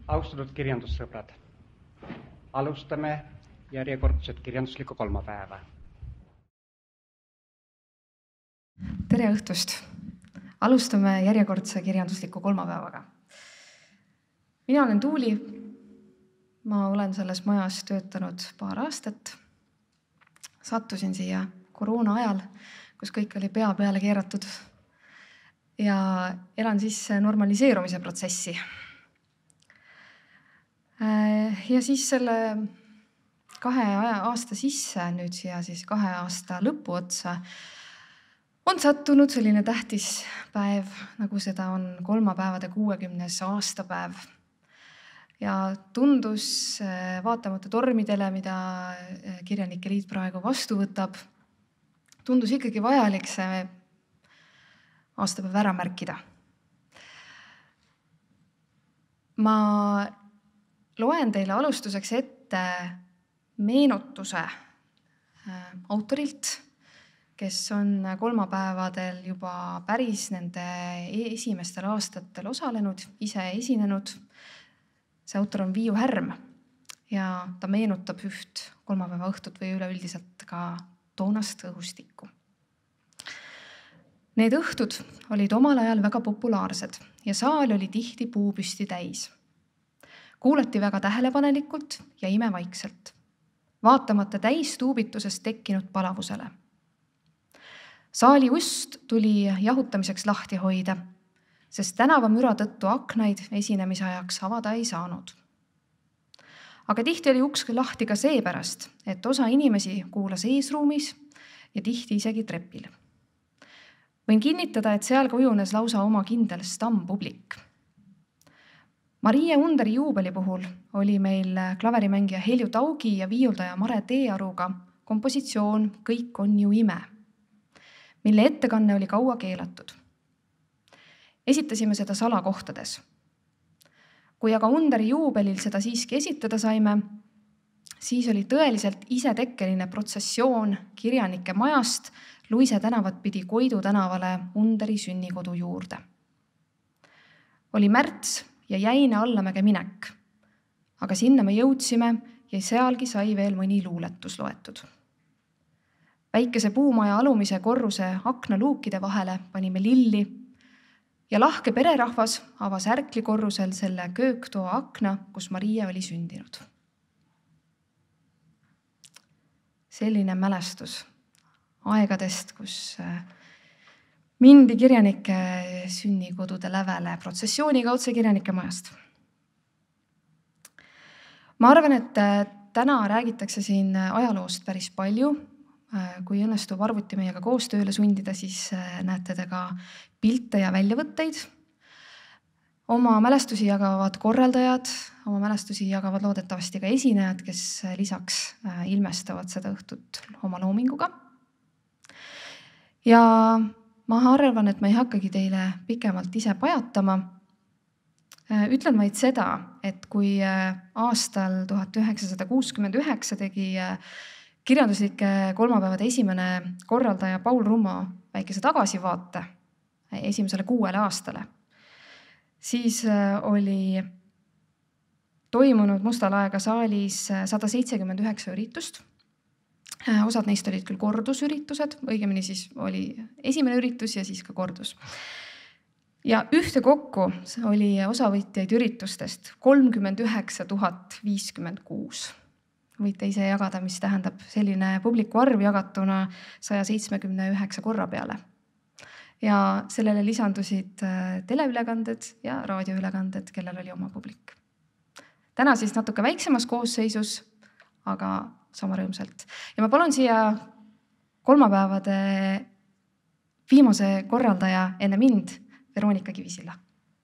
Austatud kirjandussõbrad, alustame järjekordset kirjanduslikku kolmapäeva. Tere õhtust! Alustame järjekordse kirjandusliku kolmapäevaga. Mina olen Tuuli. Ma olen selles majas töötanud paar aastat. Sattusin siia koroona ajal, kus kõik oli pea peale keeratud ja elan sisse normaliseerumise protsessi. Ja siis selle 2 aasta sisse, nüüd siia siis 2 aasta lõpu otsa, on sattunud selline tähtis päev, nagu seda on kolmapäevade 60. aastapäev. Ja tundus vaatamata tormidele, mida Kirjanike Liit praegu vastu võtab, tundus ikkagi vajalik see aastapäev ära märkida. Ma loen teile alustuseks ette meenutuse autorilt, kes on kolmapäevadel juba päris nende esimestel aastatel osalenud, ise esinenud. See autor on Viiu Härm ja ta meenutab üht kolmapäeva õhtut või üleüldiselt ka toonast õhustikku. Need õhtud olid omal ajal väga populaarsed ja saal oli tihti puupüsti täis. Kuulati väga tähelepanelikult ja imevaikselt, vaatamata täistuubitusest tekkinud palavusele. Saali ust tuli jahutamiseks lahti hoida, sest tänavamüra tõttu aknaid esinemise ajaks avada ei saanud. Aga tihti oli uks lahti ka seepärast, et osa inimesi kuulas eesruumis ja tihti isegi trepil. Võin kinnitada, et seal kujunes lausa oma kindel stammpublik. Marie Underi juubeli puhul oli meil klaverimängija Helju Taugi ja viiuldaja Mare Teearuga kompositsioon Kõik on ju ime, mille ettekanne oli kaua keelatud. Esitasime seda salakohtades. Kui aga Underi juubelil seda siiski esitada saime, siis oli tõeliselt isetekkeline protsessioon Kirjanike majast Luise tänavat pidi Koidu tänavale Underi sünnikodu juurde. Oli märts ja jäine Allamäge minek, aga sinna me jõudsime ja sealgi sai veel mõni luuletus loetud. Väikese puumaja alumise korruse aknaluukide vahele panime lilli ja lahke pererahvas avas ärklikorrusel selle kööktoa akna, kus Maria oli sündinud. Selline mälestus aegadest, kus mindi kirjanike sünnikodude lävele protsessiooniga otse Kirjanike majast. Ma arvan, et täna räägitakse siin ajaloost päris palju. Kui õnnestub arvuti meiega koostööle sundida, siis näete te ka pilte ja väljavõtteid. Oma mälestusi jagavad korraldajad, oma mälestusi jagavad loodetavasti ka esinejad, kes lisaks ilmestavad seda õhtut oma loominguga. Ja ma arvan, et ma ei hakkagi teile pikemalt ise pajatama. Ütlen vaid seda, et kui aastal 1969 tegi kirjanduslike kolmapäevade esimene korraldaja Paul Rummo väikese tagasivaate esimesele 6 aastale, siis oli toimunud Musta laega saalis 179 üritust. Osad neist olid küll kordusüritused, õigemini siis oli esimene üritus ja siis ka kordus. Ja ühte kokku oli osavõtjaid üritustest 39 056. Võite ise jagada, mis tähendab selline publiku arv jagatuna 179 korra peale. Ja sellele lisandusid teleülekanded ja raadioülekanded, kellel oli oma publik. Täna siis natuke väiksemas koosseisus, aga sama rõõmsalt. Ja ma palun siia kolmapäevade viimase korraldaja enne mind, Veronika Kivisilla.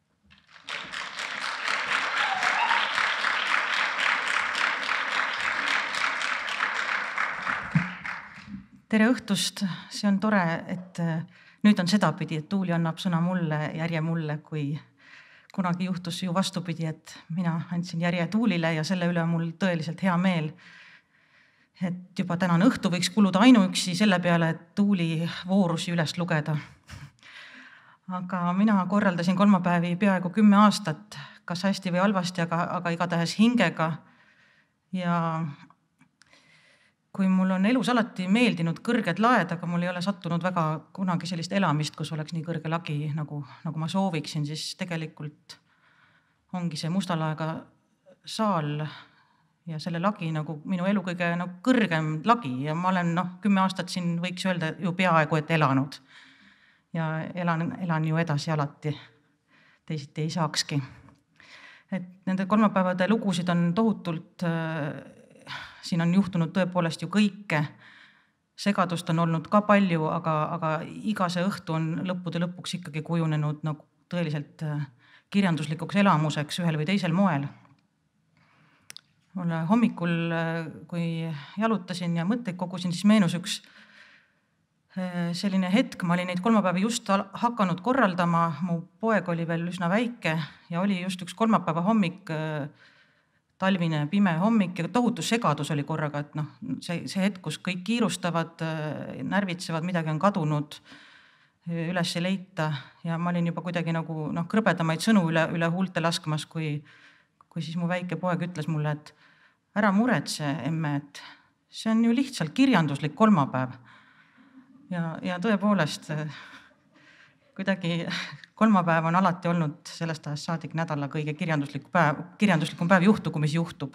Tere õhtust, see on tore, et nüüd on sedapidi, et Tuuli annab sõna mulle, järje mulle, kui kunagi juhtus ju vastupidi, et mina andsin järje Tuulile ja selle üle on mul tõeliselt hea meel. Et juba tänane õhtu võiks kuluda ainuüksi selle peale, et Tuuli voorusi üles lugeda. Aga mina korraldasin kolmapäevi peaaegu 10 aastat kas hästi või halvasti, aga igatahes hingega. Ja kui mul on elus alati meeldinud kõrged laed, aga mul ei ole sattunud väga kunagi sellist elamist, kus oleks nii kõrge lagi, nagu ma sooviksin, siis tegelikult ongi see Musta laega saal ja selle lagi nagu minu elu kõige kõrgem lagi ja ma olen 10 aastat siin võiks öelda ju peaaegu, et elanud. Ja elan ju edasi alati, teisiti ei saakski. Et nende kolmapäevade lugusid on tohutult, siin on juhtunud tõepoolest ju kõike, segadust on olnud ka palju, aga iga see õhtu on lõppude lõpuks ikkagi kujunenud nagu tõeliselt kirjanduslikuks elamuseks ühel või teisel moel. Mulle hommikul, kui jalutasin ja mõtteid kogusin, siis meenus üks selline hetk, ma olin neid kolmapäevi just hakanud korraldama, mu poeg oli veel üsna väike ja oli just üks kolmapäeva hommik, talvine pime hommik ja tohutu segadus oli korraga, et see hetk, kus kõik kiirustavad, närvitsevad, midagi on kadunud, üles ei leita ja ma olin juba kuidagi nagu krõbedamaid sõnu üle huulte laskmas, kui siis mu väike poeg ütles mulle, et ära muretse, emme, et see on ju lihtsalt kirjanduslik kolmapäev. Ja tõepoolest, kuidagi kolmapäev on alati olnud sellest ajast saadik nädala kõige kirjanduslikum päev, juhtugu, mis juhtub.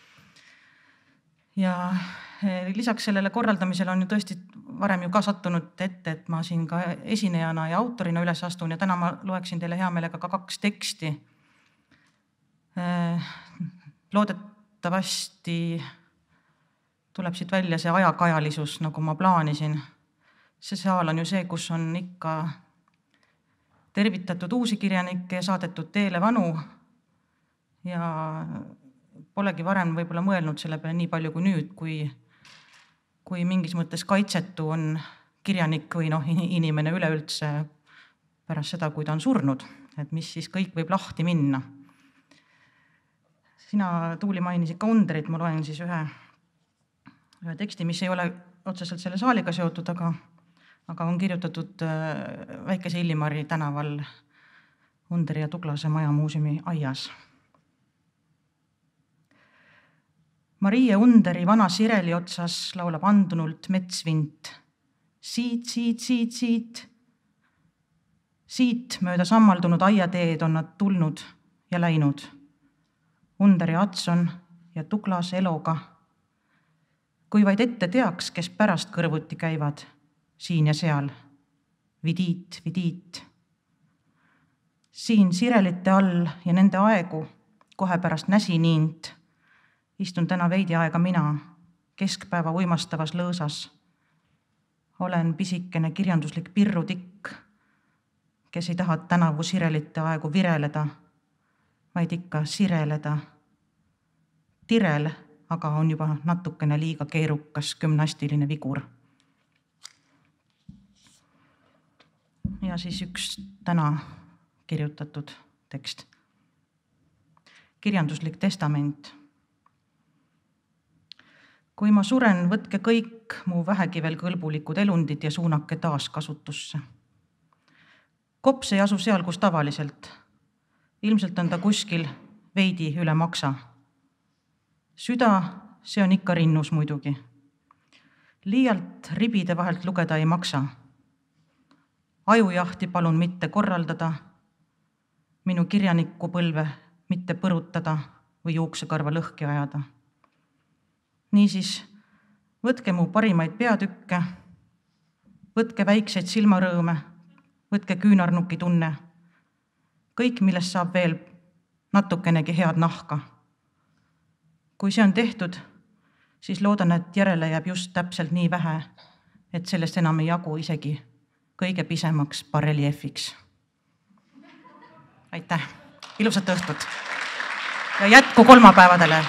Ja lisaks sellele korraldamisele on ju tõesti varem ju ka sattunud ette, et ma siin ka esinejana ja autorina üles astun ja täna ma loeksin teile hea meelega ka 2 teksti. Loodetavasti tuleb siit välja see ajakajalisus, nagu ma plaanisin. See saal on ju see, kus on ikka tervitatud uusi kirjanikke ja saadetud teele vanu ja polegi varem võib-olla mõelnud selle peale nii palju kui nüüd, kui mingis mõttes kaitsetu on kirjanik või inimene üleüldse pärast seda, kui ta on surnud, et mis siis kõik võib lahti minna. Sina, Tuuli, mainisid ka Underit, ma loen siis ühe teksti, mis ei ole otseselt selle saaliga seotud, aga on kirjutatud Väikese Illimari tänaval Underi ja Tuglase majamuuseumi aias. Marie Underi vana Sireli otsas laulab andunult metsvint. Siit. Siit mööda sammaldunud aiateed on nad tulnud ja läinud. Underi Atson ja Tuglas Eloga. Kui vaid ette teaks, kes pärast kõrvuti käivad, siin ja seal. Vidiit. Siin Sirelite all ja nende aegu, kohe pärast Näsiniint, istun täna veidi aega mina, keskpäeva uimastavas lõõsas. Olen pisikene kirjanduslik pirrutikk, kes ei taha tänavu Sirelite aegu vireleda, vaid ikka sireleda. Tirel aga on juba natukene liiga keerukas gümnastiline vigur. Ja siis üks täna kirjutatud tekst. Kirjanduslik testament. Kui ma suren, võtke kõik mu vähegi veel kõlbulikud elundid ja suunake taas kasutusse. Kops ei asu seal, kus tavaliselt. Ilmselt on ta kuskil veidi üle maksa. Süda, see on ikka rinnus muidugi. Liialt ribide vahelt lugeda ei maksa. Ajujahti palun mitte korraldada, minu kirjanikupõlve mitte põrutada või juuksekarva lõhki ajada. Niisiis, võtke mu parimaid peatükke, võtke väikseid silmarõõme, võtke küünarnuki tunne, kõik, millest saab veel natukenegi head nahka. Kui see on tehtud, siis loodan, et järele jääb just täpselt nii vähe, et sellest enam ei jagu isegi kõige pisemaks bareljeefiks. Aitäh, ilusat õhtut ja jätku kolmapäevadele!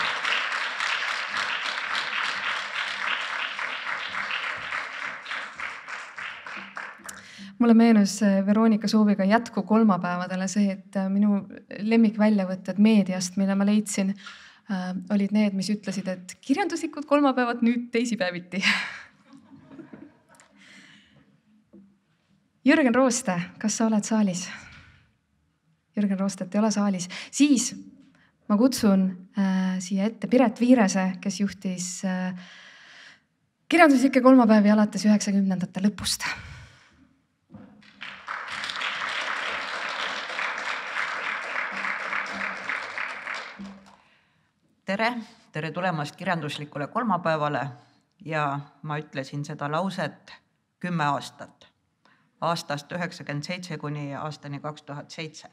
Mulle meenus Veronika sooviga jätku kolmapäevadele see, et minu lemmikväljavõtted meediast, mille ma leidsin, olid need, mis ütlesid, et kirjanduslikud kolmapäevad nüüd teisipäeviti. Jürgen Rooste, kas sa oled saalis? Jürgen Roostet ei ole saalis. Siis ma kutsun siia ette Piret Viirese, kes juhtis kirjanduslikke kolmapäevi alates 90ndate lõpust. Tere tulemast kirjanduslikule kolmapäevale ja ma ütlesin seda lauset 10 aastat. Aastast 1997 kuni aastani 2007.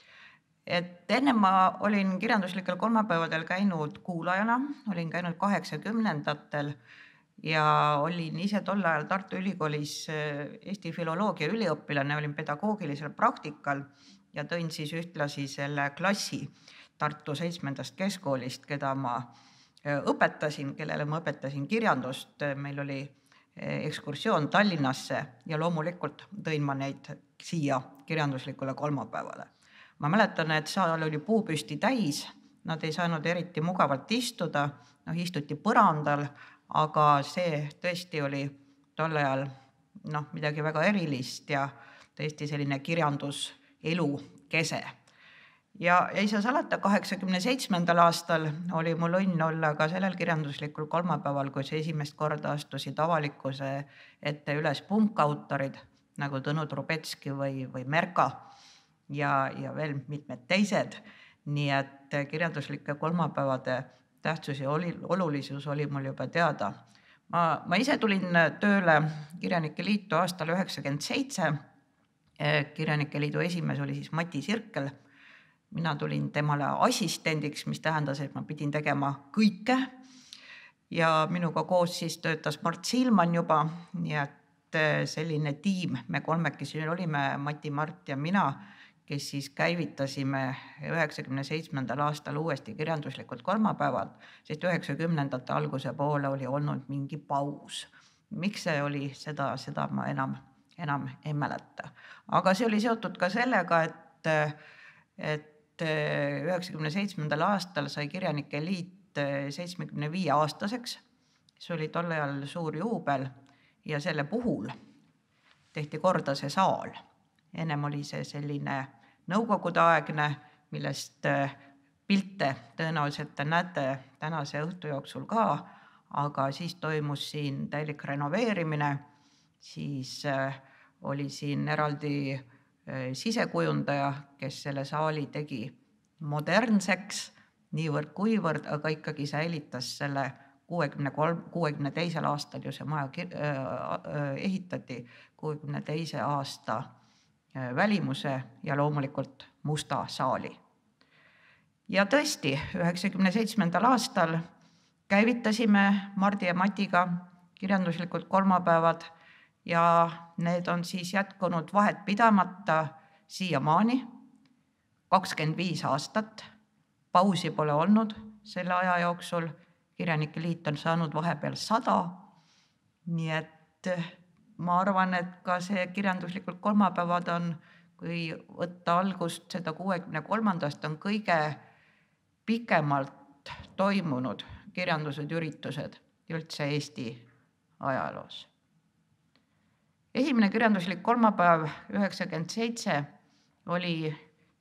Enne ma olin kirjanduslikel kolmapäevadel käinud kuulajana, olin käinud 80ndatel ja olin ise tol ajal Tartu Ülikoolis Eesti filoloogia üliõpilane, olin pedagoogilisel praktikal ja tõin siis ühtlasi selle klassi Tartu 7. keskkoolist, keda ma õpetasin, kellele ma õpetasin kirjandust. Meil oli ekskursioon Tallinnasse ja loomulikult tõin ma neid siia kirjanduslikule kolmapäevale. Ma mäletan, et saal oli puupüsti täis, nad ei saanud eriti mugavalt istuda, istuti põrandal, aga see tõesti oli tol ajal midagi väga erilist ja tõesti selline kirjanduselu kese. Ja ei saa salata, 87. aastal oli mul õnn olla ka sellel kirjanduslikul kolmapäeval, kus esimest korda astusid avalikkuse ette üles punkautorid nagu Tõnu Trubetski või Merka ja veel mitmed teised. Nii et kirjanduslike kolmapäevade tähtsus ja olulisus oli mul juba teada. Ma ise tulin tööle Kirjanike Liitu aastal 1997. Kirjanike Liidu esimees oli siis Mati Sirkel. Mina tulin temale assistendiks, mis tähendas, et ma pidin tegema kõike. Ja minuga koos siis töötas Mart Silman juba, nii et selline tiim, me kolmekesi olime, Mati, Mart ja mina, kes siis käivitasime 97. aastal uuesti kirjanduslikud kolmapäevad, sest 90ndate alguse poole oli olnud mingi paus. Miks see oli, seda ma enam ei mäleta. Aga see oli seotud ka sellega, et 97. aastal sai Kirjanike Liit 75-aastaseks. See oli tol ajal suur juubel ja selle puhul tehti korda see saal. Ennem oli see selline nõukogudeaegne, millest pilte tõenäoliselt te näete tänase õhtu jooksul ka, aga siis toimus siin täielik renoveerimine, siis oli siin eraldi sisekujundaja, kes selle saali tegi modernseks, niivõrd kuivõrd, aga ikkagi säilitas selle 62. aastal ju see maja ehitati 62. aasta välimuse ja loomulikult musta saali. Ja tõesti, 97. aastal käivitasime Mardi ja Matiga kirjanduslikud kolmapäevad ja need on siis jätkunud vahet pidamata siiamaani, 25 aastat, pausi pole olnud selle aja jooksul, Kirjanike Liit on saanud vahepeal 100, nii et ma arvan, et ka see kirjanduslikud kolmapäevad on, kui võtta algust seda 63. on kõige pikemalt toimunud kirjandused üritused üldse Eesti ajaloos. Esimene kirjanduslik kolmapäev 97 oli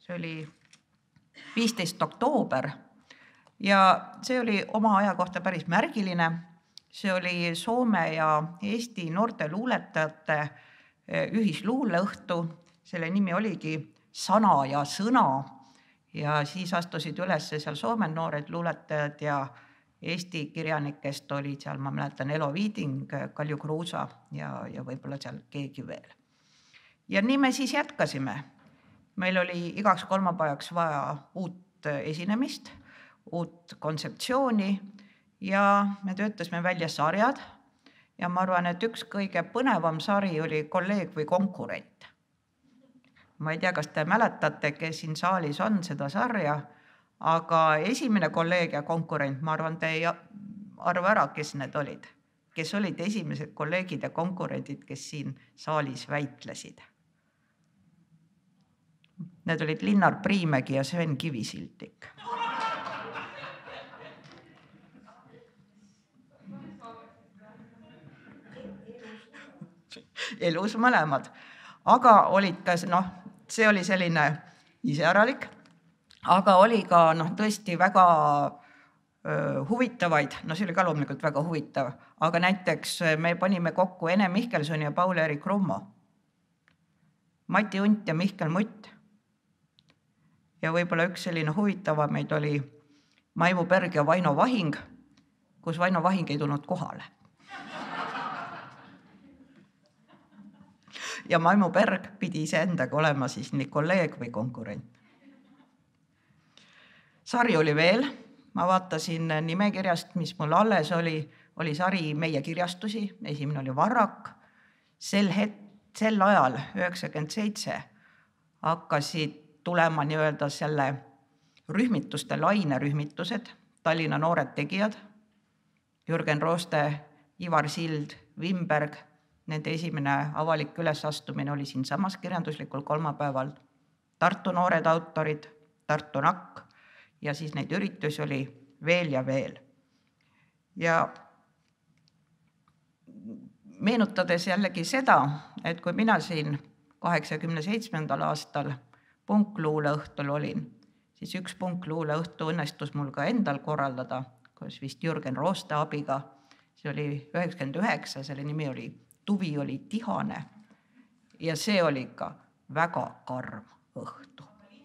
15. oktoober ja see oli oma aja kohta päris märgiline. See oli Soome ja Eesti noorte luuletajate ühisluuleõhtu. Selle nimi oligi Sana ja sõna ja siis astusid üles seal Soome noored luuletajad ja Eesti kirjanikest olid seal, ma mäletan, Elo Viiding, Kalju Kruusa ja võib-olla seal keegi veel. Ja nii me siis jätkasime. Meil oli igaks kolmapäevaks vaja uut esinemist, uut kontseptsiooni ja me töötasime välja sarjad ja ma arvan, et üks kõige põnevam sari oli Kolleeg või konkurent. Ma ei tea, kas te mäletate, kes siin saalis on seda sarja, aga esimene Kolleeg ja konkurent, ma arvan, te ei arva ära, kes need olid. Kes olid esimesed kolleegid ja konkurendid, kes siin saalis väitlesid. Need olid Linnar Priimägi ja Sven Kivisiltik. Elus mõlemad. Aga olid ka, see oli selline iseäralik, aga oli ka tõesti väga huvitavaid, see oli ka loomulikult väga huvitav, aga näiteks me panime kokku Ene Mihkelson ja Paul-Eerik Rummo, Mati Unt ja Mihkel Mutt. Ja võib-olla üks selline huvitava meid oli Maimu Berg ja Vaino Vahing, kus Vaino Vahing ei tulnud kohale. Ja Maimu Berg pidi iseendaga olema siis nii kolleeg või konkurent. Sari oli veel, ma vaatasin nimekirjast, mis mul alles oli sari Meie kirjastusi, esimene oli Varrak. Sel ajal, 97, hakkasid tulema nii-öelda selle rühmituste lainerühmitused, Tallinna noored tegijad, Jürgen Rooste, Ivar Sild, Wimberg, nende esimene avalik ülesastumine oli siin samas kirjanduslikul kolmapäeval, Tartu noored autorid, Tartu Nakk ja siis neid üritusi oli veel ja veel. Ja meenutades jällegi seda, et kui mina siin 87. aastal punkluule õhtul olin, siis üks punkluule õhtu õnnestus mul ka endal korraldada, koos vist Jürgen Rooste abiga. See oli 99, selle nimi oli Tuvi oli tihane ja see oli ikka väga karm õhtu.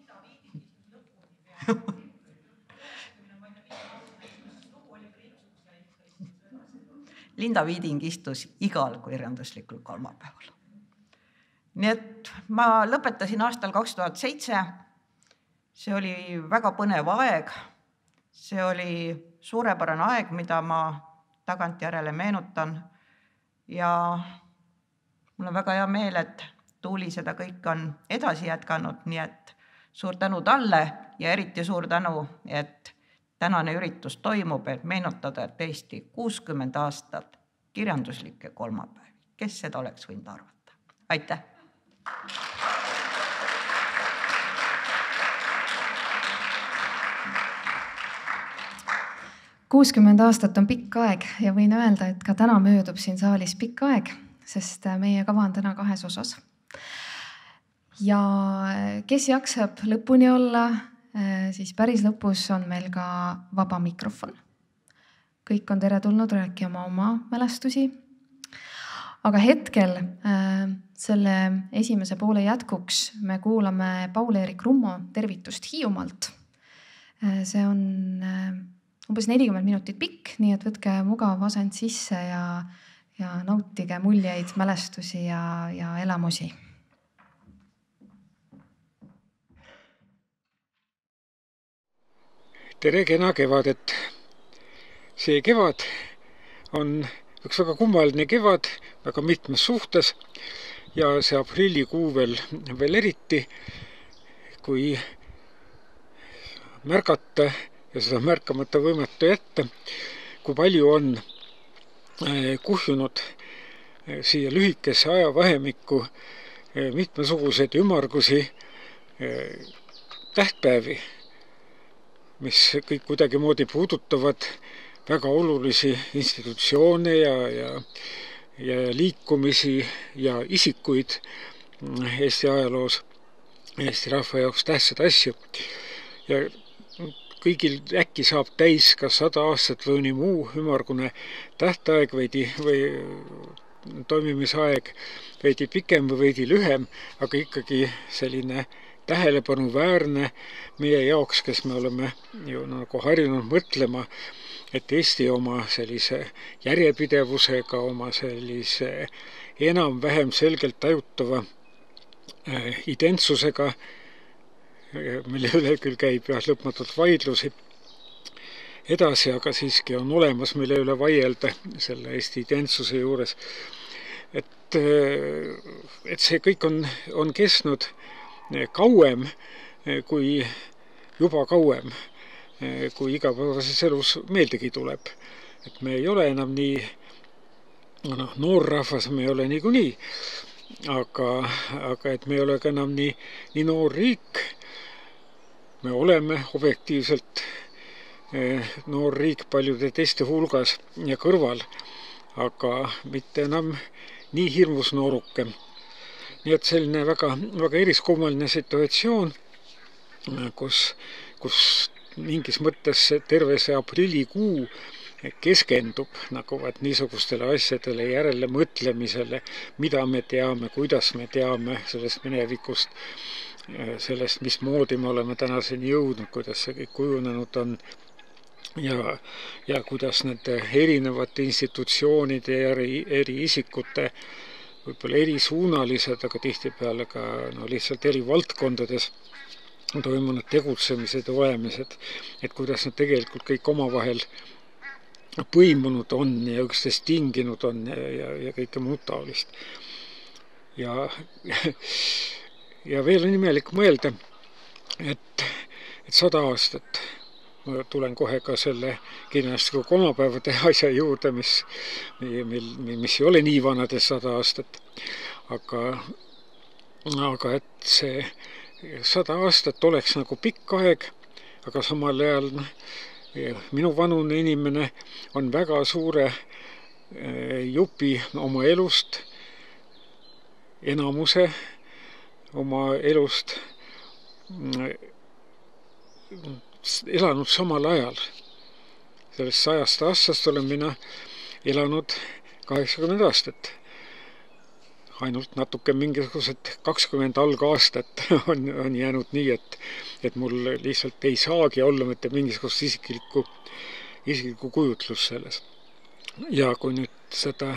Linda Viiding istus igal kirjanduslikul kolmapäeval. Nii et ma lõpetasin aastal 2007. See oli väga põnev aeg. See oli suurepärane aeg, mida ma tagantjärele meenutan. Ja mul on väga hea meel, et Tuuli seda kõik on edasi jätkanud, nii et suur tänu talle ja eriti suur tänu, et tänane üritus toimub, et meenutada tõesti 60 aastat kirjanduslikke kolmapäevi. Kes seda oleks võinud arvata? Aitäh! 60 aastat on pikk aeg ja võin öelda, et ka täna möödub siin saalis pikk aeg, sest meie kava on täna 2 osas. Ja kes jaksab lõpuni olla, siis päris lõpus on meil ka vaba mikrofon. Kõik on teretulnud rääkima oma mälestusi. Aga hetkel selle esimese poole jätkuks me kuulame Paul-Eerik Rummo tervitust Hiiumaalt. See on umbes 40 minutit pikk, nii et võtke mugav asend sisse ja nautige muljeid, mälestusi ja elamusi. Tere kena kevadet. See kevad on üks väga kummaline kevad, väga mitmes suhtes ja see aprillikuu veel eriti, kui märgata ja seda märkamata võimatu jätta, kui palju on kuhjunud siia lühikesse ajavahemikku mitmesuguseid ümmargusi tähtpäevi, mis kõik kuidagi moodi puudutavad väga olulisi institutsioone ja liikumisi ja isikuid Eesti ajaloos, Eesti rahva jaoks tähtsad asju. Ja kõigil äkki saab täis kas 100 aastat või nii muu ümargune tähtaeg või toimimisaeg veidi pikem või veidi lühem, aga ikkagi selline tähelepanuväärne meie jaoks, kes me oleme ju nagu harjunud mõtlema, et Eesti oma sellise järjepidevusega, oma sellise enam-vähem selgelt tajutava identsusega, mille üle küll käib lõpmatult vaidlusi edasi, aga siiski on olemas, mille üle vaielda selle Eesti identsuse juures. Et see kõik on kestnud kauem kui juba kauem, kui igapäevases elus meeldegi tuleb. Et me ei ole enam nii noor rahvas, me ei ole niikuinii, aga et me ei ole ka enam nii noor riik. Me oleme objektiivselt noor riik paljude teiste hulgas ja kõrval, aga mitte enam nii hirmus nooruke. Nii et selline väga, väga eriskummaline situatsioon kus mingis mõttes terve see aprillikuu keskendub nagu niisugustele asjadele järele mõtlemisele, mida me teame, kuidas me teame sellest minevikust, sellest, mismoodi me oleme tänaseni jõudnud, kuidas see kõik kujunenud on ja kuidas nende erinevate institutsioonide ja eri isikute võib-olla erisuunalised, aga tihtipeale ka lihtsalt eri valdkondades toimunud tegutsemised ja olemised, et kuidas nad tegelikult kõik omavahel põimunud on ja üksteist tinginud on ja kõike muud taolist. Ja veel on imelik mõelda, et 100 aastat, ma tulen kohe ka selle kirjandusliku kolmapäevade asja juurde, mis ei ole nii vanades 100 aastat, aga et see 100 aastat oleks nagu pikk aeg, aga samal ajal minu vanune inimene on väga suure jupi oma elust, enamuse oma elust elanud samal ajal. Sellest 100 aastast olen mina elanud 80 aastat. Ainult natuke mingisugused 20 algaastat on jäänud nii, et mul lihtsalt ei saagi olla mitte mingisugust isiklikku kujutlus selles. Ja kui nüüd seda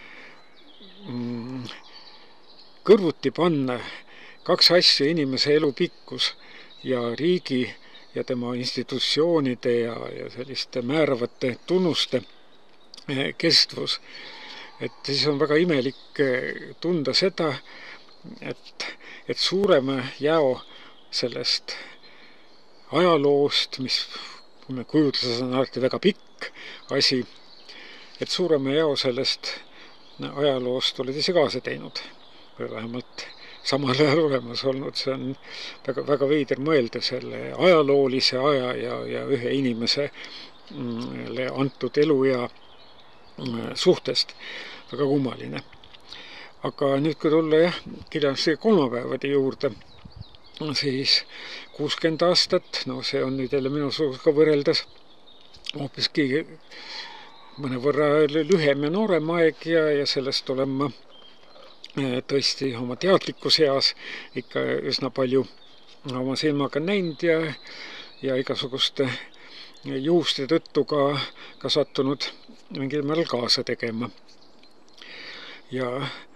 kõrvuti panna, 2 asja, inimese elu pikkus ja riigi ja tema institutsioonide ja selliste määravate tunnuste kestvus, et siis on väga imelik tunda seda, et suurema jao sellest ajaloost, mis kujutluses on alati väga pikk asi, et suurema jao sellest ajaloost oled ise kaasa teinud või vähemalt samal ajal olemas olnud. See on väga, väga veider mõelda selle ajaloolise aja ja ühe inimesele antud eluea suhtest. Väga kummaline. Aga nüüd, kui tulla kirjandusliku kolmapäevade juurde, siis 60 aastat, see on nüüd jälle minu suuga võrreldes hoopiski mõnevõrra lühem ja noorem aeg ja sellest olen ma tõesti oma teadlikus eas ikka üsna palju oma silmaga näinud ja igasuguste juhuste tõttu ka sattunud mingil määral kaasa tegema. Ja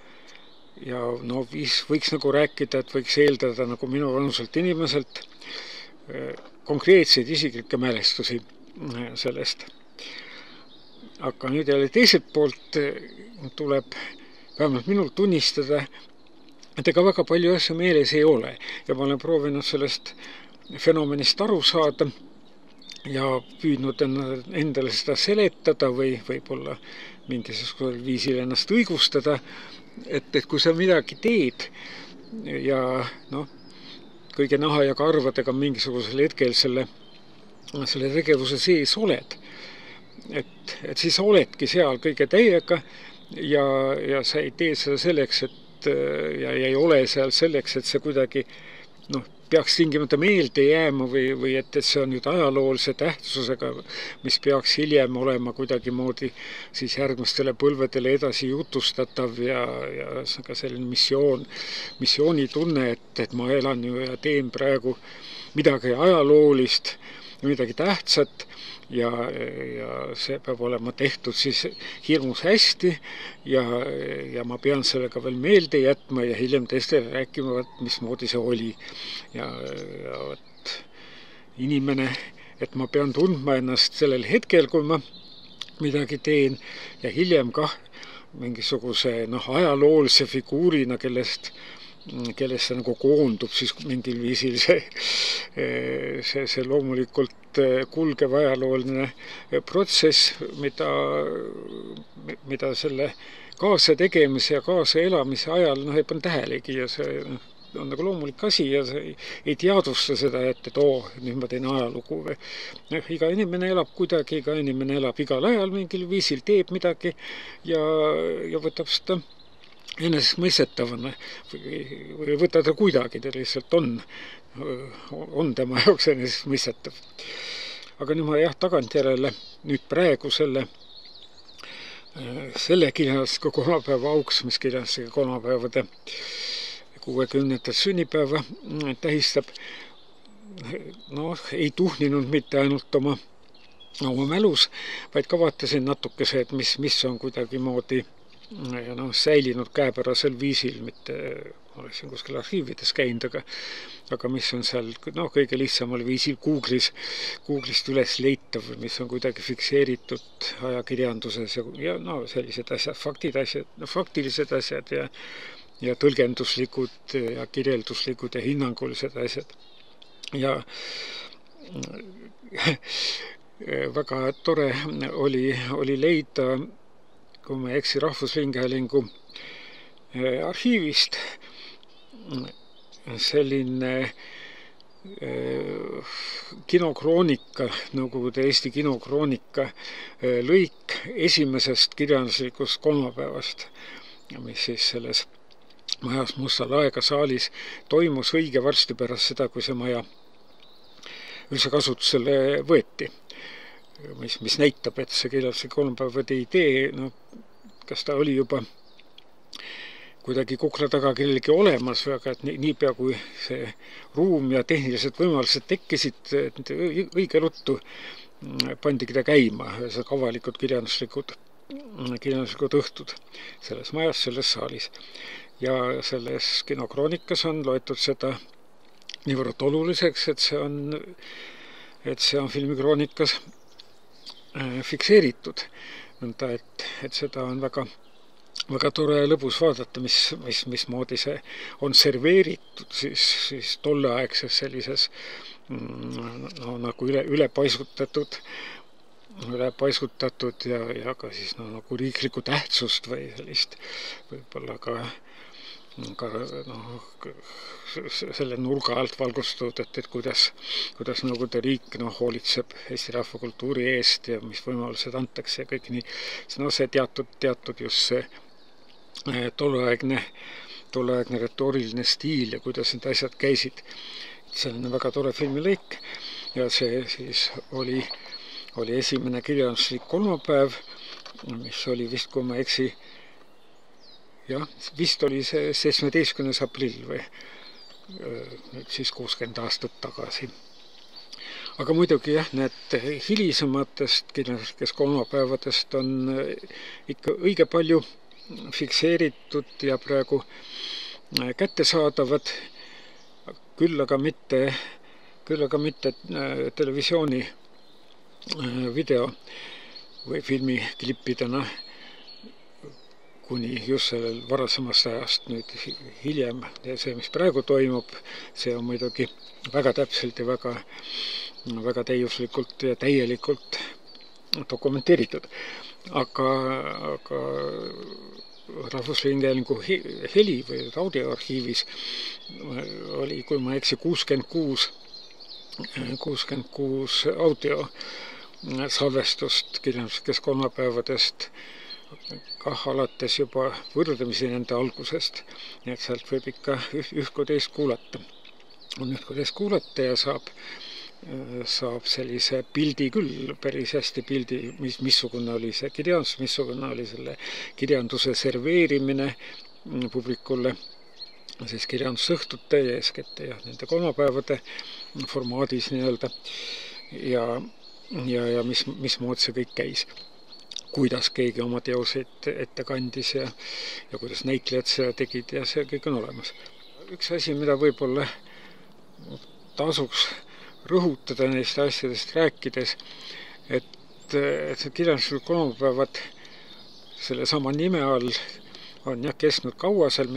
võiks nagu rääkida, et võiks eeldada nagu minu vanuselt inimeselt konkreetseid isiklikke mälestusi sellest. Aga nüüd jälle teiselt poolt tuleb vähemalt minul tunnistada, et ega väga palju asju meeles ei ole ja ma olen proovinud sellest fenomenist aru saada ja püüdnud endale seda seletada või võib-olla mingisugusel viisil ennast õigustada, et kui sa midagi teed ja kõige naha ja karvadega mingisugusel hetkel selle tegevuse sees oled, et siis oledki seal kõige täiega ja sa ei tee seda selleks, ja ei ole seal selleks, et see kuidagi peaks tingimata meelde jääma või et see on nüüd ajaloolise tähtsusega, mis peaks hiljem olema kuidagi moodi siis järgmistele põlvedele edasi jutustatav ja ka selline missioonitunne, et ma elan ju ja teen praegu midagi ajaloolist, midagi tähtsat ja see peab olema tehtud siis hirmus hästi ja ma pean sellega veel meelde jätma ja hiljem teistele rääkima, mismoodi see oli. Ja inimene, et ma pean tundma ennast sellel hetkel, kui ma midagi teen ja hiljem kah mingisuguse ajaloolise figuurina, kellest nagu koondub siis mingil viisil see loomulikult kulgev ajalooline protsess, mida selle kaasategemise ja kaasaelamise ajal ei pannud tähelegi ja see on nagu loomulik asi ja see ei teadvusta seda, et nüüd ma teen ajalugu või. Iga inimene elab kuidagi, iga inimene elab igal ajal mingil viisil, teeb midagi ja võtab seda enesestmõistetavana või võta ta kuidagi, ta lihtsalt on tema jaoks enesestmõistetav. Aga nüüd ma tagantjärele nüüd praegu selle kirjandusliku kolmapäeva auks, mis kirjanduslike kolmapäevade 60. sünnipäeva tähistab, ei tuhninud mitte ainult oma mälus, vaid ka vaatasin natukese, et mis on kuidagimoodi säilinud käepärasel viisil, mitte oleksin kuskil arhiivides käinud, aga mis on seal kõige lihtsamal viisil Google'ist üles leitav, mis on kuidagi fikseeritud ajakirjanduses ja sellised asjad, faktilised asjad ja tõlgenduslikud ja kirjelduslikud ja hinnangulised asjad. Ja väga tore oli leida, kui ma ei eksi, Rahvusringhäälingu arhiivist selline kinokroonika, Nõukogude Eesti kinokroonika lõik esimesest kirjanduslikust kolmapäevast, mis siis selles majas Musta Laega saalis toimus õige varsti pärast seda, kui see maja üldse kasutusele võeti. Mis näitab, et see kirjanduslik kolmapäevade idee, kas ta oli juba kuidagi kukla taga kellelgi olemas, aga et niipea kui see ruum ja tehnilised võimalused tekkisid, õige ruttu pandigi ta käima, avalikud kirjanduslikud õhtud selles majas, selles saalis. Ja selles kinokroonikas on loetud seda niivõrd oluliseks, et see on filmikroonikas fikseeritud. Nõnda, et seda on väga tore ja lõbus vaadata, mismoodi see on serveeritud siis tolleaegses sellises nagu ülepaisutatud ja ka siis nagu riiklikku tähtsust või sellist võib-olla ka selle nurga alt valgustatud, et kuidas Nõukogude riik hoolitseb Eesti rahvakultuuri eest ja mis võimalused antakse ja kõik nii. See teatud just see tolleaegne retooriline stiil ja kuidas need asjad käisid. Selline väga tore filmilõik ja see siis oli esimene kirjanduslik kolmapäev, mis oli vist, kui ma eksi, vist oli see 17. aprill või nüüd siis 60 aastat tagasi. Aga muidugi need hilisematest kirjanduslikest kolmapäevadest on ikka õige palju fikseeritud ja praegu kättesaadavad, küll aga mitte televisiooni video või filmiklippidena kuni just sellel varasemast ajast nüüd hiljem. Ja see, mis praegu toimub, see on muidugi väga täpselt ja väga täiuslikult ja täielikult dokumenteeritud. Aga Rahvusringhäälingu heli või audioarhiivis oli, kui ma eksi, 66 audio salvestust kirjanduslikest kolmapäevadest, kah alates juba võrdlemisi nende algusest, nii et sealt võib ikka üht kui teist kuulata. On üht kui teist kuulata ja saab sellise pildi küll, päris hästi pildi, missugune oli see kirjandus, missugune oli selle kirjanduse serveerimine publikule, siis kirjandusõhtute ja eeskätte nende kolmapäevade formaadis nii-öelda ja mismoodi see kõik käis. Kuidas keegi oma teoseid ette kandis ja kuidas näitlejad seda tegid ja see kõik on olemas. Üks asi, mida võib-olla tasuks rõhutada neist asjadest rääkides, et see kirjanduslikud kolmapäevad selle sama nime all on kestnud kaua seal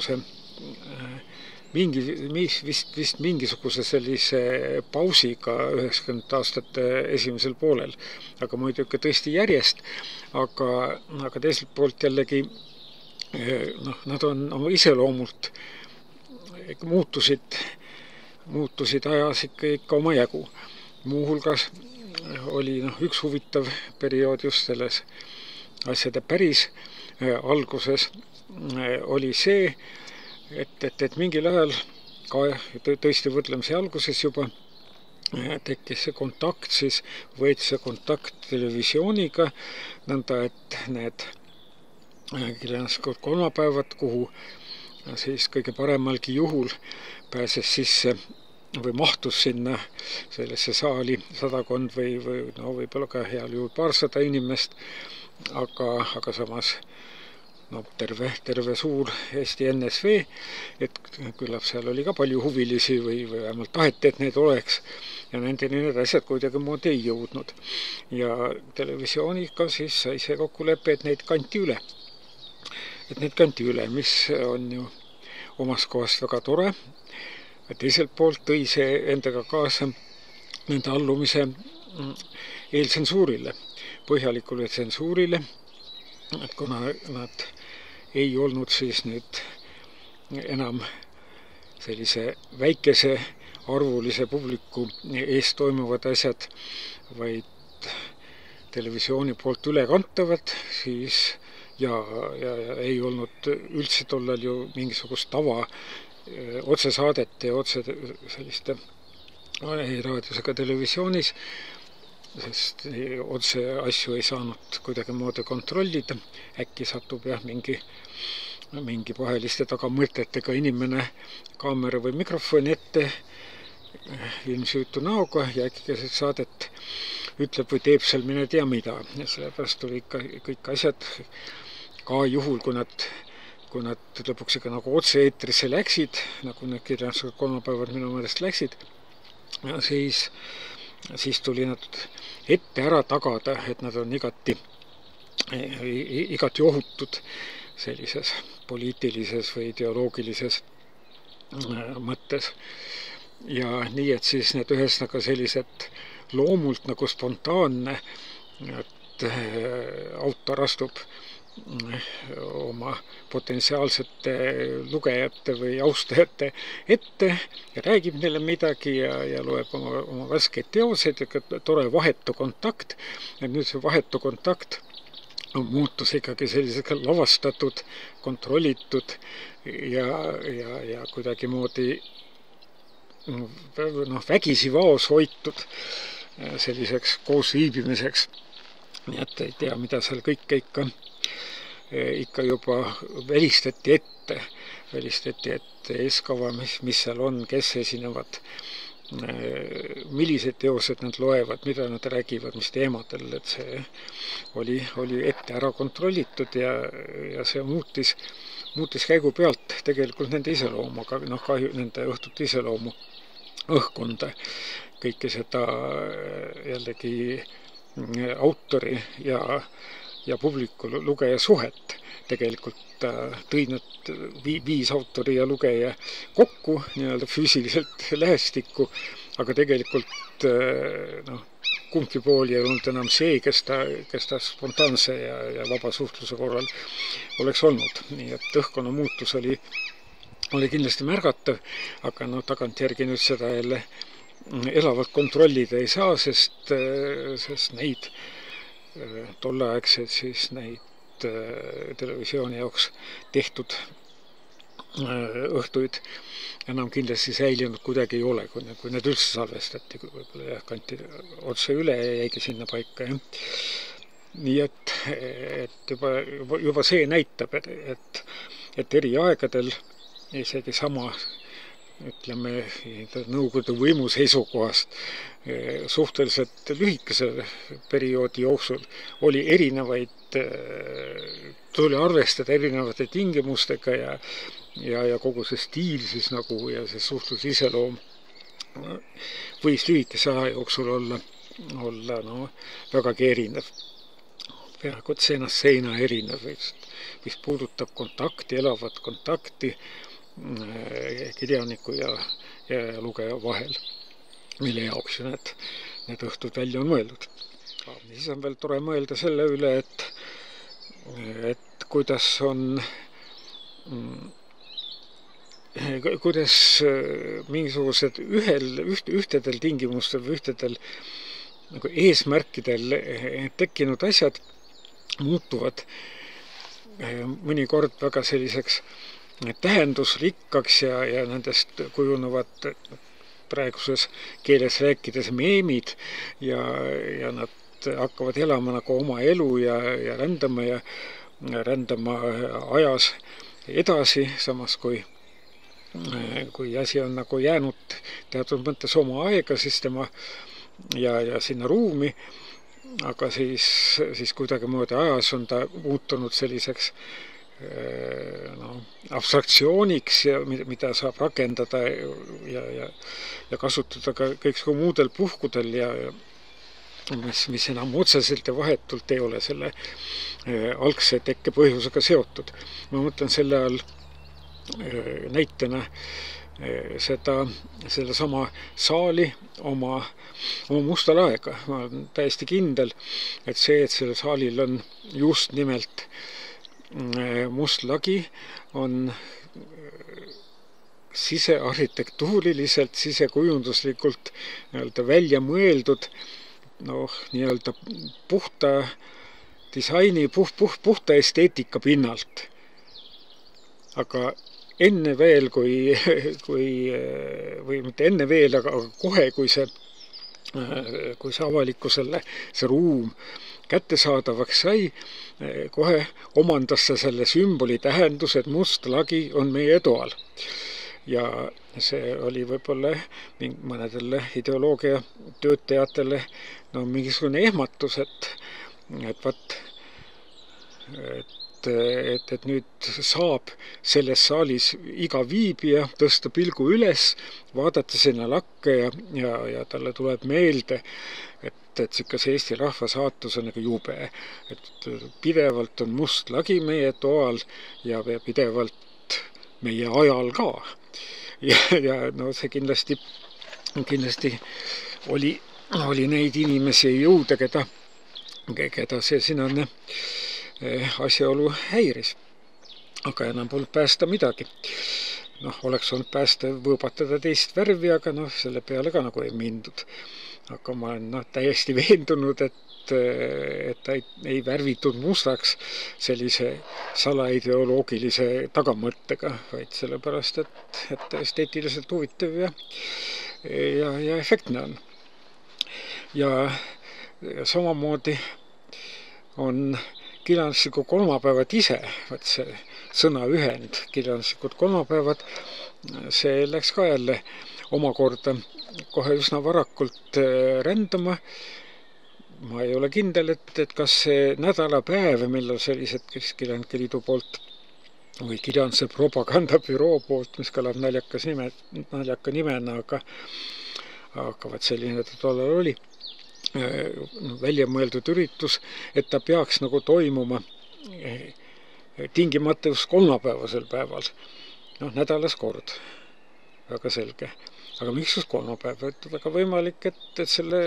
vist mingisuguse sellise pausiga 90 aastate esimesel poolel, aga muidugi tõesti järjest, aga teiselt poolt jällegi nad on oma iseloomult muutusid ajas ikka oma jagu. Muuhulgas oli üks huvitav periood just selles asjade päris alguses oli see, et mingil ajal ka tõesti võtlemise alguses juba tekkis see kontakt, siis võeti see kontakt televisiooniga, nõnda et need kirjanduslikud kolmapäevad, kuhu siis kõige paremalgi juhul pääses sisse või mahtus sinna sellesse saali 100 või no võib-olla ka heal juhul 200 inimest, aga samas no terve suur Eesti NSV, et küllap seal oli ka palju huvilisi või vähemalt taheti, et need oleks ja nendeni need asjad kuidagimoodi ei jõudnud. Ja televisiooniga siis sai see kokkulepe, et neid kanti üle. Mis on ju omast kohast väga tore. Teiselt poolt tõi see endaga kaasa nende allumise eeltsensuurile, põhjalikule tsensuurile, et kuna nad ei olnud siis nüüd enam sellise väikese arvulise publiku ees toimuvad asjad, vaid televisiooni poolt ülekantavad, siis ja ei olnud üldse tollal ju mingisugust tava otsesaadete ja otse selliste raadios ega televisioonis, sest otse asju ei saanud kuidagimoodi kontrollida. Äkki satub jah mingi paheliste tagamõtetega inimene kaamera või mikrofoni ette ilmsüütu näoga ja äkki keset saadet ütleb või teeb seal mine tea mida. Ja sellepärast tuli ikka kõik asjad ka juhul, kui nad lõpuks ikka nagu otse-eetrisse läksid, nagu need kirjanduslikud kolmapäevad minu meelest läksid, ja siis tuli nad ette ära tagada, et nad on igati ohutud sellises poliitilises või ideoloogilises mõttes. Ja nii, et siis need ühesõnaga sellised loomult nagu spontaanne, et autor astub oma potentsiaalsete lugejate või austajate ette ja räägib neile midagi ja loeb oma värskeid teoseid ja tore vahetu kontakt. Ja nüüd see vahetu kontakt muutus ikkagi sellisega lavastatud, kontrollitud ja kuidagimoodi vägisi vaos hoitud selliseks koosviibimiseks. Nii et ei tea, mida seal kõike ikka juba välistati ette eeskava, mis seal on, kes esinevad, millised teosed nad loevad, mida nad räägivad, mis teemadel, et see oli ette ära kontrollitud ja see muutis käigu pealt tegelikult nende iseloomu, aga kahju nende õhtute iseloomu õhkkonda, kõike seda jällegi autori ja publiku lugeja suhet. Tegelikult tõi nad 5 autori ja lugeja kokku nii-öelda füüsiliselt lähestikku, aga tegelikult kumbki pool ei olnud enam see, kes ta spontaanse ja vaba suhtluse korral oleks olnud. Nii et õhkkonna muutus oli kindlasti märgatav, aga tagantjärgi nüüd seda jälle elavalt kontrollida ei saa, sest neid tolleaegseid siis neid televisiooni jaoks tehtud õhtuid enam kindlasti säilinud kuidagi ei ole, kui need üldse salvestati, võib-olla kanti otse üle ja jäigi sinna paika. Ja. Nii et juba see näitab, et eri aegadel isegi sama ütleme, Nõukogude võimu seisukohast suhteliselt lühikese perioodi jooksul oli erinevaid, tuli arvestada erinevate tingimustega ja kogu see stiil siis nagu ja see suhtluse iseloom võis lühikese aja jooksul olla vägagi erinev. Peaaegu et seinast seina erinev, mis puudutab kontakti, elavat kontakti kirjaniku ja lugeja vahel, mille jaoks ju need õhtud välja on mõeldud. Siis on veel tore mõelda selle üle, et kuidas mingisugused ühtedel tingimustel või ühtedel nagu eesmärkidel tekkinud asjad muutuvad mõnikord väga selliseks tähendusrikkaks ja nendest kujunevad praeguses keeles rääkides meemid ja nad hakkavad elama nagu oma elu ja rändama ajas edasi, samas kui asi on nagu jäänud teatud mõttes oma aega, siis tema ja sinna ruumi, aga siis kuidagimoodi ajas on ta muutunud selliseks abstraktsiooniks, mida saab rakendada ja kasutada ka kõiksugu muudel puhkudel ja mis enam otseselt ja vahetult ei ole selle algse tekkepõhjusega seotud. Ma mõtlen selle all näitena sellesama saali oma musta laega. Ma olen täiesti kindel, et sellel saalil on just nimelt must lagi, on sisearhitektuuriliselt, sisekujunduslikult välja mõeldud nii-öelda puhta disaini, puhta esteetika pinnalt. Aga enne veel, või mitte enne veel, aga kohe, kui see avalikkusele see ruum kättesaadavaks sai, kohe omandas selle sümboli tähendus, et must lagi on meie toal. Ja see oli võib-olla mõnedele ideoloogia töötajatele mingisugune ehmatus, et nüüd saab selles saalis iga viibija tõsta pilgu üles, vaadata sinna lakke ja talle tuleb meelde, et see Eesti rahva saatus on nagu jube, et pidevalt on must lagi meie toal ja pidevalt meie ajal ka. Ja see kindlasti oli neid inimesi jõude, keda see sinane asjaolu häiris. Aga enam polnud päästa midagi. Oleks olnud päästa võõbatada teist värvi, aga selle peale ka nagu ei mindud. Aga ma olen täiesti veendunud, et ta ei värvitud mustaks sellise salaideoloogilise tagamõttega, vaid sellepärast, et esteetiliselt huvitav ja efektne on. Ja samamoodi on kirjanduslikud kolmapäevad ise, see sõnaühend, kirjanduslikud kolmapäevad, see läks ka jälle omakorda kohe üsna varakult rändama. Ma ei ole kindel, et kas see nädalapäev, millal sellised Kirjanike Liidu poolt või kirjanduse propagandabüroo poolt, mis kõlab naljaka nimena, aga selline ta tollal oli, välja mõeldud üritus, et ta peaks nagu toimuma tingimata just kolmapäevasel päeval. Nädalas kord. Väga selge. Aga miks just kolmapäev? Väga võimalik, et selle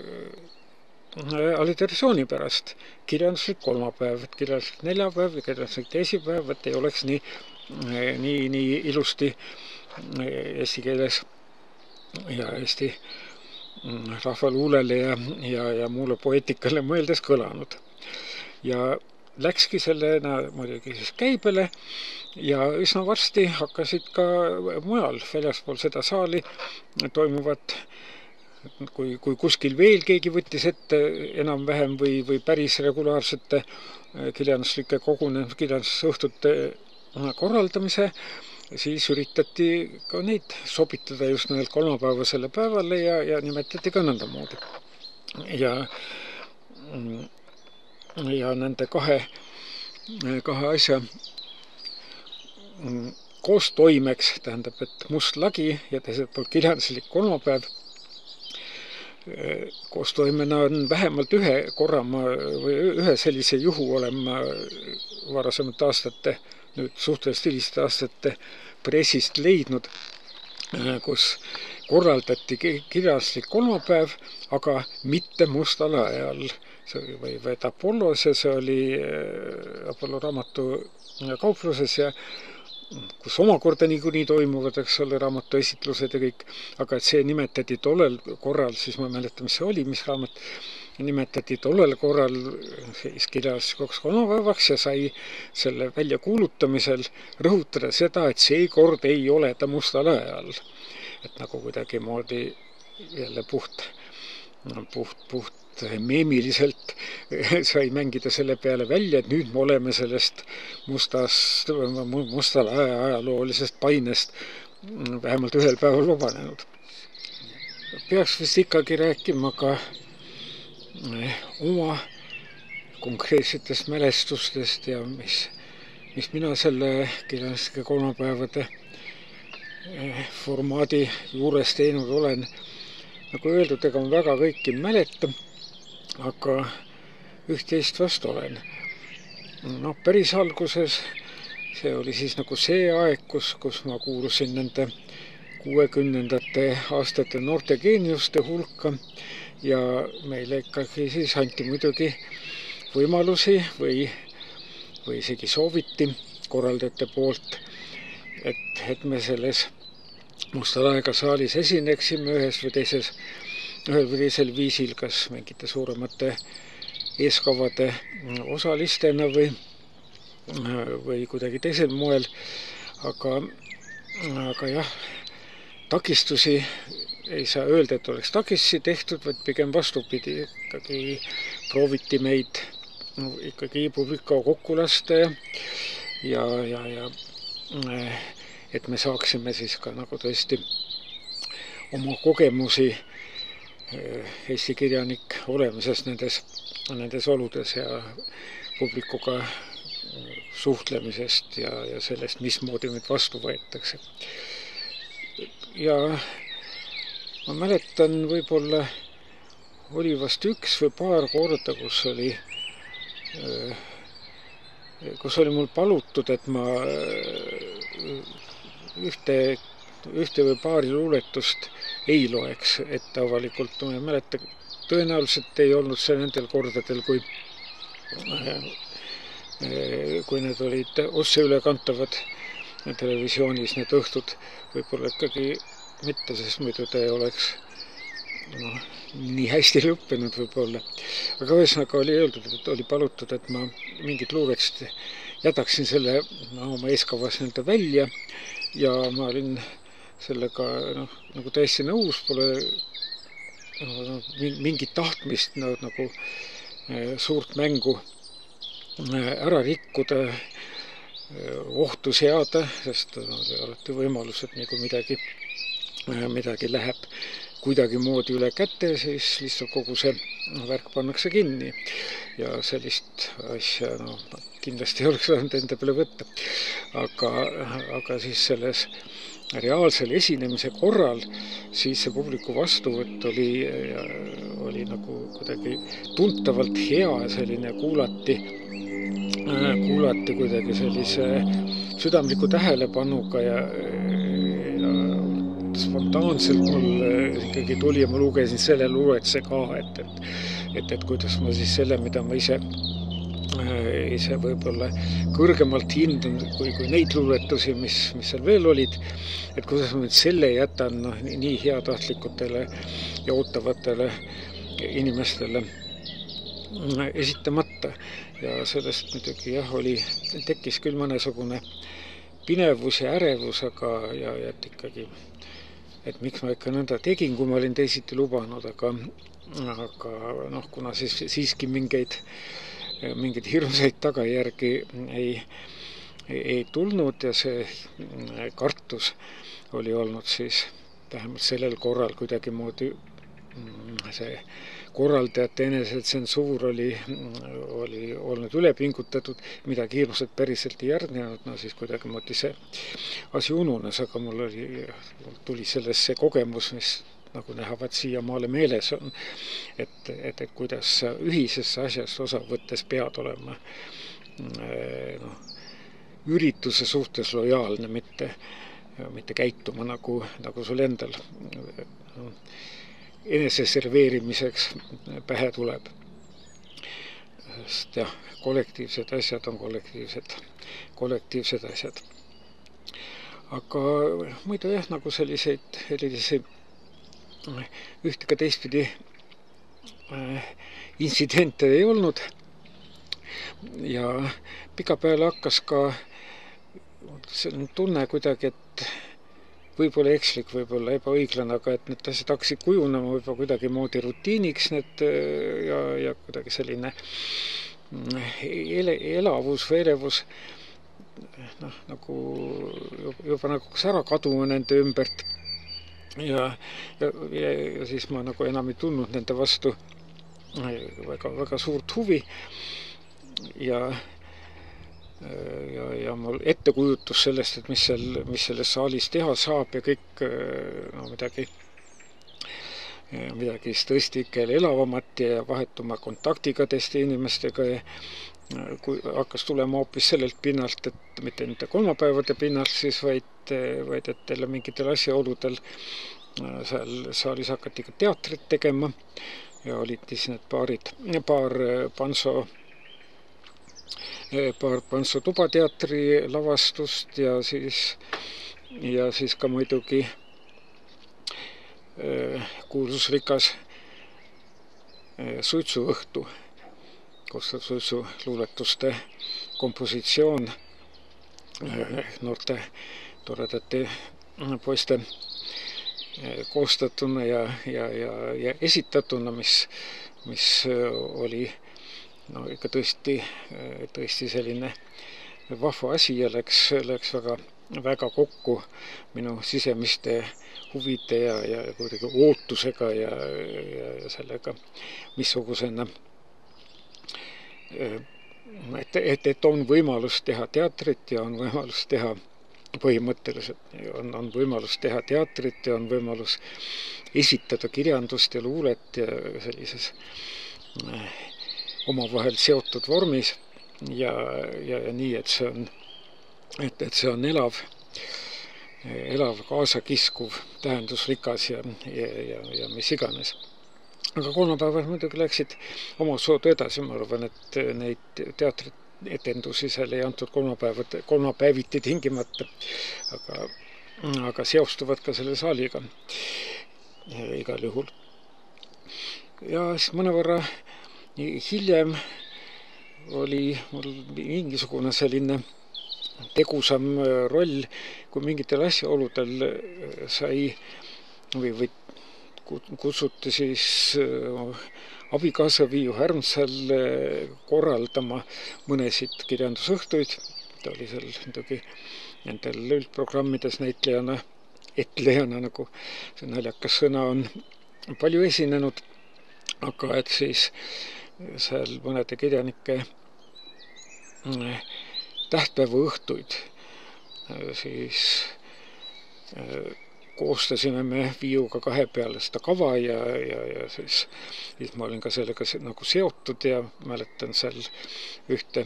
alliteratsiooni pärast kirjanduslik kolmapäev, kirjanduslik neljapäev ja kirjanduslik teisipäev, et ei oleks nii ilusti eesti keeles ja eesti rahvaluulele ja muule poeetikale mõeldes kõlanud. Ja läkski sellena muidugi siis käibele ja üsna varsti hakkasid ka mujal väljaspool seda saali toimuvat, kui kuskil veel keegi võttis ette enam-vähem või päris regulaarsete kirjanduslike kirjandusõhtute korraldamise, siis üritati ka neid sobitada just nimelt kolmapäevasele päevale ja nimetati ka nõndamoodi. Ja nende kahe asja koos toimeks, tähendab, et must lagi ja teiselt poolt kirjanduslik kolmapäev, koos toimena on vähemalt ühe sellise juhu olen ma varasemate aastate, nüüd suhteliselt hiliste aastate pressist leidnud, kus korraldati kirjanduslik kolmapäev, aga mitte mustal ajal. Või Apollos ja see oli Apollo raamatu kaupluses ja kus omakorda niikuinii toimuvad, eks ole, raamatu esitlused ja kõik, aga et see nimetati tollel korral, siis ma mäletan, mis see oli, mis raamat, nimetati tollel korral siis kirjanduslikuks kolmapäevaks ja sai selle väljakuulutamisel rõhutada seda, et seekord ei ole ta musta lae all. Et nagu kuidagi moodi jälle puht meemiliselt sai mängida selle peale välja, et nüüd me oleme sellest musta lae ajaloolisest painest vähemalt ühel päeval vabanenud. Peaks vist ikkagi rääkima ka oma konkreetsetest mälestustest ja mis mina selle kirjanduslike kolmapäevade formaadi juures teinud olen. Nagu öeldud, ega ma väga kõiki mäleta, aga üht-teist vastu olen. Päris alguses see oli siis nagu see aeg, kus ma kuulusin nende 60ndate aastate noorte geeniuste hulka ja meile ikkagi siis anti muidugi võimalusi või isegi sooviti korraldajate poolt, et me selles Musta laega saalis esineksime ühel või teisel viisil, kas mingite suuremate eeskavade osalistena või kuidagi teisel moel. Aga jah, takistusi ei saa öelda, et oleks takistusi tehtud, vaid pigem vastupidi. Ikkagi prooviti meid ikkagi publika kokku lasta ja et me saaksime siis ka nagu tõesti oma kogemusi Eesti kirjanik olemisest nendes oludes ja publikuga suhtlemisest ja sellest, mismoodi meid vastu võetakse. Ja ma mäletan, võib-olla oli vast üks või paar korda, kus oli mul palutud, et ma ühte või paari luuletust ei loeks ette avalikult. Ma ei mäleta, tõenäoliselt ei olnud see nendel kordadel, kui need olid otse ülekantavad televisioonis need õhtud. Võib-olla ikkagi mitte, sest muidu ta ei oleks nii hästi lõppenud võib-olla. Aga ühesõnaga oli öeldud, et oli palutud, et ma mingit luuletust jätaksin selle oma eeskavas välja ja ma olin sellega nagu täiesti nõus, pole mingit tahtmist nagu suurt mängu ära rikkuda, ohtu seada, sest oli alati võimalus, et nagu midagi läheb kuidagi moodi üle käte, siis lihtsalt kogu see värk pannakse kinni ja sellist asja kindlasti ei oleks saanud enda peale võtta. Aga siis selles reaalsel esinemise korral siis see publiku vastuvõtt oli nagu kuidagi tuntavalt hea, selline kuulati kuidagi sellise südamliku tähelepanuga ja spontaanselt mul ikkagi tuli ja ma lugesin selle luuletuse ka, et kuidas ma siis selle, mida ma ise võib-olla kõrgemalt hindan kui neid luuletusi, mis seal veel olid, et kuidas ma nüüd selle jätan nii heatahtlikutele ja ootavatele inimestele esitamata. Ja sellest muidugi tekkis küll mõnesugune pinevus ja ärevus, aga et ikkagi, et miks ma ikka nõnda tegin, kui ma olin teisiti lubanud, aga kuna siiski mingeid hirmsaid tagajärgi ei tulnud ja see kartus oli olnud siis vähemalt sellel korral kuidagi moodi see korraldajate enesetsensuur oli olnud ülepingutatud, midagi hirmsat päriselt ei järgnenud, siis kuidagi moodi see asi ununes, aga mul tuli sellest see kogemus, mis nagu nähavad siiamaale meeles on, et kuidas ühisesse asjast osa võttes pead olema ürituse suhtes lojaalne, mitte käituma nagu sul endal eneseserveerimiseks pähe tuleb. Sest jah, kollektiivsed asjad on kollektiivsed asjad. Aga muidu nagu selliseid ühte ka teistpidi intsidente ei olnud. Ja pikapeale hakkas ka selline tunne kuidagi, et võib-olla ekslik, võib-olla ebaõiglane, aga et need asjad hakkasid kujunema võib-olla kuidagi moodi rutiiniks need ja kuidagi selline elavus või elevus nagu juba nagu kas ära kaduma nende ümbert ja siis ma nagu enam ei tundnud nende vastu väga suurt huvi ja mul ettekujutus sellest, et mis selles saalis teha saab ja kõik midagi tõesti ikka elavamat ja vahetuma kontaktiga teiste inimestega ja kui hakkas tulema hoopis sellelt pinnalt, et mitte nende kolmapäevade pinnalt siis, vaid et jälle mingitel asjaoludel seal saalis hakati ka teatrit tegema ja olid siis need paar Pantso tubateatri lavastust ja siis ka muidugi kuulsusrikas suitsuõhtu, Gustav Suitsu luuletuste kompositsioon noorte toredate poiste koostatuna ja esitatuna, mis oli ikka tõesti selline vahva asi ja läks väga kokku minu sisemiste huvide ja kuidagi ootusega ja sellega, missugusena et on võimalus teha teatrit ja on võimalus teha põhimõtteliselt on võimalus teha teatrit ja on võimalus esitada kirjandust ja luulet ja sellises omavahel seotud vormis ja nii, et see on elav, kaasakiskuv, tähendusrikas ja mis iganes. Aga kolmapäeval muidugi läksid omasoodu edasi, ma arvan, et neid teatrietendusi seal ei antud kolmapäeviti tingimata, aga seostuvad ka selle saaliga igal juhul. Ja siis mõnevõrra hiljem oli mul mingisugune selline tegusam roll, kui mingitel asjaoludel sai või kutsuti siis abikaasa Viiu Härmsal korraldama mõnesid kirjandusõhtuid. Ta oli seal muidugi nendel üldprogrammides etlejana, nagu see naljakas sõna on palju esinenud, aga et siis seal mõnede kirjanike tähtpäevaõhtuid siis koostasime me Viiuga 2 peale seda kava ja siis ma olin ka sellega nagu seotud ja mäletan seal ühte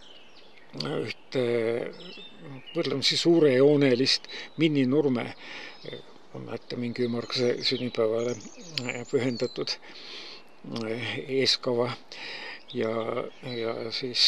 võrdlemisi suurejoonelist Minni Nurme, ma mäletan mingi ümmarguse sünnipäevale pühendatud eeskava ja siis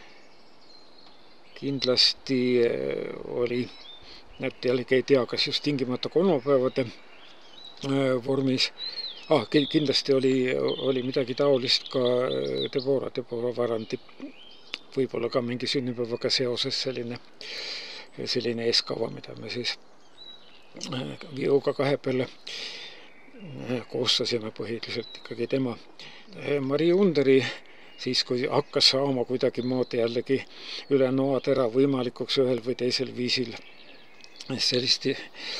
kindlasti oli et jällegi ei tea, kas just tingimata kolmapäevade vormis. Kindlasti oli midagi taolist ka Debora Varandi, võib-olla ka mingi sünnipäevaga seoses selline eeskava, mida me siis Viiuga 2 peale koostasime põhiliselt ikkagi tema. Marii Underi siis, kui hakkas saama kuidagi moodi jällegi üle noatera võimalikuks ühel või teisel viisil selliste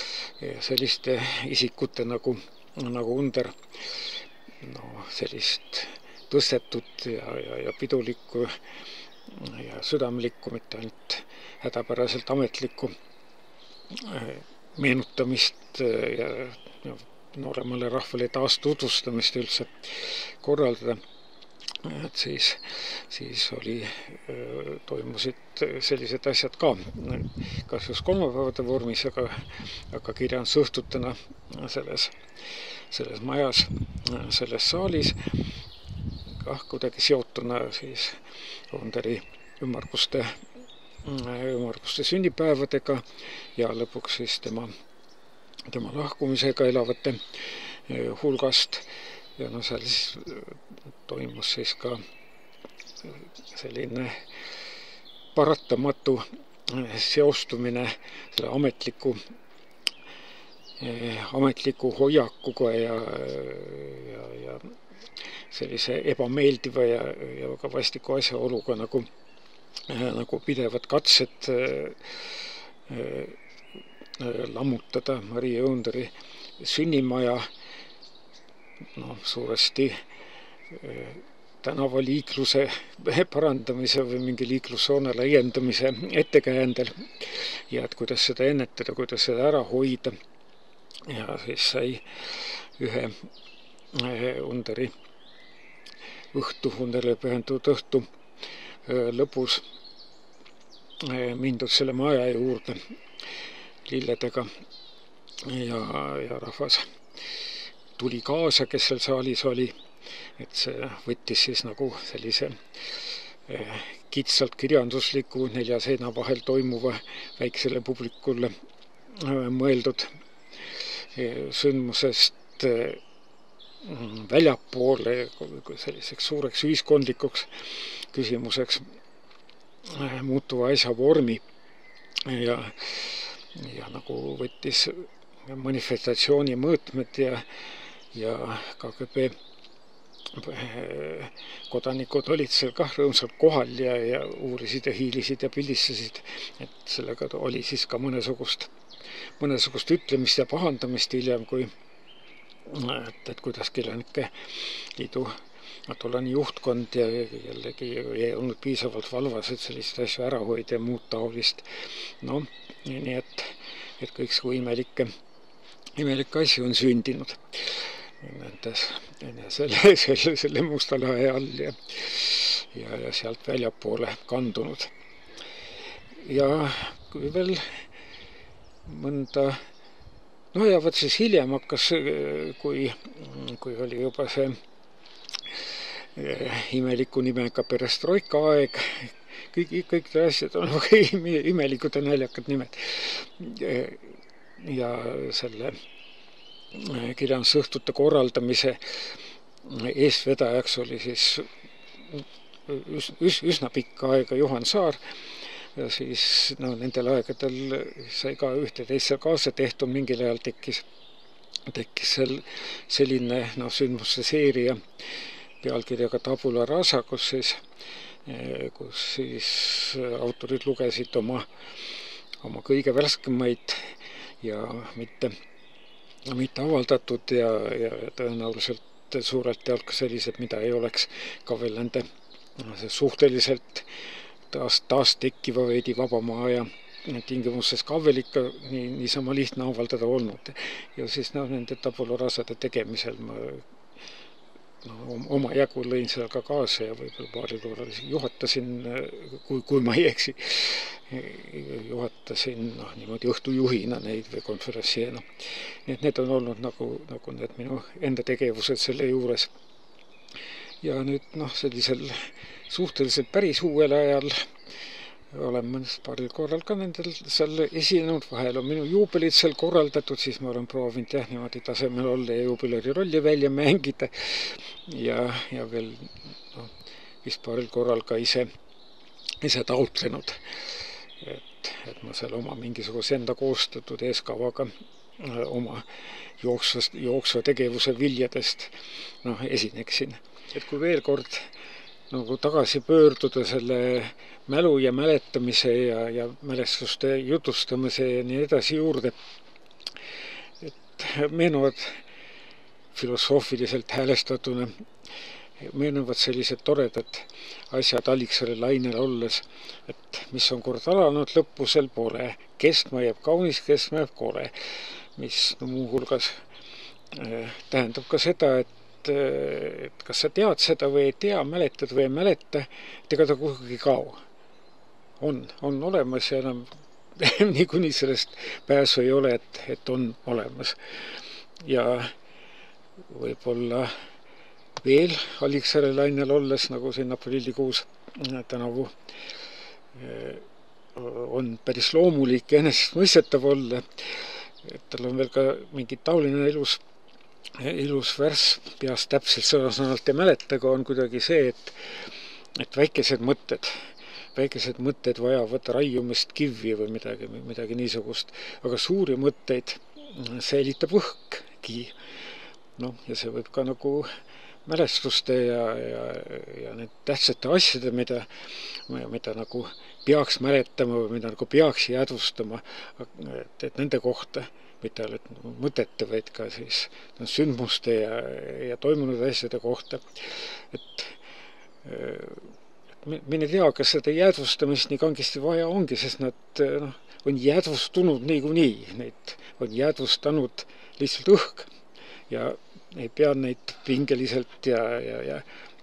isikute nagu Under sellist tõstetud ja pidulikku ja südamlikku, mitte ainult hädapäraselt ametlikku meenutamist ja nooremale rahvale taastutvustamist üldse korraldada. Et siis toimusid sellised asjad ka, kas just kolmapäevade vormis, aga kirjandusõhtutena selles majas, selles saalis, kuidagi seotuna siis Underi ümmarguste sünnipäevadega ja lõpuks siis tema lahkumisega elavate hulgast ja no seal siis toimus siis ka selline paratamatu seostumine selle ametliku hoiakuga ja sellise ebameeldiva ja väga vastiku asjaoluga nagu pidevad katsed lammutada Marie Õunderi sünnimaja, suuresti tänavaliikluse parandamise või mingi liiklussoone laiendamise ettekäändel ja et kuidas seda ennetada, kuidas seda ära hoida. Ja siis sai ühe Õunderi Õunderile pühendatud õhtu lõpus mindud selle maja juurde lilledega ja rahvas tuli kaasa, kes seal saalis oli, et see võttis siis nagu sellise kitsalt kirjandusliku 4 seina vahel toimuva väiksele publikule mõeldud sündmusest väljapoole selliseks suureks ühiskondlikuks küsimuseks muutuva asja vormi ja nagu võttis manifestatsiooni mõõtmed ja KGB kodanikud olid seal kah rõõmsalt kohal ja uurisid ja hiilisid ja pildistasid, et sellega oli siis ka mõnesugust ütlemist ja pahandamist hiljem, et kuidas Kirjanike Liidu tollane juhtkond ja jällegi ei olnud piisavalt valvas, et selliseid asju ära hoida ja muud taolist. Nii et kõik see imelikke asju on sündinud selle musta lae all ja sealt väljapoole kandunud. Ja kui veel mõnda ja võt siis hiljem hakkas, kui oli juba see imeliku nimega perestroika aeg, kõik te asjad on imelikud ja naljakad nimed. Ja selle kirjandusõhtute korraldamise eestvedajaks oli siis üsna pikka aega Juhan Saar. Ja siis nendel aegadel sai ka ühte teist seal kaasa tehtud, mingil ajal tekkis selline sündmuste seeria pealkirjaga Tabula rasa, kus siis autorid lugesid oma kõige värskemaid ja mitte avaldatud ja tõenäoliselt suurelt jaolt ka sellised, mida ei oleks ka veel nende suhteliselt taas tekkiva veidi vabamaa ja tingimustes ka veel ikka niisama lihtne avaldada olnud. Ja siis nende Tabula rasade tegemisel ma oma jagu lõin seal ka kaasa ja võib-olla paari korral juhatasin, kui ma ei eksi, juhatasin niimoodi õhtujuhina neid või konverentsieena. Nii et need on olnud nagu need minu enda tegevused selle juures. Ja nüüd sellisel suhteliselt päris uuel ajal olen ma paaril korral ka nendel seal esinenud, vahel on minu juubelid seal korraldatud, siis ma olen proovinud niimoodi tasemel olla ja juubeleri rolli välja mängida ja veel vist paaril korral ka ise taotlenud, et ma seal oma mingisuguse enda koostatud eeskavaga oma jooksva tegevuse viljadest esineksin. Et kui veel kord tagasi pöörduda selle mälu ja mäletamise ja mälestuste jutustamise ja nii edasi juurde, et meenuvad filosoofiliselt häälestatuna, meenuvad sellised toredad asjad Alliksaare lainel olles, et mis on kord alanud, lõppu sel pole, kestma jääb kaunis, kestma jääb kole, mis muuhulgas tähendab ka seda, et kas sa tead seda või ei tea, mäletad või ei mäleta, et ega ta kuhugi kao. On olemas ja enam niikuinii sellest pääsu ei ole, et on olemas. Ja võib-olla veel Alliksaare lainel olles, nagu siin aprillikuus tänavu, on päris loomulik ja enesestmõistetav olla, et tal on veel ka mingi taoline elus ilus värss, peast täpselt sõna-sõnalt ei mäleta, aga on kuidagi see, et väikesed mõtted vajavad raiumist kivvi või midagi niisugust, aga suuri mõtteid säilitab õhkki. Noh, ja see võib ka nagu mälestuste ja need tähtsate asjade, mida nagu peaks mäletama või mida nagu peaks jäädvustama, et nende kohta, mitte ainult mõtete, vaid ka siis sündmuste ja toimunud asjade kohta. Et mine tea, kas seda jäädvustamist nii kangesti vaja ongi, sest nad on jäädvustunud niikuinii, neid on jäädvustanud lihtsalt õhk ja ei pea neid pingeliselt ja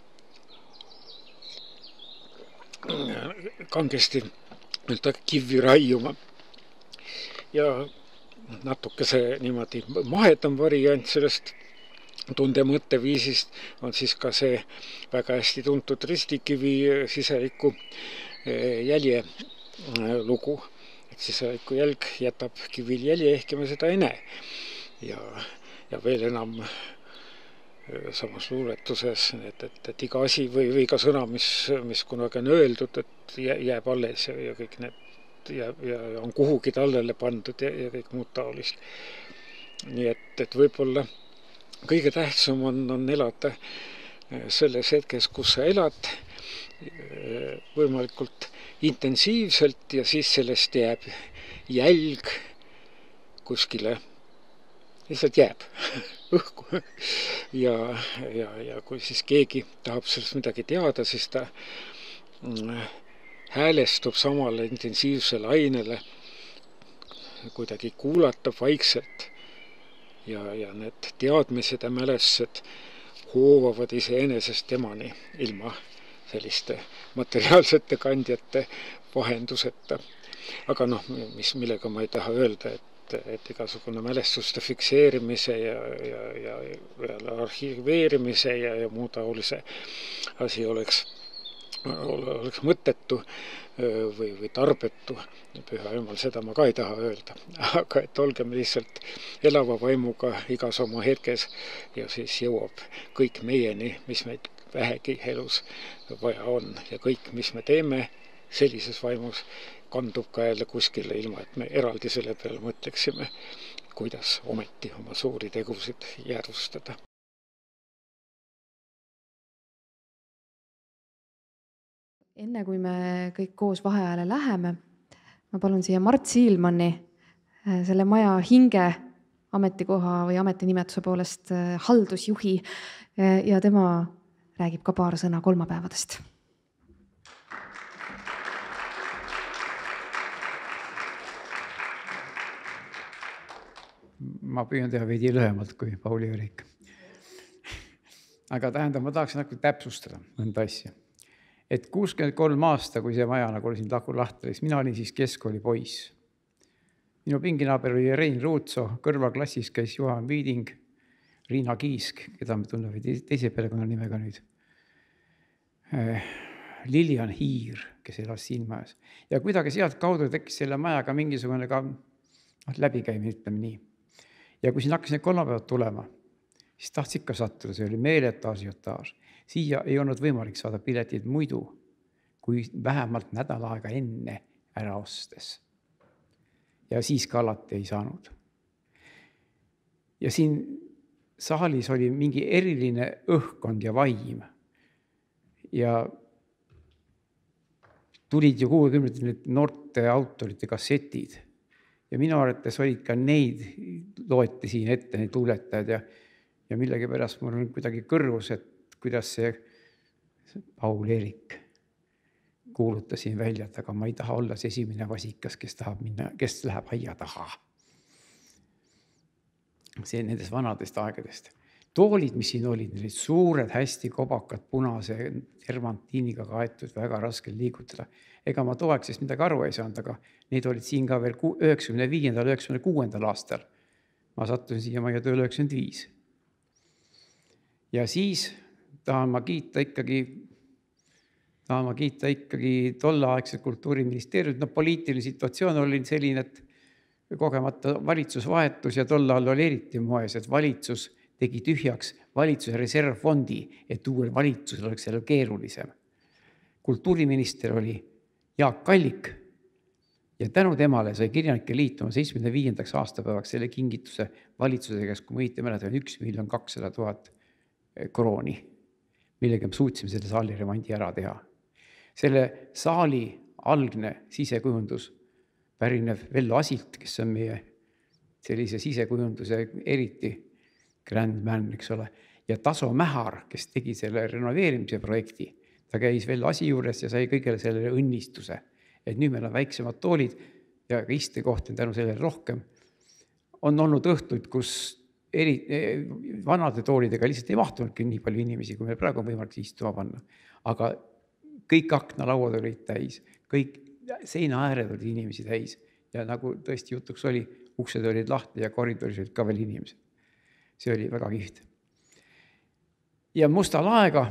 kangesti kivvi raiuma. Ja natuke see niimoodi mahedam variant sellest tundemõtteviisist on siis ka see väga hästi tuntud ristikivi siseliku jälje lugu. Et siseliku jälg jätab kivil jälje, ehkki me seda ei näe. Ja veel enam samas luuletuses, et iga asi või ka sõna, mis kunagi on öeldud, et jääb alles ja kõik need ja on kuhugi tallele pandud ja kõik muud taolist. Nii et võib-olla kõige tähtsam on elada selles hetkes, kus sa elad võimalikult intensiivselt ja siis sellest jääb jälg kuskile, lihtsalt jääb õhku. Ja kui siis keegi tahab sellest midagi teada, siis ta häälestub samale intensiivsele ainele, kuidagi kuulatab vaikselt ja need teadmised ja mälestused hoovavad iseenesest temani ilma selliste materiaalsete kandjate vahenduseta. Aga millega ma ei taha öelda, et igasugune mälestuste fikseerimise ja arhiveerimise ja muu taolise asi oleks mõttetu või tarbetu. Püha Jumal, seda ma ka ei taha öelda. Aga et olgem lihtsalt elava vaimuga igas oma hetkes ja siis jõuab kõik meieni, mis meid vähegi elus vaja on. Ja kõik, mis me teeme sellises vaimus, kandub ka jälle kuskile ilma, et me eraldi selle peale mõtleksime, kuidas ometi oma suuri tegusid jäädvustada. Enne kui me kõik koos vaheajale läheme, ma palun siia Mart Siilmanni, selle maja hinge ametikoha või ametinimetuse poolest haldusjuhi ja tema räägib ka paar sõna kolmapäevadest. Ma püüan teha veidi lühemalt kui Pauli-Erik. Aga tähendab, ma tahaksin täpsustada mõnda asja. Et 63 aasta, kui see maja nagu oli siin taku lahti, mina olin siis keskkooli poiss. Minu pinginaaber oli Rein Ruutso, kõrvaklassis käis Juhan Viiding, Riina Kiisk, keda me tunneme teise perekonna nimega nüüd. Lilian Hiir, kes elas siin majas. Ja kuidagi sealt kaudu tekkis selle majaga mingisugune ka läbikäimine, ütleme nii. Ja kui siin hakkas need kolmapäevad tulema, siis tahtis ikka sattuda, see oli meeletu asiotaaž. Siia ei olnud võimalik saada piletid muidu, kui vähemalt nädal aega enne ära ostes. Ja siis ka alati ei saanud. Ja siin saalis oli mingi eriline õhkkond ja vaim. Ja tulid ju 60 need noorte autorite kassetid. Ja minu arvates olid ka neid, loeti siin ette, neid luuletajad ja millegi pärast mul on kuidagi kõrvus, et kuidas see Paul-Erik kuulutas siin välja, et aga ma ei taha olla see esimene vasikas, kes läheb aia taha. See nendest vanadest aegadest. Toolid, mis siin olid, need suured, hästi kobakad, punase termantiiniga kaetud, väga raske liigutada. Ega ma toeksest midagi aru ei saanud, aga neid olid siin ka veel 95. 96. aastal. Ma sattusin siia maja tööle 95. Ja siis tahan ma kiita ikkagi tolleaegset kultuuriministeeriumit. Poliitiline situatsioon oli selline, et kogemata valitsusvahetus ja tolle all oli eriti moes, et valitsus tegi tühjaks valitsuse reservfondi, et uuel valitsusel oleks seal keerulisem. Kultuuriminister oli Jaak Kallik ja tänu temale sai Kirjanike Liit oma 75. aastapäevaks selle kingituse valitsuse käest, kui ma õieti mäletan, 1 200 000 krooni, millega me suutsime selle saali remondi ära teha. Selle saali algne sisekujundus pärineb Vello Asilt, kes on meie sellise sisekujunduse eriti grand man, eks ole, ja Taso Mähar, kes tegi selle renoveerimise projekti. Ta käis Vello Asi juures ja sai kõigele selle õnnistuse, et nüüd meil on väiksemad toolid ja ka istekoht on tänu sellele rohkem. On olnud õhtuid, kus vanade toolidega lihtsalt ei mahtunudki nii palju inimesi, kui meil praegu on võimalik istuma panna. Aga kõik aknalauad olid täis, kõik seina ääred olid inimesi täis ja nagu tõesti jutuks oli, uksed olid lahti ja koridoris olid ka veel inimesed. See oli väga kihvt. Ja Musta laega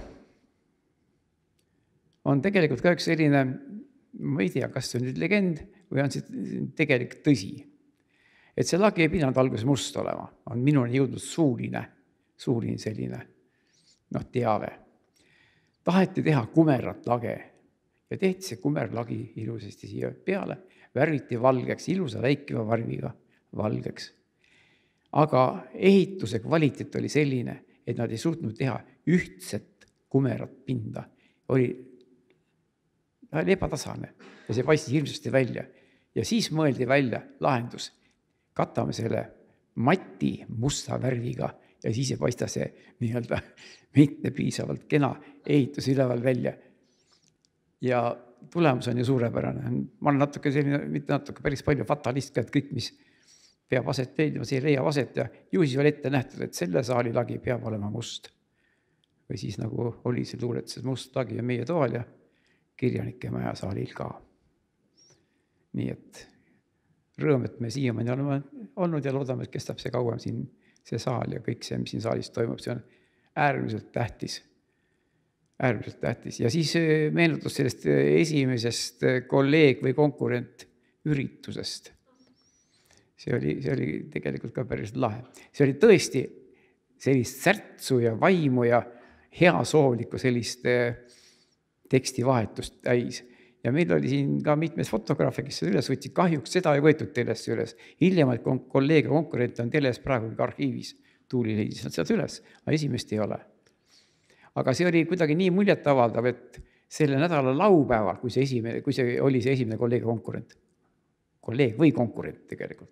on tegelikult ka üks selline, ma ei tea, kas see on nüüd legend või on see tegelikult tõsi. Et see lagi ei pidanud alguses must olema, on minuni jõudnud suuline selline teave. Taheti teha kumerat lage ja tehti see kumerlagi ilusasti siia peale, värviti valgeks, ilusa väikeva varviga valgeks. Aga ehituse kvaliteet oli selline, et nad ei suutnud teha ühtset kumerat pinda. Oli ebatasane ja see paistis hirmsasti välja. Ja siis mõeldi välja lahendus. Katame selle mati musta värviga ja siis ei paista see nii-öelda mitte piisavalt kena ehitus üleval välja. Ja tulemus on ju suurepärane. Ma olen natuke selline, mitte natuke päris palju fatalist, et kõik, mis peab aset leidma, see leiab aset ja ju siis oli ette nähtud, et selle saali lagi peab olema must. Või siis nagu oli see luuletuses must lagi ja meie toal ja Kirjanike maja saalil ka. Nii et rõõm, et me siiamaani oleme olnud ja loodame, et kestab see kauem siin see saal ja kõik see, mis siin saalis toimub, see on äärmiselt tähtis. Äärmiselt tähtis. Ja siis meenutus sellest esimesest kolleeg või konkurent üritusest. See oli tegelikult ka päris lahe. See oli tõesti sellist särtsu ja vaimu ja heasoovlikku sellist tekstivahetust täis. Ja meil oli siin ka mitmes fotograafe, kes seda üles võtsid. Kahjuks seda ei võetud telest üles. Hiljemalt kolleeg ja konkurent on teles praegu arhiivis. Tuuli leidis nad seda üles, aga esimest ei ole. Aga see oli kuidagi nii muljet avaldav, et selle nädala laupäeval, kui see oli see esimene kolleeg ja konkurent. Kolleeg või konkurent tegelikult.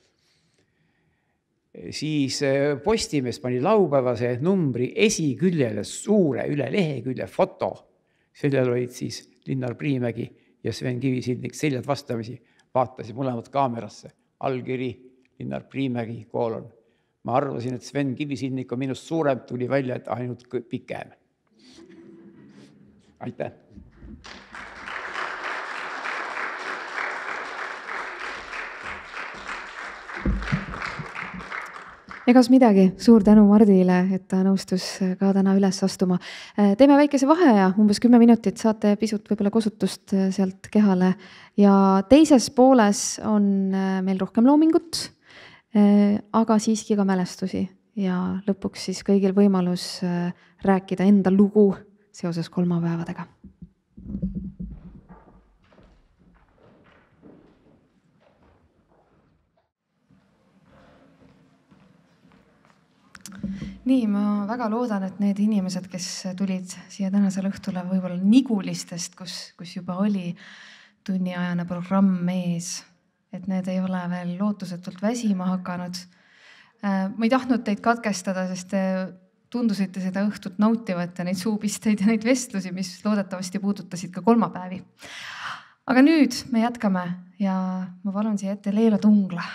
Siis Postimees pani laupäevase numbri esiküljele suure üle lehekülje foto. Sellel olid siis Linnar Priimägi ja Sven Kivisildnik seljad vastamisi. Vaatasid mõlemad kaamerasse. Allkiri Linnar Priimägi : Ma arvasin, et Sven Kivisildnik on minust suurem, tuli välja, et ainult pikem. Aitäh! Egas midagi, suur tänu Mardile, et ta nõustus ka täna üles astuma. Teeme väikese vaheaja, umbes 10 minutit, saate pisut võib-olla kosutust sealt kehale. Ja teises pooles on meil rohkem loomingut, aga siiski ka mälestusi. Ja lõpuks siis kõigil võimalus rääkida enda lugu seoses kolmapäevadega. Nii, ma väga loodan, et need inimesed, kes tulid siia tänasel õhtule võib-olla Nigulistest, kus juba oli tunniajane programm ees, et need ei ole veel lootusetult väsima hakanud. Ma ei tahtnud teid katkestada, sest te tundusite seda õhtut nautivat ja neid suupisteid ja neid vestlusi, mis loodetavasti puudutasid ka kolmapäevi. Aga nüüd me jätkame ja ma palun siia ette Leela Tungla.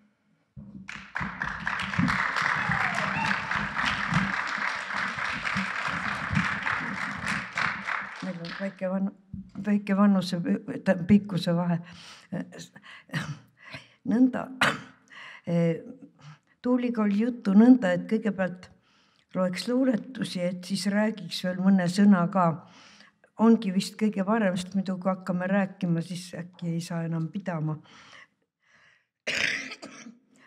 väike vannuse pikkuse vahe. Nõnda, Tuuliga oli juttu nõnda, et kõigepealt loeks luuletusi, et siis räägiks veel mõne sõna ka. Ongi vist kõige parem, sest muidu kui hakkame rääkima, siis äkki ei saa enam pidama.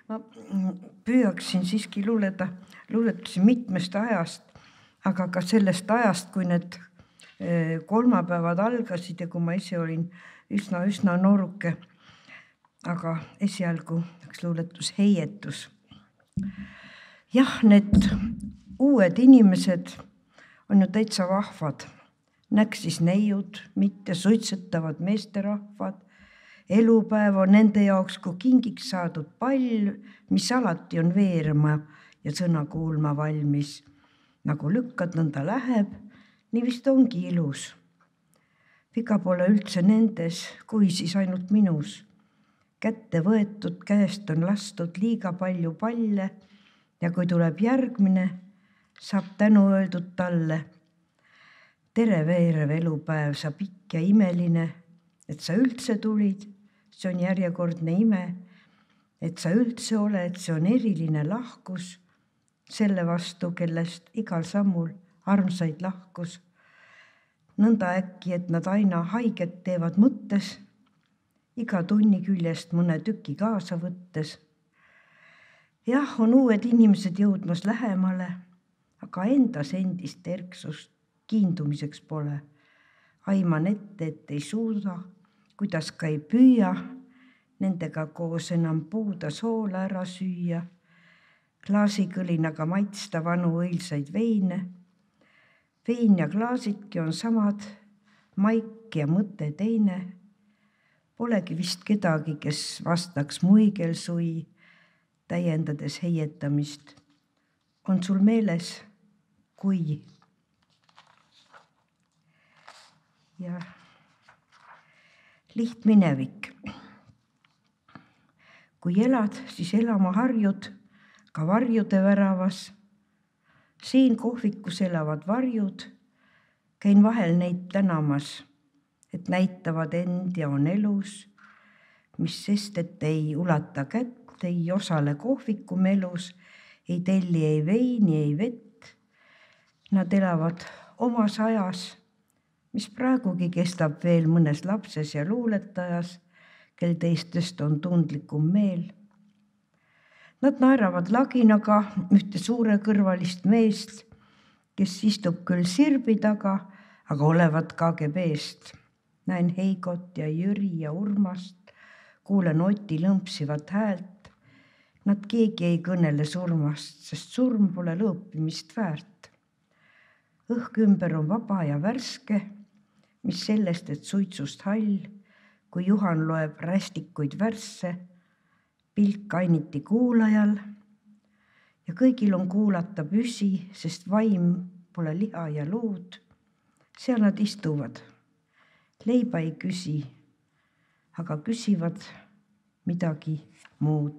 Ma püüaksin siiski luuletusi mitmest ajast, aga ka sellest ajast, kui need kolmapäevad algasid ja kui ma ise olin üsna nooruke. Aga esialgu üks luuletus Heietus. Jah, need uued inimesed on ju täitsa vahvad. Näksis neiud, mitte suitsetavad meesterahvad. Elupäev on nende jaoks kui kingiks saadud pall, mis alati on veerma ja sõna kuulma valmis. Nagu lükkad, nõnda läheb, nii vist ongi ilus. Viga pole üldse nendes, kui siis ainult minus. Kätte võetud, käest on lastud liiga palju palle ja kui tuleb järgmine, saab tänu öeldud talle. Tere veerev elupäev, sa pikk ja imeline, et sa üldse tulid, see on järjekordne ime, et sa üldse oled, see on eriline lahkus, selle vastu, kellest igal sammul armsaid lahkus. Nõnda äkki, et nad aina haiget teevad mõttes, iga tunni küljest mõne tüki kaasa võttes. Jah, on uued inimesed jõudmas lähemale, aga endas endist erksust kiindumiseks pole. Aiman ette, et ei suuda, kuidas ka ei püüa, nendega koos enam puuda soola ära süüa, klaasikõlinaga maitsta vanu õilsaid veine. Vein ja klaasidki on samad, maik ja mõte teine. Polegi vist kedagi, kes vastaks muigel sui, täiendades heietamist. On sul meeles, kui? Ja lihtminevik. Kui elad, siis elama harjud, ka varjude väravas. Siin kohvikus elavad varjud, käin vahel neid tänamas, et näitavad end ja on elus, mis sest, et ei ulata kätt, ei osale kohviku melus, ei telli ei veini, ei vett. Nad elavad omas ajas, mis praegugi kestab veel mõnes lapses ja luuletajas, kel teistest on tundlikum meel. Nad naeravad laginaga ühte suure kõrvalist meest, kes istub küll sirbi taga, aga olevat KGB-st. Näen Heigot ja Jüri ja Urmast, kuulen Oti lõmpsivat häält. Nad keegi ei kõnele surmast, sest surm pole lõõpimist väärt. Õhk ümber on vaba ja värske, mis sellest, et suitsust hall, kui Juhan loeb rästikuid värsse, pilk ainiti kuulajal ja kõigil on kuulata püsi, sest vaim pole liha ja luud. Seal nad istuvad, leiba ei küsi, aga küsivad midagi muud.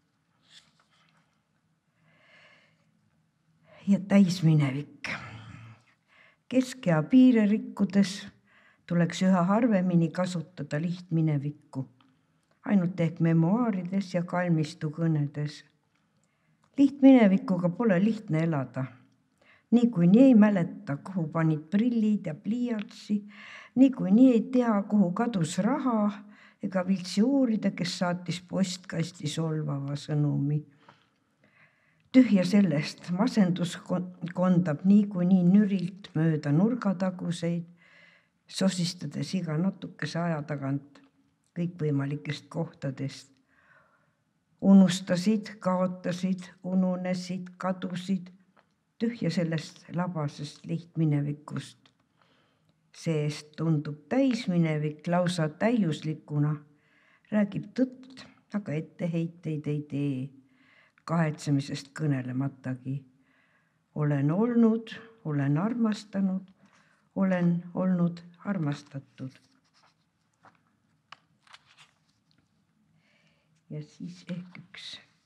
Ja täisminevik. Keskea piire rikkudes tuleks üha harvemini kasutada lihtminevikku, ainult ehk memuaarides ja kalmistu kõnedes. Lihtminevikuga pole lihtne elada. Niikuinii ei mäleta, kuhu panid prillid ja pliiatsi, niikuinii ei tea, kuhu kadus raha ega viitsi uurida, kes saatis postkasti solvava sõnumi. Tühja sellest, masendus kondab niikuinii nürilt mööda nurgataguseid, sosistades iga natukese aja tagant kõikvõimalikest kohtadest. Unustasid, kaotasid, ununesid, kadusid, tühja sellest labasest lihtminevikust. Seest tundub täisminevik lausa täiuslikuna, räägib tõtt, aga etteheiteid ei tee, kahetsemisest kõnelematagi. Olen olnud, olen armastanud, olen olnud armastatud. Ja siis ehk üks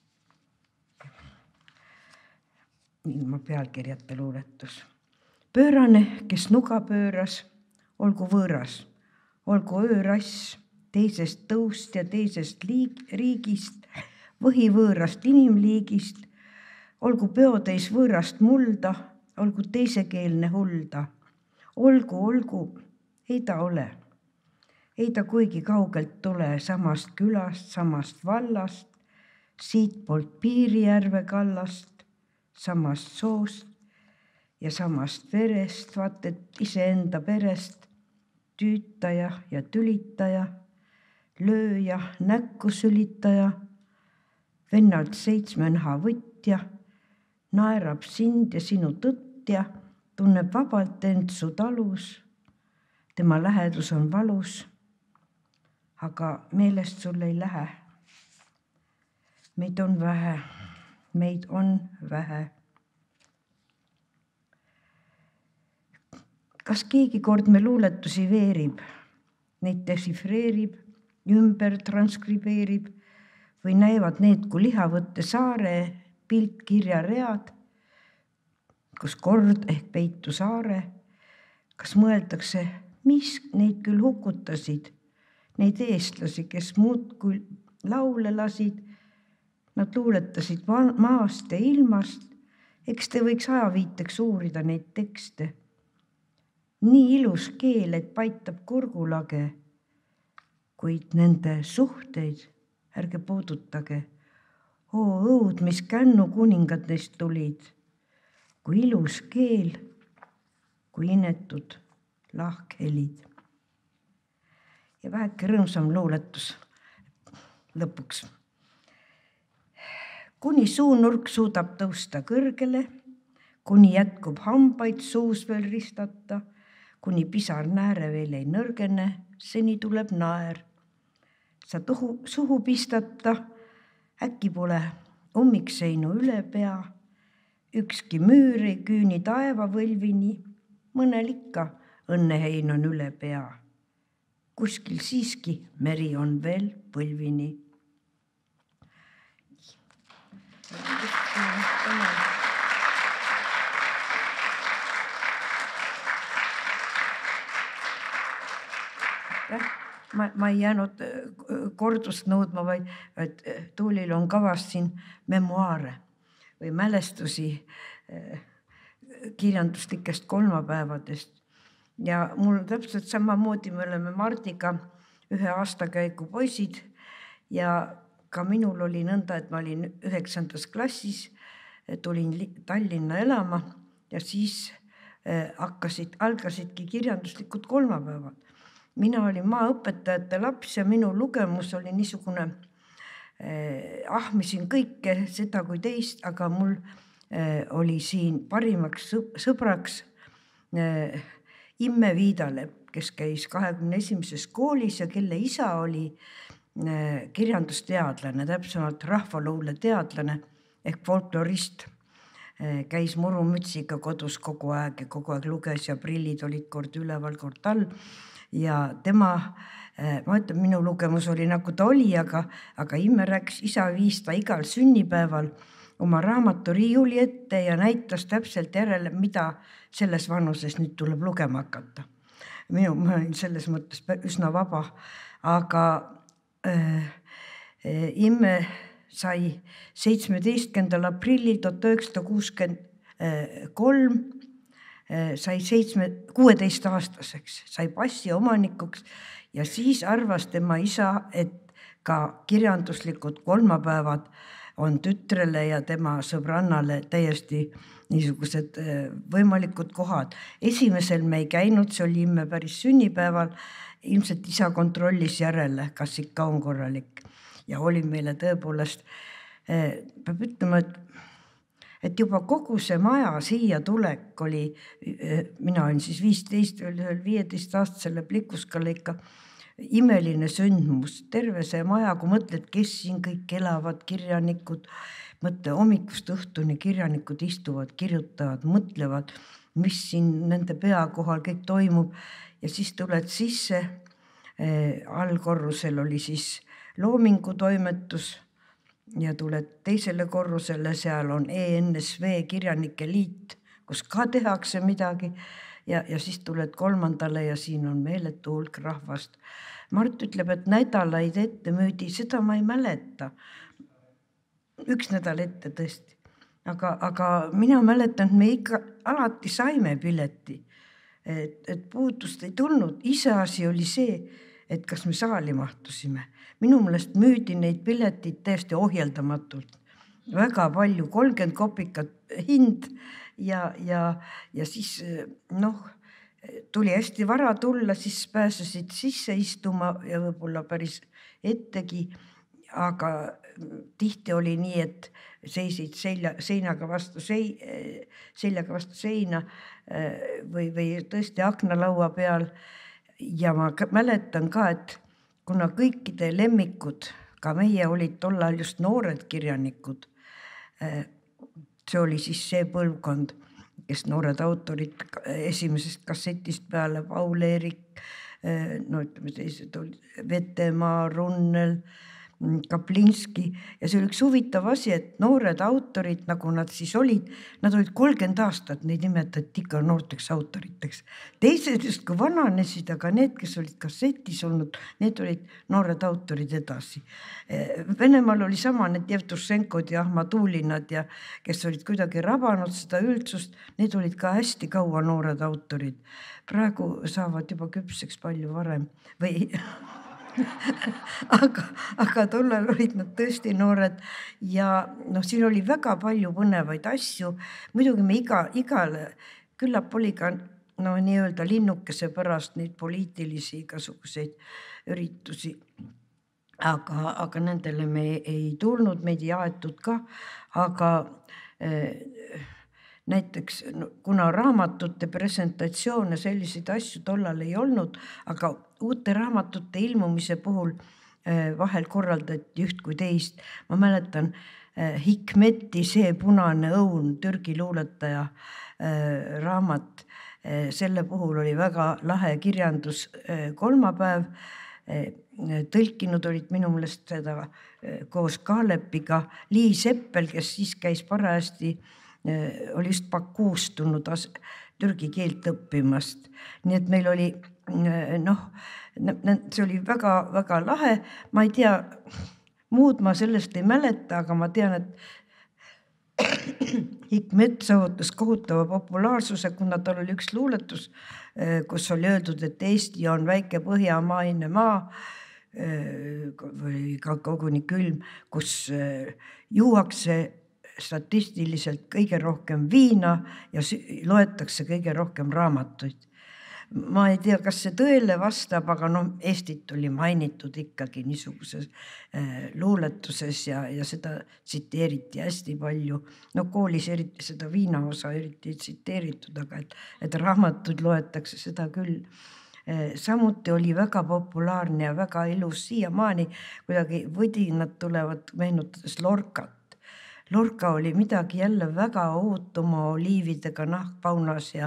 ilma pealkirjata luuletus. Pöörane, kes nuga pööras, olgu võõras, olgu öörass teisest tõust ja teisest riigist, võhivõõrast inimliigist, olgu peotäis võõrast mulda, olgu teisekeelne hulda. Olgu, ei ta ole. Ei ta kuigi kaugelt tule samast külast, samast vallast, siitpoolt Piirijärve kallast, samast soost ja samast verest, vaat et iseenda perest, tüütaja ja tülitaja, lööja, näkku sülitaja, vennalt 7 naha võtja, naerab sind ja sinu tõtt ja tunneb vabalt end su talus. Tema lähedus on valus, aga meelest sul ei lähe. Meid on vähe, meid on vähe. Kas keegi kord me luuletusi veerib, neid desifreerib, ümber transkribeerib või näivad need kui lihavõtte saare piltkirja read, kus kord ehk peitu saare, kas mõeldakse, mis neid küll hukutasid, neid eestlasi, kes muudkui laule lasid, nad luuletasid maast ja ilmast, eks te võiks ajaviiteks uurida neid tekste. Nii ilus keel, et paitab kurgulage, kuid nende suhteid ärge puudutage. Oo õud, mis kännu kuningad neist tulid, kui ilus keel, kui inetud lahkhelid. Ja väheke rõõmsam luuletus lõpuks. Kuni suunurk suudab tõusta kõrgele, kuni jätkub hambaid suus veel ristata, kuni pisar nääre veel ei nõrgene, seni tuleb naer. Sa suhu pistata, äkki pole ummikseinu üle pea, ükski müür ei küüni taeva võlvini, mõnel ikka õnnehein on üle pea. Kuskil siiski meri on veel põlvini. Ma ei jäänud kordust nõudma, vaid Tuulil on kavas siin memuaare või mälestusi kirjanduslikest kolmapäevadest. Ja mul täpselt samamoodi me oleme Mardiga 1 aastakäigu poisid ja ka minul oli nõnda, et ma olin 9. klassis, tulin Tallinna elama ja siis algasidki kirjanduslikud kolmapäevad. Mina olin maaõpetajate laps ja minu lugemus oli niisugune, ahmisin kõike seda kui teist, aga mul oli siin parimaks sõbraks Imme Viidalepp, kes käis 21. koolis ja kelle isa oli kirjandusteadlane, täpsemalt rahvaluule teadlane ehk folklorist. Käis murumütsiga kodus kogu aeg luges ja prillid olid kord üleval, kord all. Ja tema, ma ütlen, minu lugemus oli nagu ta oli, aga Imme rääkis, isa viis ta igal sünnipäeval oma raamatu riiuli ette ja näitas täpselt järele, mida selles vanuses nüüd tuleb lugema hakata. Ma olin selles mõttes üsna vaba, aga Imme sai 17. aprillil 1963 sai 16-aastaseks, sai passi omanikuks ja siis arvas tema isa, et ka kirjanduslikud kolmapäevad on tütrele ja tema sõbrannale täiesti niisugused võimalikud kohad. Esimesel me ei käinud, see oli Imme päris sünnipäeval, ilmselt isa kontrollis järele, kas ikka on korralik ja oli meile tõepoolest, peab ütlema, et juba kogu see maja siia tulek oli, mina olin siis 15 või 15-aastasele plikuskale ikka imeline sündmus, terve see maja, kui mõtled, kes siin kõik elavad, kirjanikud, mõtle hommikust õhtuni kirjanikud istuvad, kirjutavad, mõtlevad, mis siin nende pea kohal kõik toimub ja siis tuled sisse, allkorrusel oli siis Loomingu toimetus ja tuled teisele korrusele, seal on ENSV Kirjanike Liit, kus ka tehakse midagi ja siis tuled 3. ja siin on meeletu hulk rahvast. Mart ütleb, et nädalaid ette müüdi, seda ma ei mäleta. 1 nädal ette tõesti. Aga mina mäletan, et me ikka alati saime pileti, et puudust ei tulnud. Iseasi oli see, et kas me saali mahtusime. Minu meelest müüdi neid piletid täiesti ohjeldamatult. Väga palju, 30 kopikat hind ja siis tuli hästi vara tulla, siis pääsesid sisse istuma ja võib-olla päris ettegi, aga tihti oli nii, et seisid seljaga vastu seina või tõesti aknalaua peal. Ja ma mäletan ka, et kuna kõikide lemmikud, ka meie olid tollal just noored kirjanikud, see oli siis see põlvkond, kes noored autorid esimesest kassetist peale, Paul Eerik, teised olid Vetemaa, Runnel, Kaplinski ja see oli üks huvitav asi, et noored autorid, nagu nad siis olid, nad olid 30 aastat, neid nimetati ikka noorteks autoriteks. Teised just kui vananesid, aga need, kes olid kassetis olnud, need olid noored autorid edasi. Venemaal oli sama need Jevtušenkod ja Ahmadulinad ja kes olid kuidagi rabanud seda üldsust, need olid ka hästi kaua noored autorid. Praegu saavad juba küpseks palju varem või aga tollal olid nad tõesti noored ja siin oli väga palju põnevaid asju. Muidugi me igale küllap oli ka nii-öelda linnukese pärast neid poliitilisi igasuguseid üritusi. Aga nendele me ei tulnud, meid ei aetud ka, aga näiteks kuna raamatute presentatsioone selliseid asju tollal ei olnud, aga uute raamatute ilmumise puhul vahel korraldati üht kui teist. Ma mäletan Hikmeti See punane õun, Türgi luuletaja raamat. Selle puhul oli väga lahe kirjandus kolmapäev. Tõlkinud olid minu meelest seda koos Kaalepiga Liis Eppel, kes siis käis parajasti oli just Bakuust tulnud türgi keelt õppimast. Nii et meil oli, see oli väga, väga lahe. Ma ei tea, muud ma sellest ei mäleta, aga ma tean, et Hikmet saavutas kohutava populaarsuse, kuna tal oli üks luuletus, kus oli öeldud, et Eesti on väike põhjamaine maa või ka koguni külm, kus juuakse statistiliselt kõige rohkem viina ja loetakse kõige rohkem raamatuid. Ma ei tea, kas see tõele vastab, aga Eestit oli mainitud ikkagi niisuguses luuletuses ja seda tsiteeriti hästi palju. Koolis eriti seda viina osa eriti tsiteeritud, aga et raamatuid loetakse seda küll. Samuti oli väga populaarne ja väga ilus siiamaani, kuidagi võdinad tulevad meenutades Lorcat. Lorca oli midagi jälle väga uut oma oliividega nahkpaunas ja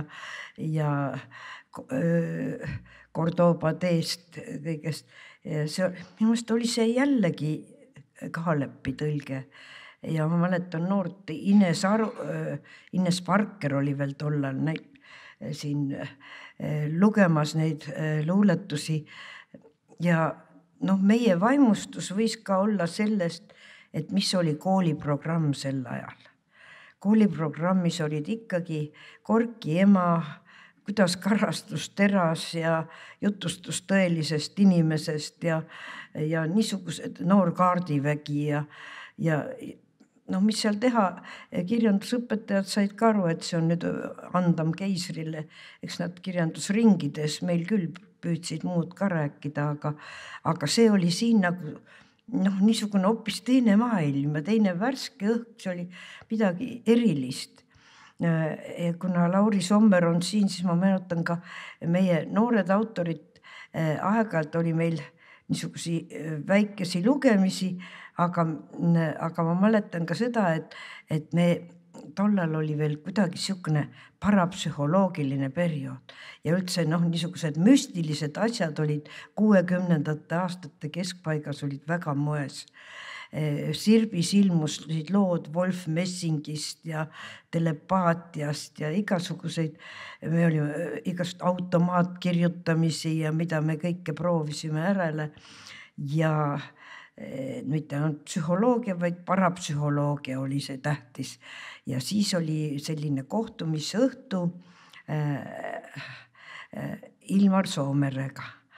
Cordoba teest kõigest. Minu meelest oli see jällegi Kaalepi tõlge ja ma mäletan noort Ines Parker oli veel tollal siin lugemas neid luuletusi ja meie vaimustus võis ka olla sellest, et mis oli kooliprogramm sel ajal. Kooliprogrammis olid ikkagi Korki ema, kuidas karastus teras ja jutustus tõelisest inimesest ja niisugused noor kaardivägi ja mis seal teha, kirjandusõpetajad said ka aru, et see on nüüd andam keisrile, eks nad kirjandusringides meil küll püüdsid muud ka rääkida, aga see oli siin nagu niisugune hoopis teine maailm ja teine värske õhk, see oli midagi erilist. Kuna Lauri Sommer on siin, siis ma meenutan ka meie noored autorid, aeg-ajalt oli meil niisugusi väikesi lugemisi, aga ma mäletan ka seda, et me tollal oli veel kuidagi niisugune parapsühholoogiline periood ja üldse niisugused müstilised asjad olid 60ndate aastate keskpaigas olid väga moes. Sirbis ilmusid lood Wolf Messingist ja telepaatiast ja igasuguseid, me olime igast automaatkirjutamisi ja mida me kõike proovisime järele ja mitte ainult psühholoogia, vaid parapsühholoogia oli see tähtis. Ja siis oli selline kohtumisõhtu Ilmar Soomerega.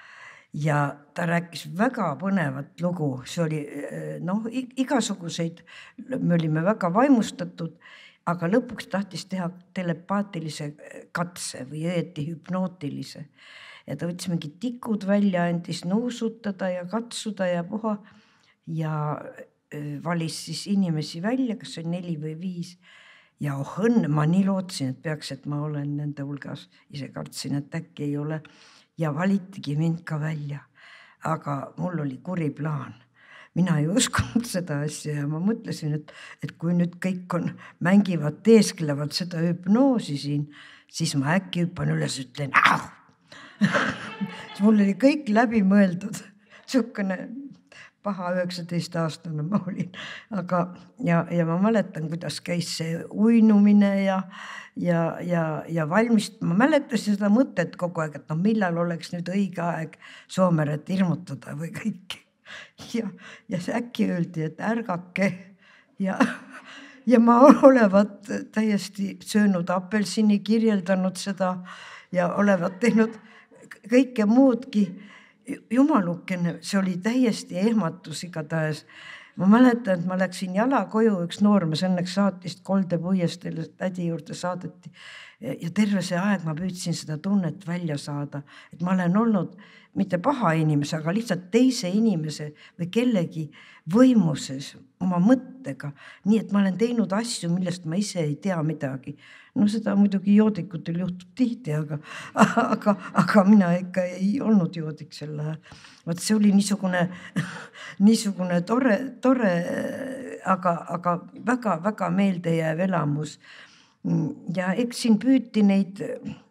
ja ta rääkis väga põnevat lugu, see oli igasuguseid, me olime väga vaimustatud, aga lõpuks tahtis teha telepaatilise katse või õieti hüpnootilise. Ja ta võttis mingid tikud välja, andis nuusutada ja katsuda ja puha ja valis siis inimesi välja, kas on 4 või 5. Ja õnne, ma nii lootsin, et peaks, et ma olen nende hulgas, ise kartsin, et äkki ei ole. Ja valitigi mind ka välja. Aga mul oli kuri plaan. Mina ei uskunud seda asja ja ma mõtlesin, et kui nüüd kõik mängivad, teesklevad seda hüpnoosi siin, siis ma äkki hüppan üles, ütlen au! Mul oli kõik läbi mõeldud. Sihukene paha 19-aastane ma olin. Aga ja ma mäletan, kuidas käis see uinumine ja valmist. Ma mäletasin seda mõtet kogu aeg, et millal oleks nüüd õige aeg Soomeret hirmutada või kõiki. Ja äkki öeldi, et ärgake ja ma olevat täiesti söönud apelsini, kirjeldanud seda ja olevat teinud kõike muudki. Jumalukene, see oli täiesti ehmatus igatahes. Ma mäletan, et ma läksin jala koju, üks noormees õnneks saatist Kolde puiesteele, tädi juurde saadeti. Ja terve see aeg ma püüdsin seda tunnet välja saada, et ma olen olnud mitte paha inimese, aga lihtsalt teise inimese või kellegi võimuses oma mõttega. Nii, et ma olen teinud asju, millest ma ise ei tea midagi. No seda muidugi joodikutel juhtub tihti, aga mina ikka ei olnud joodik sel ajal. Vaat see oli niisugune tore, aga väga meeldejääv elamus. Ja eks siin püüti neid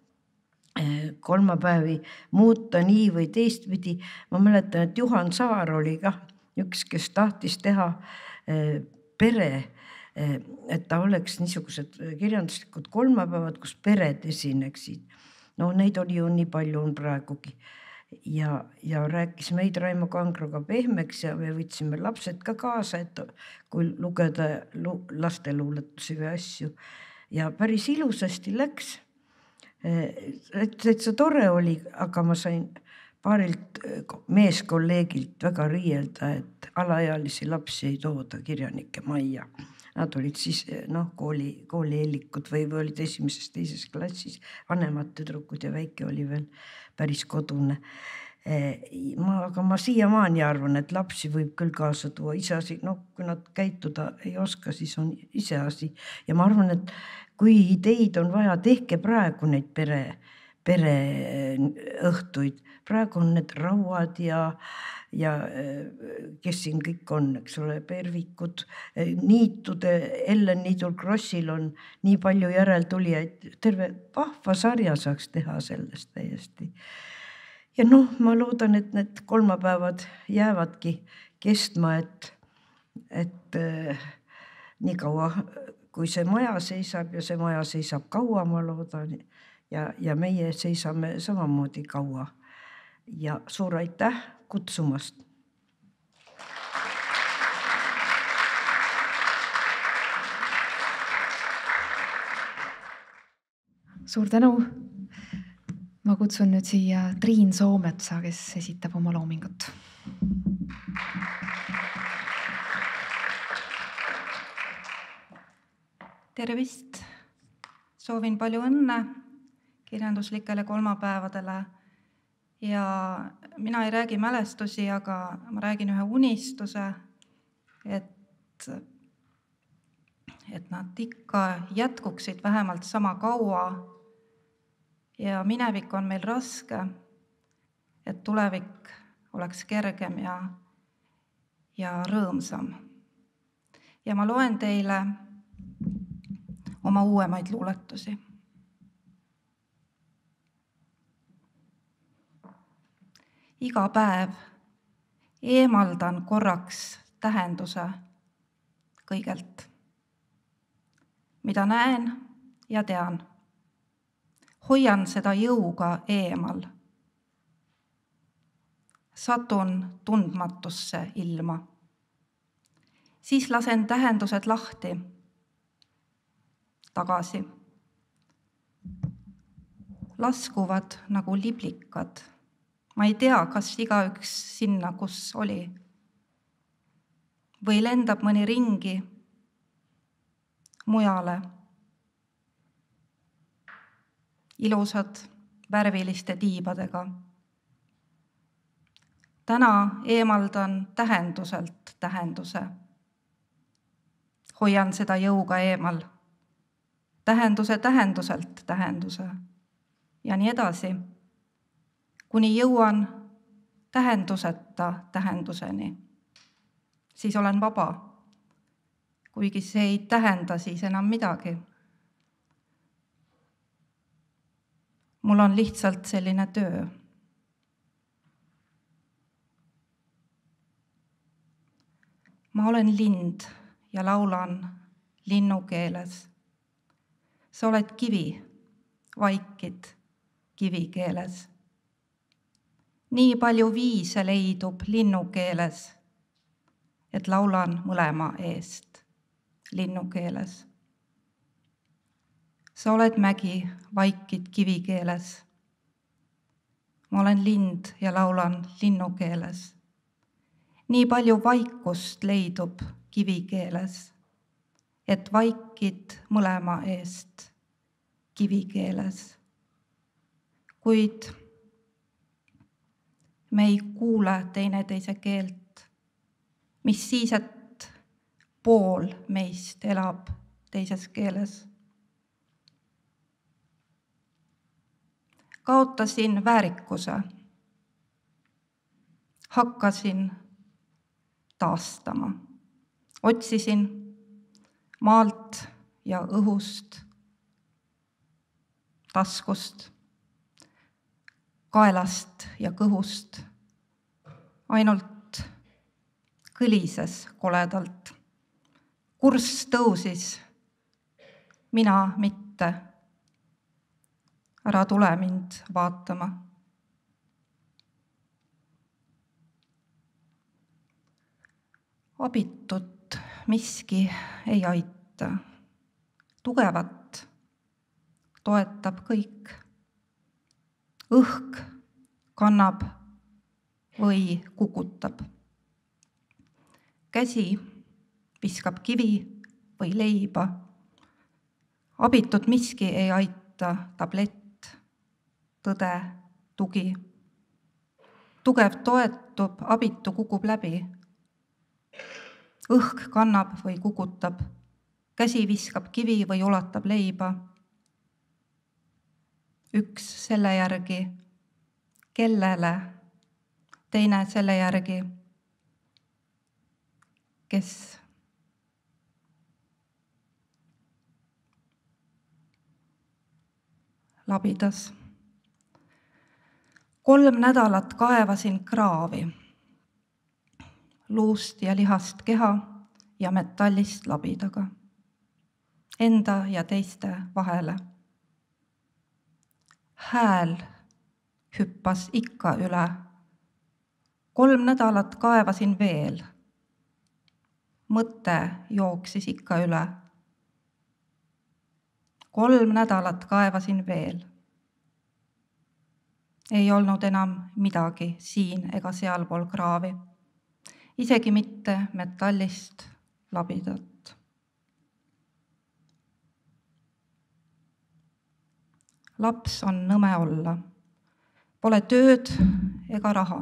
kolmapäevi muuta nii või teistpidi. Ma mäletan, et Juhan Saar oli ka üks, kes tahtis teha pere, et ta oleks niisugused kirjanduslikud kolmapäevad, kus pered esineksid. No neid oli ju nii palju on praegugi. Ja rääkis meid Raimo Kangroga pehmeks ja me võtsime lapsed ka kaasa, et kui lugeda lasteluuletusi või asju. Ja päris ilusasti läks. Et see tore oli, aga ma sain paarilt meeskolleegilt väga riielda, et alaealisi lapsi ei tooda kirjanike majja. Nad olid siis koolieelikud või olid 1.-2. klassis, vanemad tüdrukud ja väike oli veel päris kodune. Aga ma siiamaani arvan, et lapsi võib küll kaasa tuua iseasi, kui nad käituda ei oska, siis on iseasi. Ja ma arvan, et kui ideid on vaja, tehke praegu neid pereõhtuid. Praegu on need rauad ja kes siin kõik on, eks ole, pervikud, niitude, Ellen Niidul Krossil on nii palju järeltulijaid, terve vahva sarja saaks teha sellest täiesti. Ja ma loodan, et need kolmapäevad jäävadki kestma, et nii kaua, kui see maja seisab ja see maja seisab kaua, ma loodan, ja meie seisame samamoodi kaua. Ja suur aitäh kutsumast. Suur tänu. Ma kutsun nüüd siia Triin Soometsa, kes esitab oma loomingut. Tervist! Soovin palju õnne kirjanduslikele kolmapäevadele ja mina ei räägi mälestusi, aga ma räägin ühe unistuse, et nad ikka jätkuksid vähemalt sama kaua ja minevik on meil raske, et tulevik oleks kergem ja rõõmsam. Ja ma loen teile oma uuemaid luuletusi. Iga päev eemaldan korraks tähenduse kõigelt, mida näen ja tean. Hoian seda jõuga eemal. Satun tundmatusse ilma. Siis lasen tähendused lahti. Tagasi. Laskuvad nagu liblikad Ma ei tea, kas igaüks sinna, kus oli. Või lendab mõni ringi mujale. Ilusad värviliste tiibadega. Täna eemaldan tähenduselt tähenduse. Hoian seda jõuga eemal. Tähenduse tähenduselt tähenduse. Ja nii edasi. Kuni jõuan tähenduseta tähenduseni. Siis olen vaba. Kuigi see ei tähenda siis enam midagi. Mul on lihtsalt selline töö. Ma olen lind ja laulan linnukeeles. Sa oled kivi, vaikid kivikeeles. Nii palju viise leidub linnukeeles, et laulan mõlema eest linnukeeles. Sa oled mägi, vaikid kivikeeles. Ma olen lind ja laulan linnukeeles. Nii palju vaikust leidub kivikeeles, et vaikid mõlema eest kivikeeles. Kuid me ei kuule teineteise keelt, mis siis, et pool meist elab teises keeles. Kaotasin väärikuse. Hakkasin taastama. Otsisin maalt ja õhust, taskust, kaelast ja kõhust. Ainult kõlises koledalt. Kurss tõusis, mina mitte. Ära tule mind vaatama. Abitut miski ei aita. Tugevat toetab kõik. Õhk kannab või kukutab. Käsi viskab kivi või leiba. Abitut miski ei aita, tablett, tõde, tugi. Tugev toetub, abitu kukub läbi. Õhk kannab või kukutab. Käsi viskab kivi või ulatab leiba. Üks selle järgi, kellele, teine selle järgi, kes. Labidas. 3 nädalat kaevasin kraavi, luust ja lihast keha ja metallist labidaga, enda ja teiste vahele. Hääl hüppas ikka üle. 3 nädalat kaevasin veel. Mõte jooksis ikka üle. 3 nädalat kaevasin veel. Ei olnud enam midagi siin ega sealpool kraavi. Isegi mitte metallist labidat. Laps on nõme olla. Pole tööd ega raha.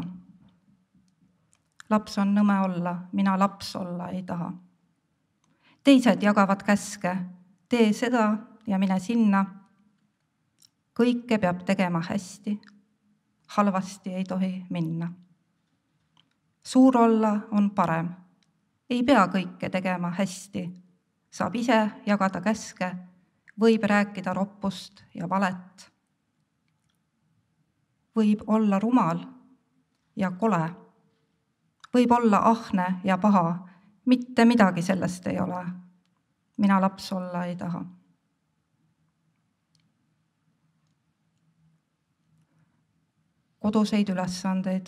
Laps on nõme olla, mina laps olla ei taha. Teised jagavad käske, tee seda ja mine sinna. Kõike peab tegema hästi, halvasti ei tohi minna. Suur olla on parem, ei pea kõike tegema hästi, saab ise jagada käske, võib rääkida roppust ja valet. Võib olla rumal ja kole. Võib olla ahne ja paha. Mitte midagi sellest ei ole. Mina laps olla ei taha. Koduseid ülesandeid.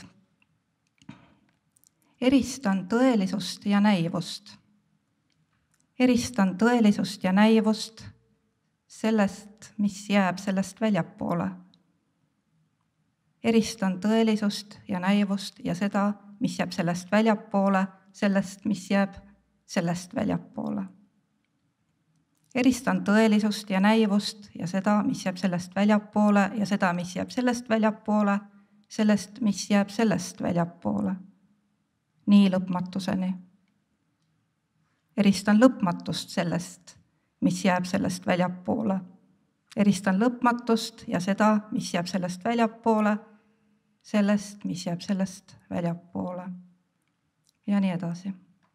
Eristan tõelisust ja näivust. Eristan tõelisust ja näivust sellest, mis jääb sellest väljapoole. Eristan tõelisust ja näivust ja seda, mis jääb sellest väljapoole, sellest, mis jääb sellest väljapoole. Eristan tõelisust ja näivust ja seda, mis jääb sellest väljapoole ja seda, mis jääb sellest väljapoole, sellest, mis jääb sellest väljapoole. Nii lõpmatuseni. Eristan lõpmatust sellest, mis jääb sellest väljapoole. Eristan lõpmatust ja seda, mis jääb sellest väljapoole, sellest, mis jääb sellest väljapoole. Ja nii edasi.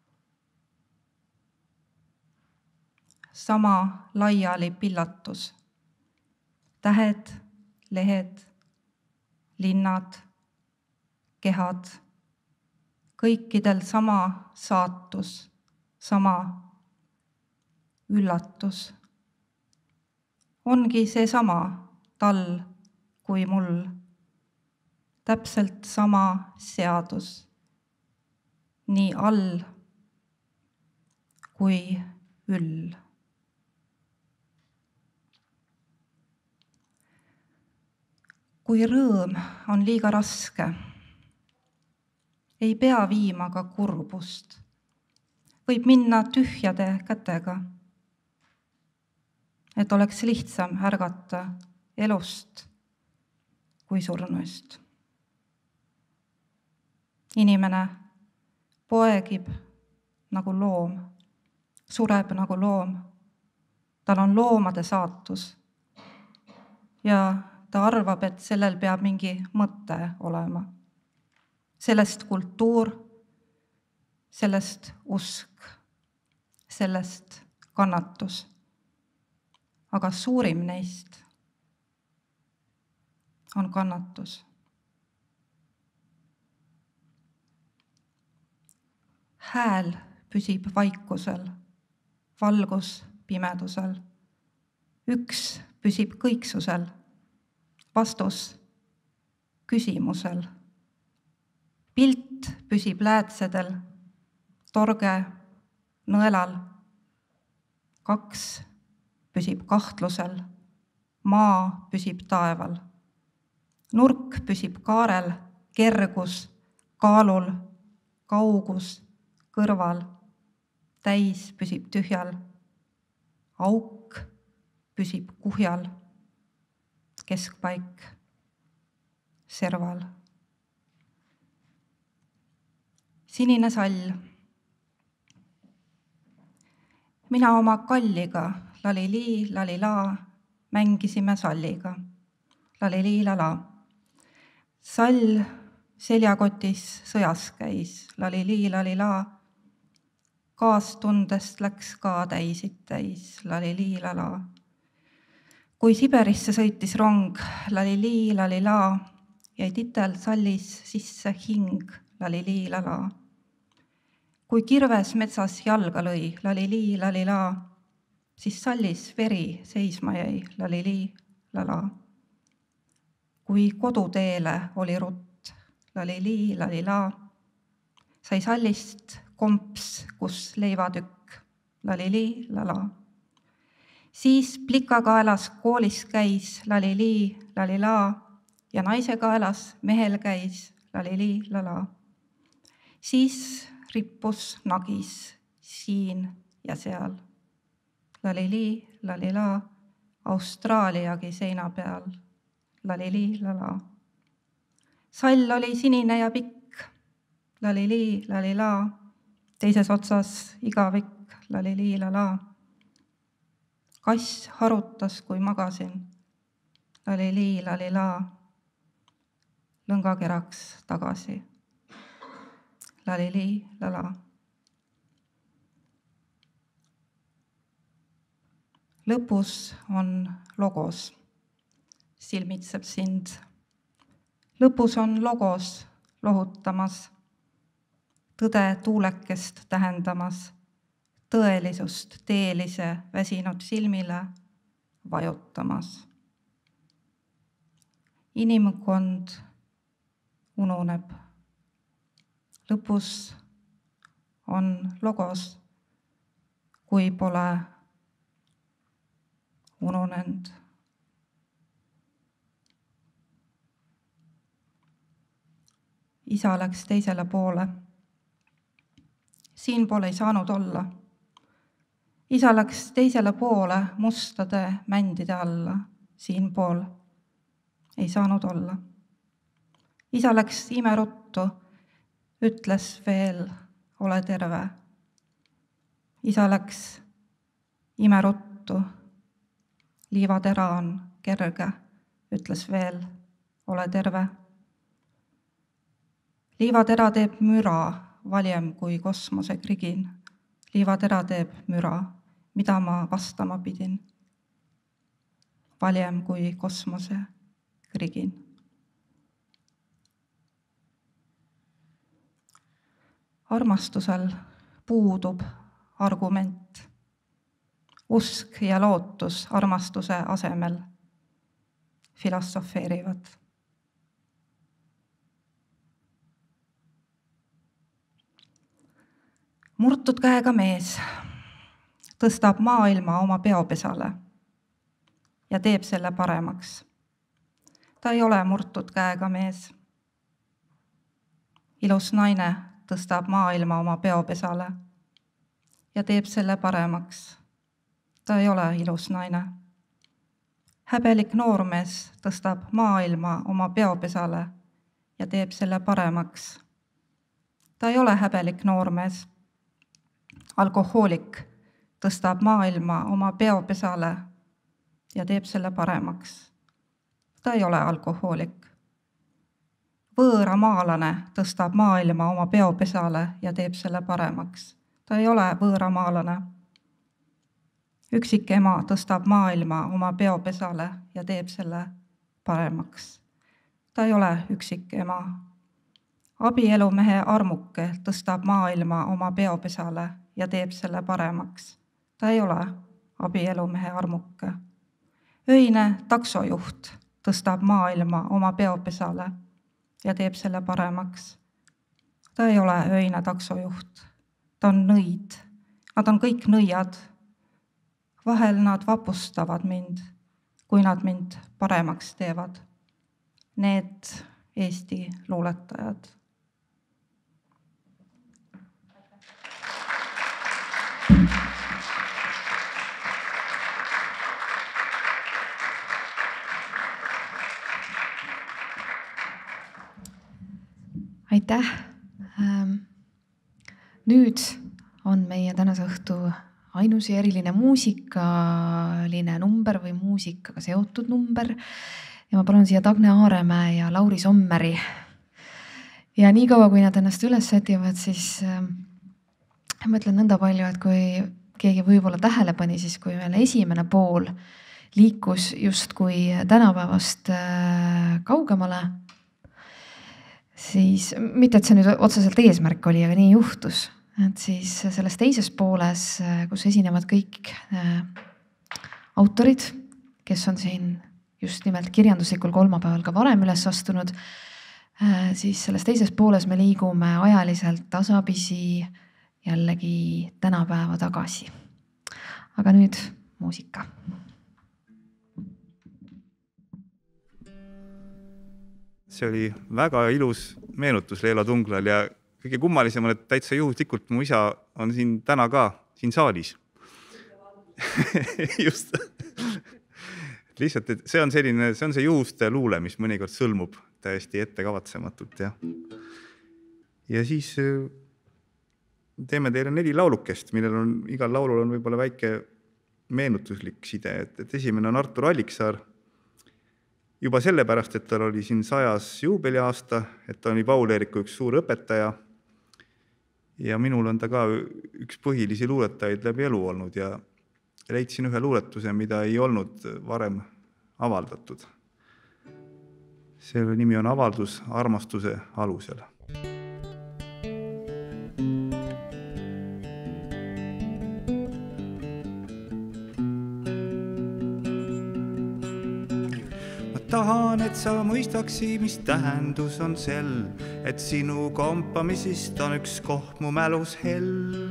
Sama laiali pillatus. Tähed, lehed, linnad, kehad. Kõikidel sama saatus, sama üllatus. Ongi see sama tal kui mul. Täpselt sama seadus. Nii all kui üll. Kui rõõm on liiga raske, ei pea viima ka kurbust. Võib minna tühjade kätega, et oleks lihtsam ärgata elust kui surnuist. Inimene poegib nagu loom, sureb nagu loom. Tal on loomade saatus ja ta arvab, et sellel peab mingi mõte olema. Sellest kultuur, sellest usk, sellest kannatus. Aga suurim neist on kannatus. Hääl püsib vaikusel, valgus pimedusel. Üks püsib kõiksusel, vastus küsimusel. Pilt püsib läätsedel, torge nõelal. Kaks püsib kahtlusel, maa püsib taeval. Nurk püsib kaarel, kergus, kaalul, kaugus, kõrval. Täis püsib tühjal, auk püsib kuhjal. Keskpaik serval. Sinine sall. Mina oma kalliga, lalilii, lalilaa, mängisime salliga. Lalilii, lala. Sall seljakotis sõjas käis, lalilii, lalilaa. Kaastundest läks ka täisid täis, lalilii, lala. Kui Siberisse sõitis rong, lalilii, lalilaa, jäi titel sallis sisse hing, lalilii, lala. Kui kirves metsas jalga lõi, lalilii, lalilaa, siis sallis veri seisma jäi, lalilii, lala. Kui koduteele oli rutt, lalilii, lalilaa, sai sallist komps, kus leivatükk, lalilii, lala. Siis plikakaelas koolis käis, lalilii, lalilaa, ja naise kaelas mehel käis, lalilii, lala. Siis rippus nagis siin ja seal, lalilii, lalilaa, Austraaliagi seina peal, lalilii, lala. Sall oli sinine ja pikk, lalilii, lalilaa, teises otsas igavik, lalilii, lala. Kass harutas, kui magasin, lalilii, lalilaa, lõngakeraks tagasi, lalilii, lala. Lõpus on logos, silmitseb sind. Lõpus on logos lohutamas, tõde tuulekest tähendamas, tõelisust teelise väsinud silmile vajutamas. Inimkond ununeb. Lõpus on logos, kui pole ununenud. isa läks teisele poole. Siinpool ei saanud olla. Isa läks teisele poole mustade mändide alla. Siinpool ei saanud olla. Isa läks imeruttu, ütles veel, ole terve. Isa läks imeruttu, liivatera on kerge, ütles veel, ole terve. Liivatera teeb müra, valjem kui kosmose krigin. Liivatera teeb müra, mida ma vastama pidin. Valjem kui kosmose krigin. Armastusel puudub argument. Usk ja lootus armastuse asemel filosofeerivad. Murtud käega mees tõstab maailma oma peopesale ja teeb selle paremaks. Ta ei ole murtud käega mees. Ilus naine tõstab maailma oma peopesale ja teeb selle paremaks. Ta ei ole ilus naine. Häbelik noormees tõstab maailma oma peopesale ja teeb selle paremaks. Ta ei ole häbelik noormees. Alkohoolik tõstab maailma oma peopesale ja teeb selle paremaks. Ta ei ole alkohoolik. Võõramaalane tõstab maailma oma peopesale ja teeb selle paremaks. Ta ei ole võõramaalane. Üksik ema tõstab maailma oma peopesale ja teeb selle paremaks. Ta ei ole üksik ema. Abielumehe armuke tõstab maailma oma peopesale ja teeb selle paremaks. Ta ei ole abielumehe armuke. Öine taksojuht tõstab maailma oma peopesale ja teeb selle paremaks. Ta ei ole öine taksojuht. Ta on nõid. Nad on kõik nõiad. Vahel nad vapustavad mind, kui nad mind paremaks teevad. Need Eesti luuletajad. Aitäh! Nüüd on meie tänase õhtu ainus ja eriline muusikaline number või muusikaga seotud number. Ja ma palun siia Tagne Aaremäe ja Lauri Sommeri. Ja nii kaua, kui nad ennast üles sätivad, siis ma ütlen nõnda palju, et kui keegi võib-olla tähele pani, siis kui meil esimene pool liikus justkui tänapäevast kaugemale, siis mitte, et see nüüd otseselt eesmärk oli, aga nii juhtus. Et siis selles teises pooles, kus esinevad kõik autorid, kes on siin just nimelt kirjanduslikul kolmapäeval ka varem üles astunud, siis selles teises pooles me liigume ajaliselt tasapisi jällegi tänapäeva tagasi. Aga nüüd muusika. See oli väga ilus meenutus Leelo Tunglal ja kõige kummalisem on, et täitsa juhuslikult mu isa on siin täna ka siin saalis. Just. Lihtsalt, et see on see juhuste luule, mis mõnikord sõlmub täiesti ettekavatsematult. Ja siis teeme teile 4 laulukest, millel on igal laulul on võib-olla väike meenutuslik side. Et esimene on Artur Alliksaar. Juba sellepärast, et tal oli siin 100. juubeliaasta, et ta oli Paul Eeriku üks suur õpetaja. Ja minul on ta ka üks põhilisi luuletajaid läbi elu olnud ja leidsin ühe luuletuse, mida ei olnud varem avaldatud. Selle nimi on Avaldus armastuse alusel. Tahan, et sa mõistaksi, mis tähendus on sel, et sinu kompamisist on üks koht mu mälus hell.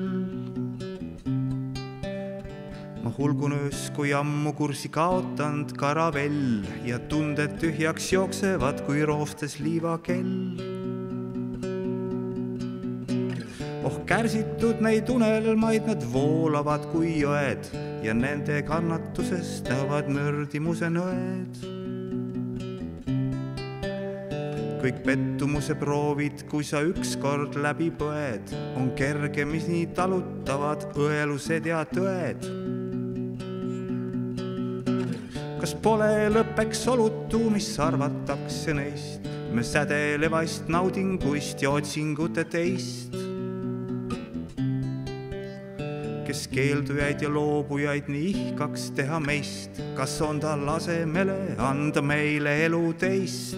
Ma hulgun öös, kui ammu kursi kaotanud karavell ja tunded tühjaks jooksevad, kui roostes liivakell. kärsitud neid unelmaid, nad voolavad kui jõed ja nende kannatusest näevad mördimuse nõed. Kõik pettumuse proovid, kui sa ükskord läbi põed, on kergemini talutavad õelused ja tõed. Kas pole lõppeks olutu, mis arvatakse neist, me sädelevast naudinguist ja otsingute teist? Kes keeldujaid ja loobujaid nii ihkaks teha meist, kas on tal asemele anda meile elu teist?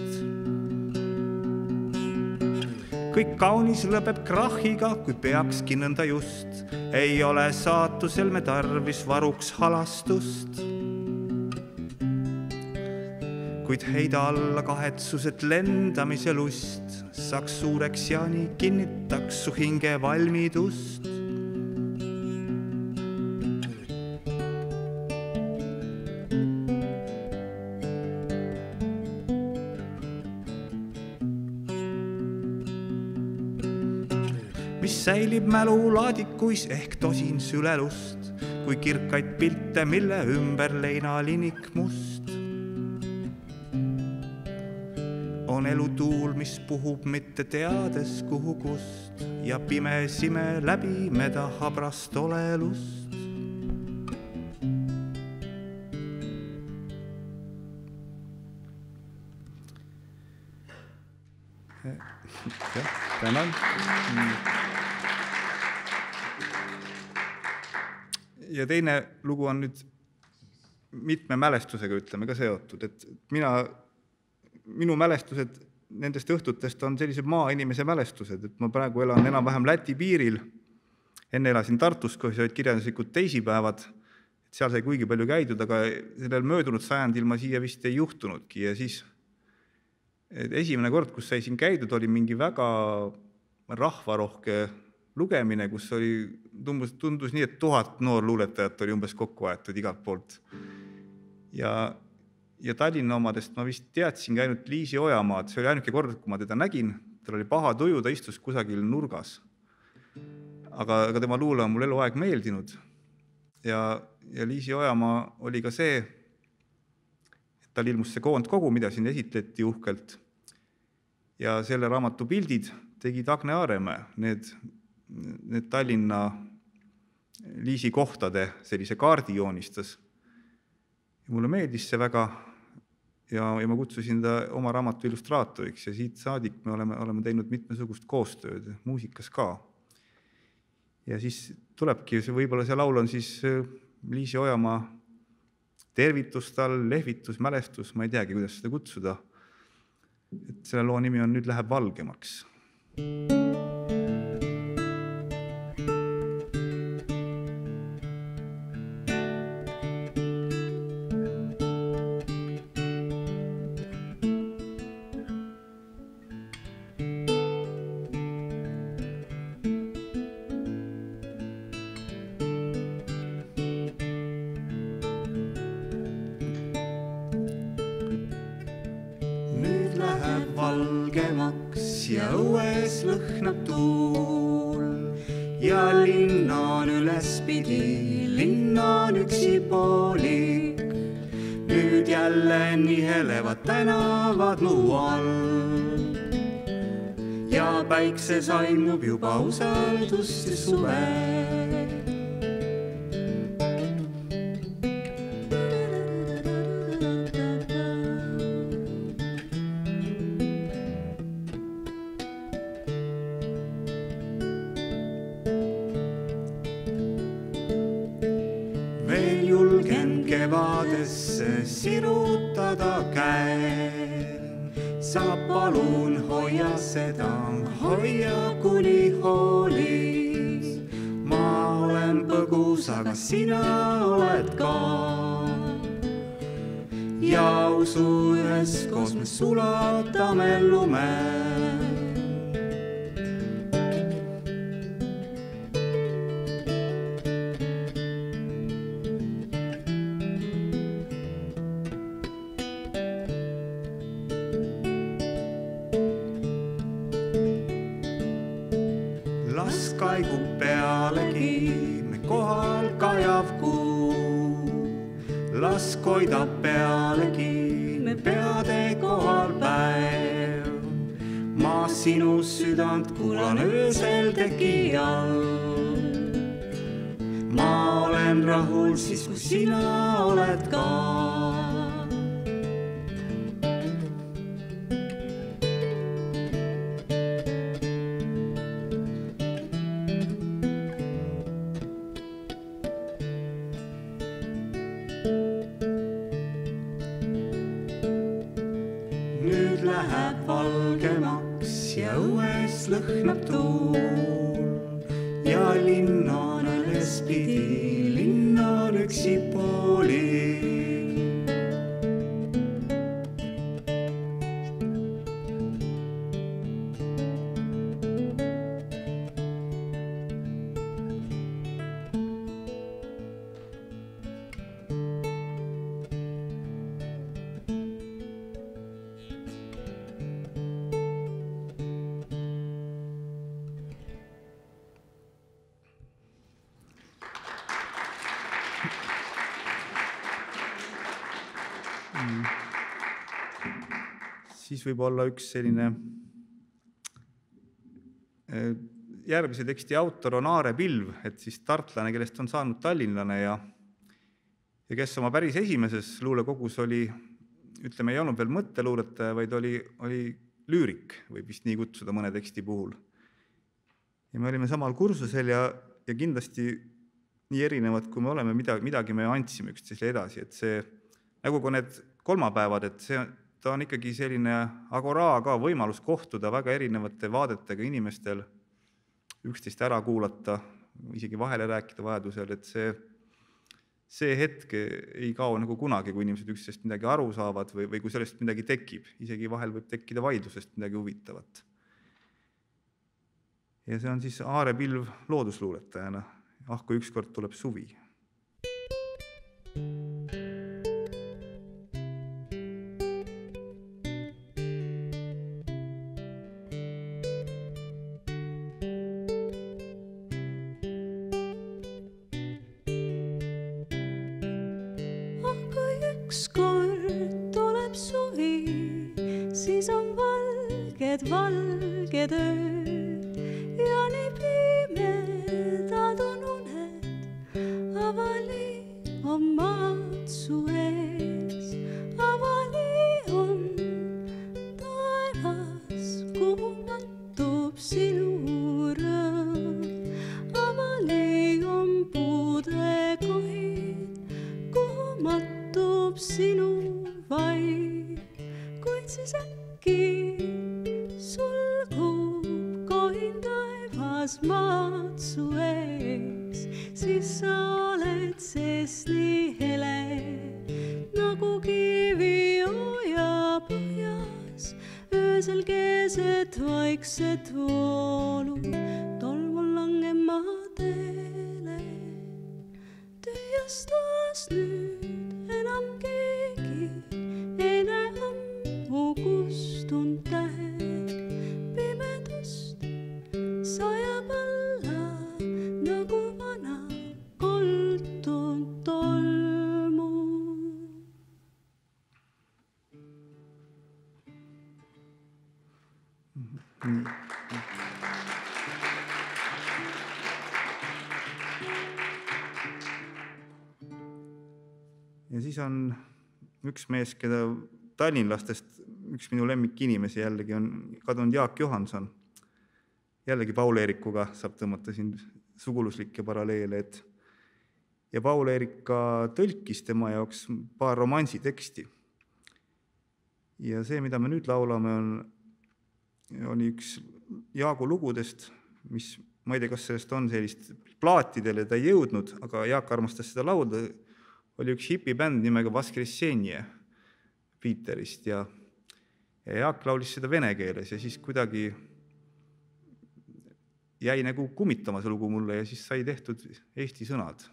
Kõik kaunis lõpeb krahiga, kui peakski nõnda just, ei ole saatusel me tarvis varuks halastust. Kuid heida alla kahetsuset lendamise lust, saaks suureks ja nii kinnitaks su hinge valmidust. Mis säilib mälu laadikuis ehk tosin sülelust, kui kirkaid pilte, mille ümber leinalinik must. On elu tuul, mis puhub mitte teades kuhu kust ja pime sime läbi meda habrast olelust. Tänan. Ja teine lugu on nüüd mitme mälestusega, ütleme, ka seotud, et minu mälestused nendest õhtutest on sellised maainimese mälestused, et ma praegu elan enam-vähem Läti piiril. Enne elasin Tartus, kus olid kirjanduslikud teisipäevad, et seal sai kuigi palju käidud, aga sellel möödunud sajandil ma siia vist ei juhtunudki ja siis esimene kord, kus sai siin käidud, oli mingi väga rahvarohke lugemine, kus tundus nii, et 1000 noorluuletajat oli umbes kokku aetud igalt poolt. Ja Tallinna omadest ma vist teadsingi ainult Liisi Ojamaad. See oli ainuke kord, kui ma teda nägin. Tal oli paha tuju, ta istus kusagil nurgas. Aga tema luule on mul eluaeg meeldinud. Ja Liisi Ojamaa oli ka see, et tal ilmus see koondkogu, mida siin esitleti uhkelt. Ja selle raamatu pildid tegid Agne Aaremäe, need Tallinna Liisi kohtade sellise kaardi joonistas. Ja mulle meeldis see väga ja ma kutsusin ta oma raamatu illustraatoriks ja siit saadik me oleme teinud mitmesugust koostööd, muusikas ka. Ja siis tulebki, võib-olla see laul on siis Liisi Ojamaa tervitus tal, lehvitus, mälestus, ma ei teagi, kuidas seda kutsuda. Et selle loo nimi on Nüüd läheb valgemaks. Valgemaks ja õues lõhnab tuul ja linn on ülespidi, linn on üksipoolik. Nüüd jälle nihelevad tänavad mu all ja päikses aimub juba usaldust ja suve. Kevadesse sirutada käe. Sa palun hoia seda, hoia kuni hoolis. Ma olen põgus, aga sina oled ka. Ja usu üheskoos me sulatame lume. kaigub pealegi, me kohal kajav kuu. Las koidab pealegi, me peade kohal päev. Ma sinu südant kuulan öösel teki all. Ma olen rahul siis, kui sina oled ka. Nüüd läheb valgemaks ja õues lõhnab tuul ja linn on alles pidi, linn on üksi pooli. Siis võib olla üks selline järgmise teksti autor on Aare Pilv, et siis tartlane, kellest on saanud tallinlane ja kes oma päris esimeses luulekogus oli, ütleme, ei olnud veel mõtteluuletaja, vaid oli lüürik, võib vist nii kutsuda mõne teksti puhul. Ja me olime samal kursusel ja kindlasti nii erinevad, kui me oleme, midagi me andsime üksteisele edasi, et see, nagu ka need kolmapäevad, et ta on ikkagi selline agoraa ka võimalus kohtuda väga erinevate vaadetega inimestel, üksteist ära kuulata, isegi vahele rääkida vajadusel, et see hetk ei kao nagu kunagi, kui inimesed üksteist midagi aru saavad või kui sellest midagi tekib. Isegi vahel võib tekkida vaidlusest midagi huvitavat. Ja see on siis Aare Pilv loodusluuletajana. Kui ükskord tuleb suvi. Valged ööd ja nii pimedad on uned, avali on maad su ees, avali on taevas, kuhu mattub sinu rõõm, avali on puudekohid, kuhu mattub sinu vaid, kuid siis äkki maad su ees, siis sa oled sees nii hele, nagu kivioja põhjas, öösel keset vaikset voolu, tolmul langema teele. Tühjastas nüüd enam keegi, ei näe ammu kustunud tähed, pimedust sajab alla nagu vana koltunud tolmu. Ja siis on üks mees, keda tallinlastest üks minu lemmikinimesi jällegi on kadunud Jaak Johanson. Jällegi Paul Eerikuga saab tõmmata siin suguluslikke paralleele. Ja Paul Eerik ka tõlkis tema jaoks paar romansiteksti. Ja see, mida me nüüd laulame, oli üks Jaagu lugudest, mis ma ei tea, kas sellest on sellist plaatidele ta ei jõudnud, aga Jaak armastas seda laulda, oli üks hipibänd nimega Vaskressenje Piiterist ja Jaak laulis seda vene keeles ja siis kuidagi jäi nagu kummitama see lugu mulle ja siis sai tehtud eesti sõnad.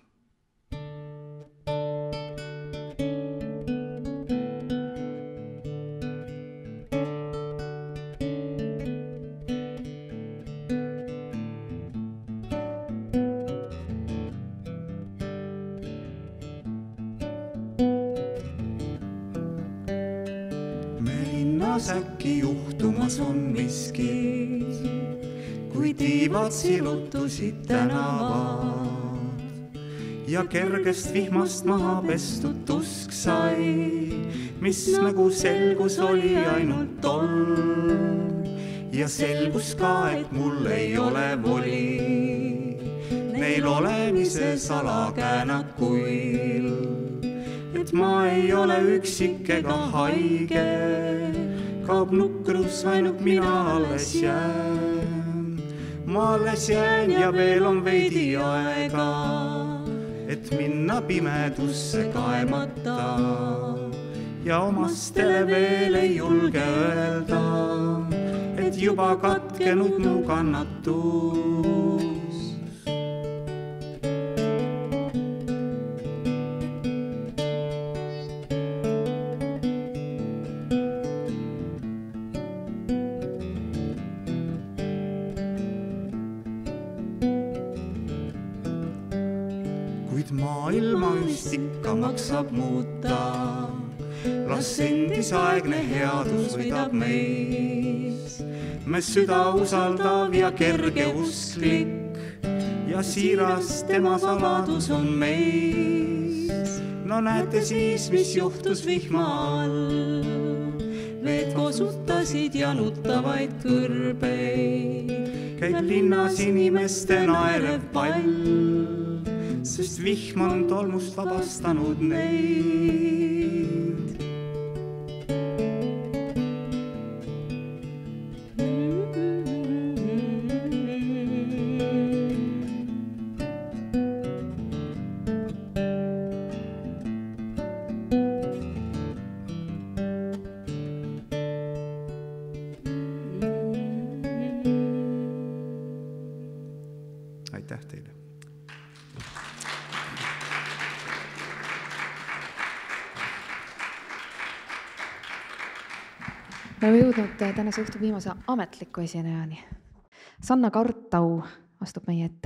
linnas äkki juhtumas on miski, kui tiivad silutusid tänavad ja kergest vihmast maha pestud tusk sai, mis nagu selgus oli ainult tolm ja selgus ka, et mul ei ole voli neil olemise salakäänakuil, et ma ei ole üksik ega haige, kaob nukrus, ainult mina alles jään. Ma alles jään ja veel on veidi aega, et minna pimedusse kaemata ja omastele veel ei julge öelda, et juba katkenud mu kannatus. Maailma just ikka maksab muuta, las endisaegne headus võidab meis. Me süda usaldav ja kerge usklik ja siiras tema saladus on meis. No näete siis, mis juhtus vihma all, veed kosutasid janutavaid kõrbeid, käib linnas inimeste naerev pall, sest vihm on tolmust vabastanud neid. Aitäh teile. Me oleme jõudnud tänase õhtu viimase ametliku esinejani. Sanna Kartau astub meie ette.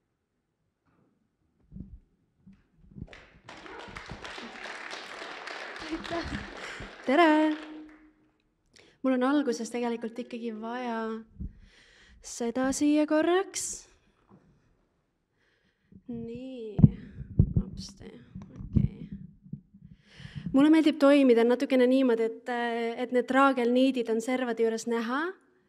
Tere! Mul on alguses tegelikult ikkagi vaja seda siia korraks. Nii, okay. Mulle meeldib toimida natukene niimoodi, et need raagelniidid on servade juures näha.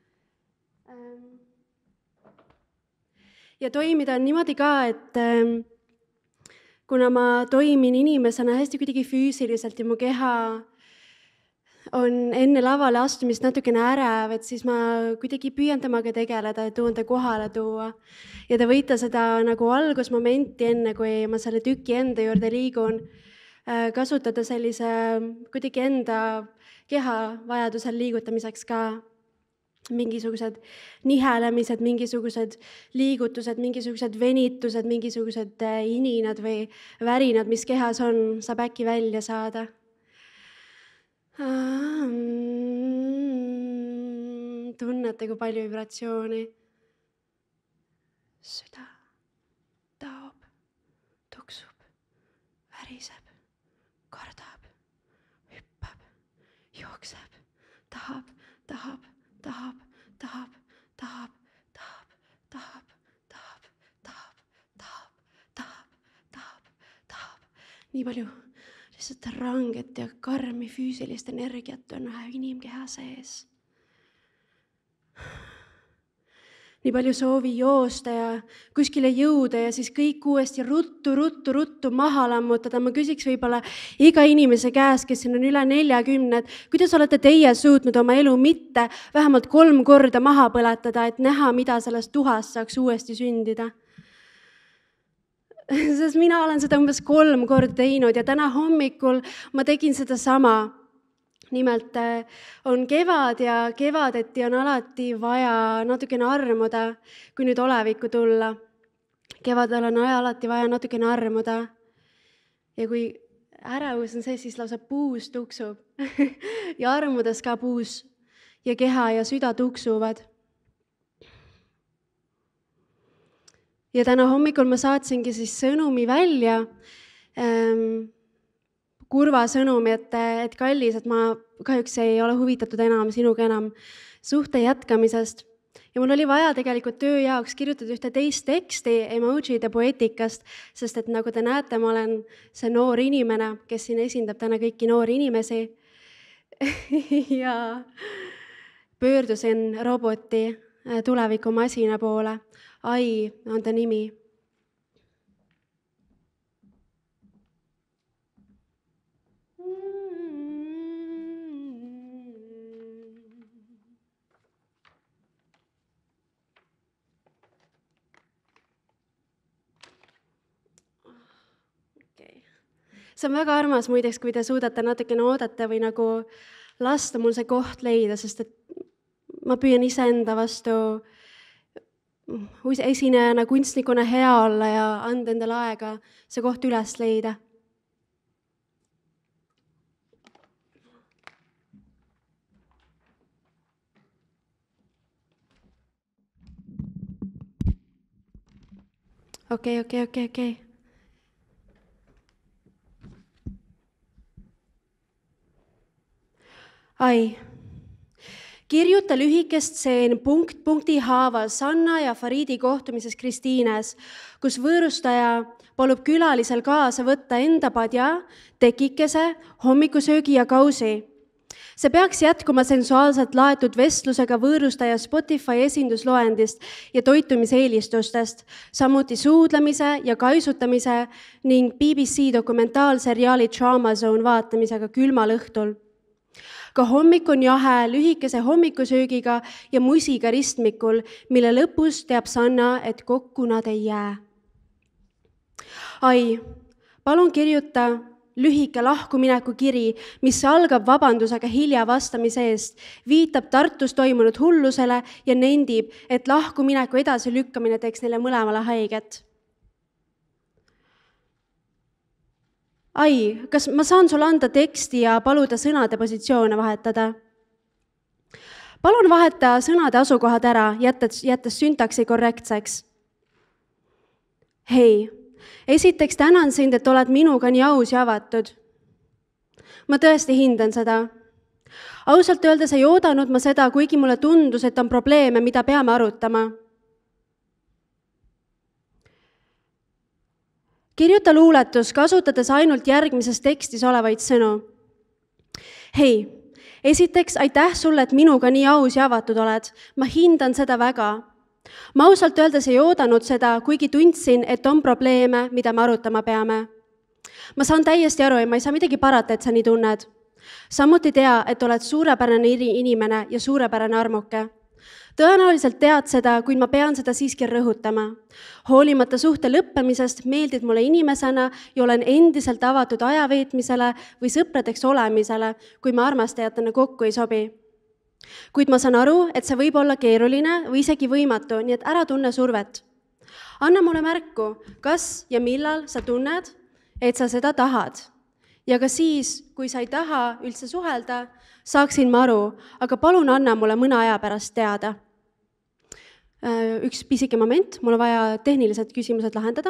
Ja toimida on niimoodi ka, et kuna ma toimin inimesena hästi kuidagi füüsiliselt ja mu keha on enne lavale astumist natukene ärev, et siis ma kuidagi püüan temaga tegeleda ja tuun ta kohale tuua. Ja te võite seda nagu algusmomenti enne, kui ma selle tüki enda juurde liigun, kasutada sellise kuidagi enda keha vajadusel liigutamiseks ka. Mingisugused nihelemised, mingisugused liigutused, mingisugused venitused, mingisugused ininad või värinad, mis kehas on, saab äkki välja saada. Tunnete, kui palju vibratsiooni. Süda taob, tuksub, väriseb, kordab, hüppab, jookseb, tahab, tahab, tahab, tahab, tahab, tahab, tahab, tahab, tahab, tahab, tahab, tahab, tahab. Nii palju lihtsalt ranget ja karmi füüsilist energiat on inimkeha sees. Nii palju soovi joosta ja kuskile jõuda ja siis kõik uuesti ruttu maha lammutada. Ma küsiks võib-olla iga inimese käes, kes siin on üle 40, kuidas olete teie suutnud oma elu mitte vähemalt 3 korda maha põletada, et näha, mida sellest tuhast saaks uuesti sündida? Sest mina olen seda umbes 3 korda teinud ja täna hommikul ma tegin seda sama. Nimelt on kevad ja kevadeti on alati vaja natukene armuda, kui nüüd olevikku tulla. Kevadel on alati vaja natukene armuda. Ja kui ärevus on see, siis lausa puus tuksub. Ja armudes ka puus ja keha ja süda tuksuvad. Ja täna hommikul ma saatsingi siis sõnumi välja kurva sõnumi, et kallis, et ma kahjuks ei ole huvitatud enam sinuga enam suhte jätkamisest. Ja mul oli vaja tegelikult töö jaoks kirjutada ühte teist teksti emojide poeetikast, sest et nagu te näete, ma olen see noor inimene, kes siin esindab täna kõiki noori inimesi. Ja pöördusin roboti tulevikumasina poole. AI on ta nimi. See on väga armas muideks, kui te suudate natukene oodata või nagu lasta mul see koht leida, sest et ma püüan iseenda vastu esinejana, kunstnikuna hea olla ja anda endale aega see koht üles leida. Okei. Ai. Kirjuta lühike stseen punkti haaval Sanna ja Faridi kohtumises Kristiines, kus võõrustaja palub külalisel kaasa võtta enda padja, tekikese, hommikusöögi ja kausi. See peaks jätkuma sensuaalselt laetud vestlusega võõrustaja Spotify esindusloendist ja toitumiseelistustest, samuti suudlemise ja kaisutamise ning BBC dokumentaalseriaali Trauma Zone vaatamisega külmal õhtul. Ka hommik on jahe lühikese hommikusöögiga ja musiga ristmikul, mille lõpus teab Sanna, et kokku nad ei jää. Ai, palun kirjuta lühike lahkumineku kiri, mis algab vabandusega hilja vastamise eest, viitab Tartus toimunud hullusele ja nendib, et lahkumineku edasi lükkamine teeks neile mõlemale haiget. Ai, kas ma saan sulle anda teksti ja paluda sõnade positsioone vahetada? Palun vaheta sõnade asukohad ära, jättes syntaksi korrektseks. Hei, esiteks tänan sind, et oled minuga nii aus ja avatud. Ma tõesti hindan seda. Ausalt öeldes ei oodanud ma seda, kuigi mulle tundus, et on probleeme, mida peame arutama. Kirjuta luuletus, kasutades ainult järgmises tekstis olevaid sõnu. Hei, esiteks aitäh sulle, et minuga nii aus ja avatud oled. Ma hindan seda väga. Ma ausalt öeldes ei oodanud seda, kuigi tundsin, et on probleeme, mida me arutama peame. Ma saan täiesti aru ja ma ei saa midagi parata, et sa nii tunned. Samuti tea, et oled suurepärane inimene ja suurepärane armuke. Tõenäoliselt tead seda, kuid ma pean seda siiski rõhutama. Hoolimata suhte lõppemisest meeldid mulle inimesena ja olen endiselt avatud ajaveetmisele või sõpradeks olemisele, kui me armastajatena kokku ei sobi. Kuid ma saan aru, et see võib olla keeruline või isegi võimatu, nii et ära tunne survet. Anna mulle märku, kas ja millal sa tunned, et sa seda tahad. Ja ka siis, kui sa ei taha üldse suhelda, saaksin ma aru, aga palun anna mulle mõne aja pärast teada. Üks pisike moment, mul on vaja tehnilised küsimused lahendada.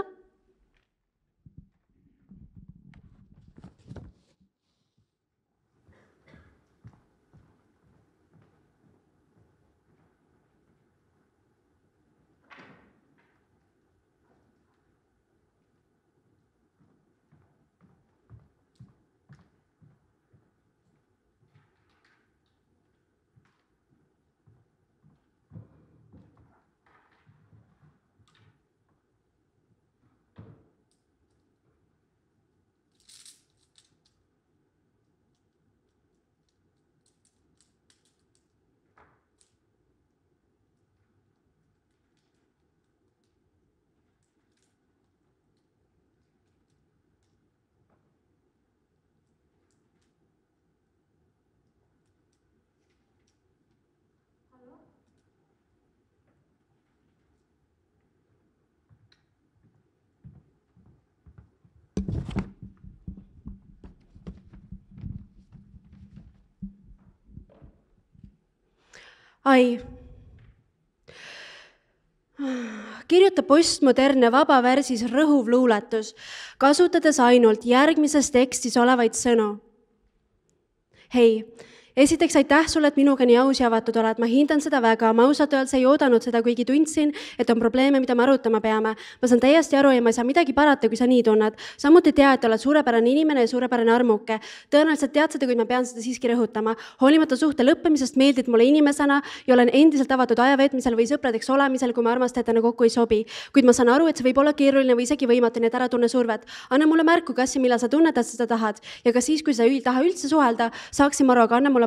Ai. kirjuta postmodernne vabavärsis rõhuv luuletus, kasutades ainult järgmises tekstis olevaid sõnu. Hei, esiteks aitäh sulle, et minuga nii aus ja avatud oled. Ma hindan seda väga. Ma ausalt öeldes ei oodanud seda, kuigi tundsin, et on probleeme, mida me arutama peame. Ma saan täiesti aru ja ma ei saa midagi parata, kui sa nii tunned. Samuti tead, et oled suurepärane inimene ja suurepärane armuke. Tõenäoliselt tead seda, kuid ma pean seda siiski rõhutama. Hoolimata suhte lõppemisest meeldid mulle inimesena ja olen endiselt avatud ajaveetmisel või sõpradeks olemisel, kui me armastajatena kokku ei sobi. Kuid ma saan aru, et see võib olla keeruline või isegi võimatu, nii et ära tunne survet. Anna mulle märku, kas ja millal sa tunned, et seda tahad. Ja ka siis, kui sa taha üldse suhelda, saaksin ma aru, aga anna mulle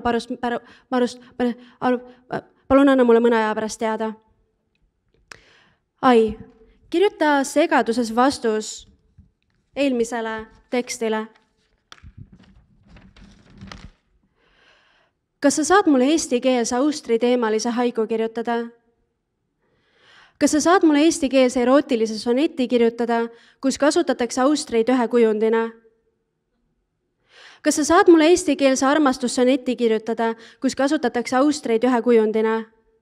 palun anna mulle mõne aja pärast teada. Ai, kirjuta segaduses vastus eelmisele tekstile. Kas sa saad mulle eestikeelse Austri teemalise haiku kirjutada? Kas sa saad mulle eestikeelse erootilise soneti kirjutada, kus kasutatakse Austreid ühe kujundina? Kas sa saad mulle eestikeelse armastussoneti kirjutada, kus kasutatakse Austreid ühe kujundina?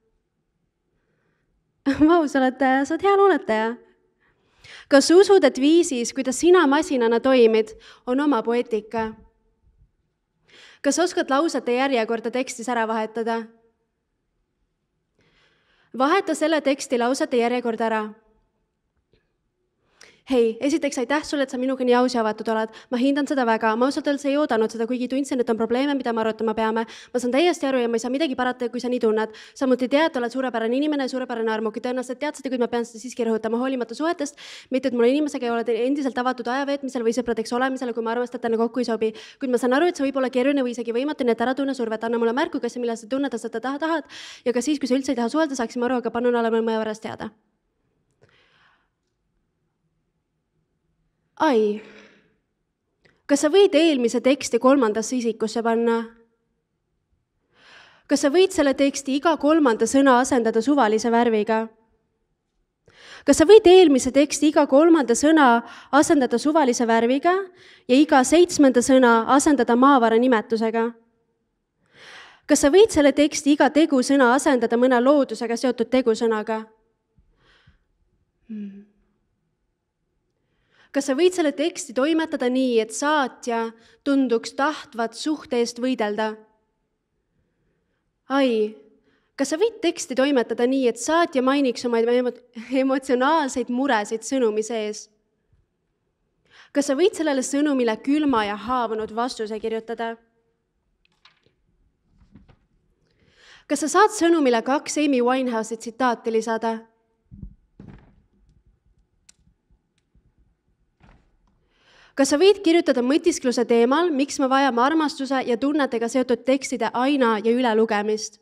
Vau, sa oled hea luuletaja. Kas usud, et viisis, kuidas sina masinana toimid, on oma poeetika? Kas oskad lausete järjekorda tekstis ära vahetada? Vaheta selle teksti lausete järjekorda ära. Hei, esiteks aitäh sulle, et sa minuga nii aus ja avatud oled. Ma hindan seda väga. Ma ausalt öeldes ei oodanud seda, kuigi tundsin, et on probleeme, mida me arutama peame. Ma saan täiesti aru ja ma ei saa midagi parata, kui sa nii tunned. Samuti tead, et oled suurepärane inimene ja suurepärane armuki. Tõenäoliselt tead seda, kuid ma pean seda siiski rõhutama hoolimata suhetest. Mitte, et mulle inimesega ei ole endiselt avatud ajaveetmisel või sõpradeks olemisel, kui ma armastajatena kokku ei sobi. Kuid ma saan aru, et see võib olla keeruline või isegi võimatu, nii et ära tunne survet. Anna mulle märku, kas ja millal sa tunned, et sa tahad. Ja ka siis, kui sa üldse ei taha suhelda, saaksime aru, aga palun olema mõne pärast teada. Ai, kas sa võid eelmise teksti kolmandasse isikusse panna? Kas sa võid selle teksti iga kolmanda sõna asendada suvalise värviga? Kas sa võid eelmise teksti iga kolmanda sõna asendada suvalise värviga ja iga 7. sõna asendada maavara nimetusega? Kas sa võid selle teksti iga tegusõna asendada mõne loodusega seotud tegusõnaga? Kas sa võid selle teksti toimetada nii, et saatja tunduks tahtvat suhte eest võidelda? Ai, kas sa võid teksti toimetada nii, et saatja mainiks oma emotsionaalseid muresid sõnumi sees? Kas sa võid sellele sõnumile külma ja haavunud vastuse kirjutada? Kas sa saad sõnumile 2 Amy Winehouse'i tsitaati lisada? Kas sa võid kirjutada mõtiskluse teemal, miks me vajame armastuse ja tunnetega seotud tekstide aina ja ülelugemist?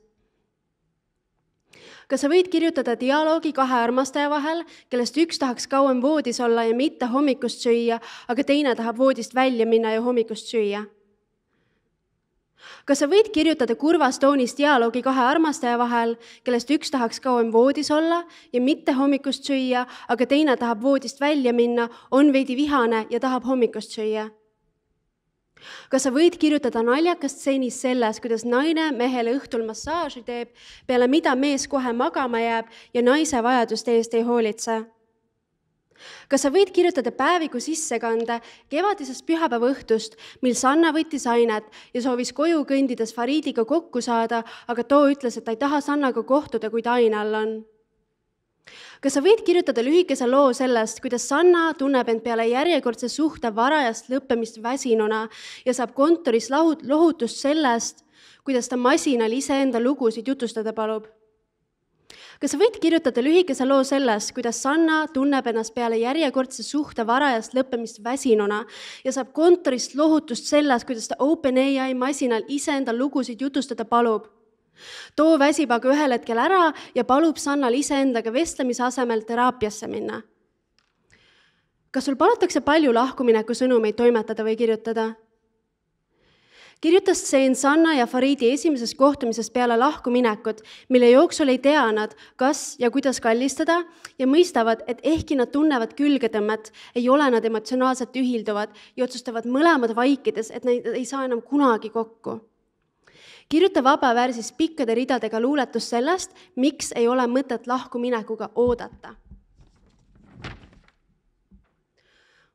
Kas sa võid kirjutada dialoogi 2 armastaja vahel, kellest üks tahaks kauem voodis olla ja mitte hommikust süüa, aga teine tahab voodist välja minna ja hommikust süüa? Kas sa võid kirjutada kurvas toonis dialoogi 2 armastaja vahel, kellest üks tahaks kauem voodis olla ja mitte hommikust süüa, aga teine tahab voodist välja minna, on veidi vihane ja tahab hommikust süüa? Kas sa võid kirjutada naljakast stseenis selles, kuidas naine mehele õhtul massaaži teeb, peale mida mees kohe magama jääb ja naise vajaduste eest ei hoolitse? Kas sa võid kirjutada päeviku sissekande kevadisest pühapäeva õhtust, mil Sanna võttis ainet ja soovis koju kõndides Faridiga kokku saada, aga too ütles, et ta ei taha Sannaga kohtuda, kui ta aine all on? Kas sa võid kirjutada lühikese loo sellest, kuidas Sanna tunneb end peale järjekordse suhte varajast lõppemist väsinuna ja saab kontoris lohutust sellest, kuidas ta masinal iseenda lugusid jutustada palub? Kas sa võid kirjutada lühikese loo sellest, kuidas Sanna tunneb ennast peale järjekordse suhte varajast lõppemist väsinuna ja saab kontorist lohutust sellest, kuidas ta OpenAI masinal iseenda lugusid jutustada palub? Too väsib aga ühel hetkel ära ja palub Sannal iseendaga vestlemise asemel teraapiasse minna. Kas sul palutakse palju lahkumineku sõnumeid toimetada või kirjutada? Kirjutas stseen Sanna ja Faridi esimesest kohtumisest peale lahkuminekut, mille jooksul ei tea nad, kas ja kuidas kallistada ja mõistavad, et ehkki nad tunnevad külgetõmmet, ei ole nad emotsionaalselt ühilduvad ja otsustavad mõlemad vaikides, et nad ei saa enam kunagi kokku. Kirjuta vabavärsis pikkade ridadega luuletus sellest, miks ei ole mõtet lahkuminekuga oodata.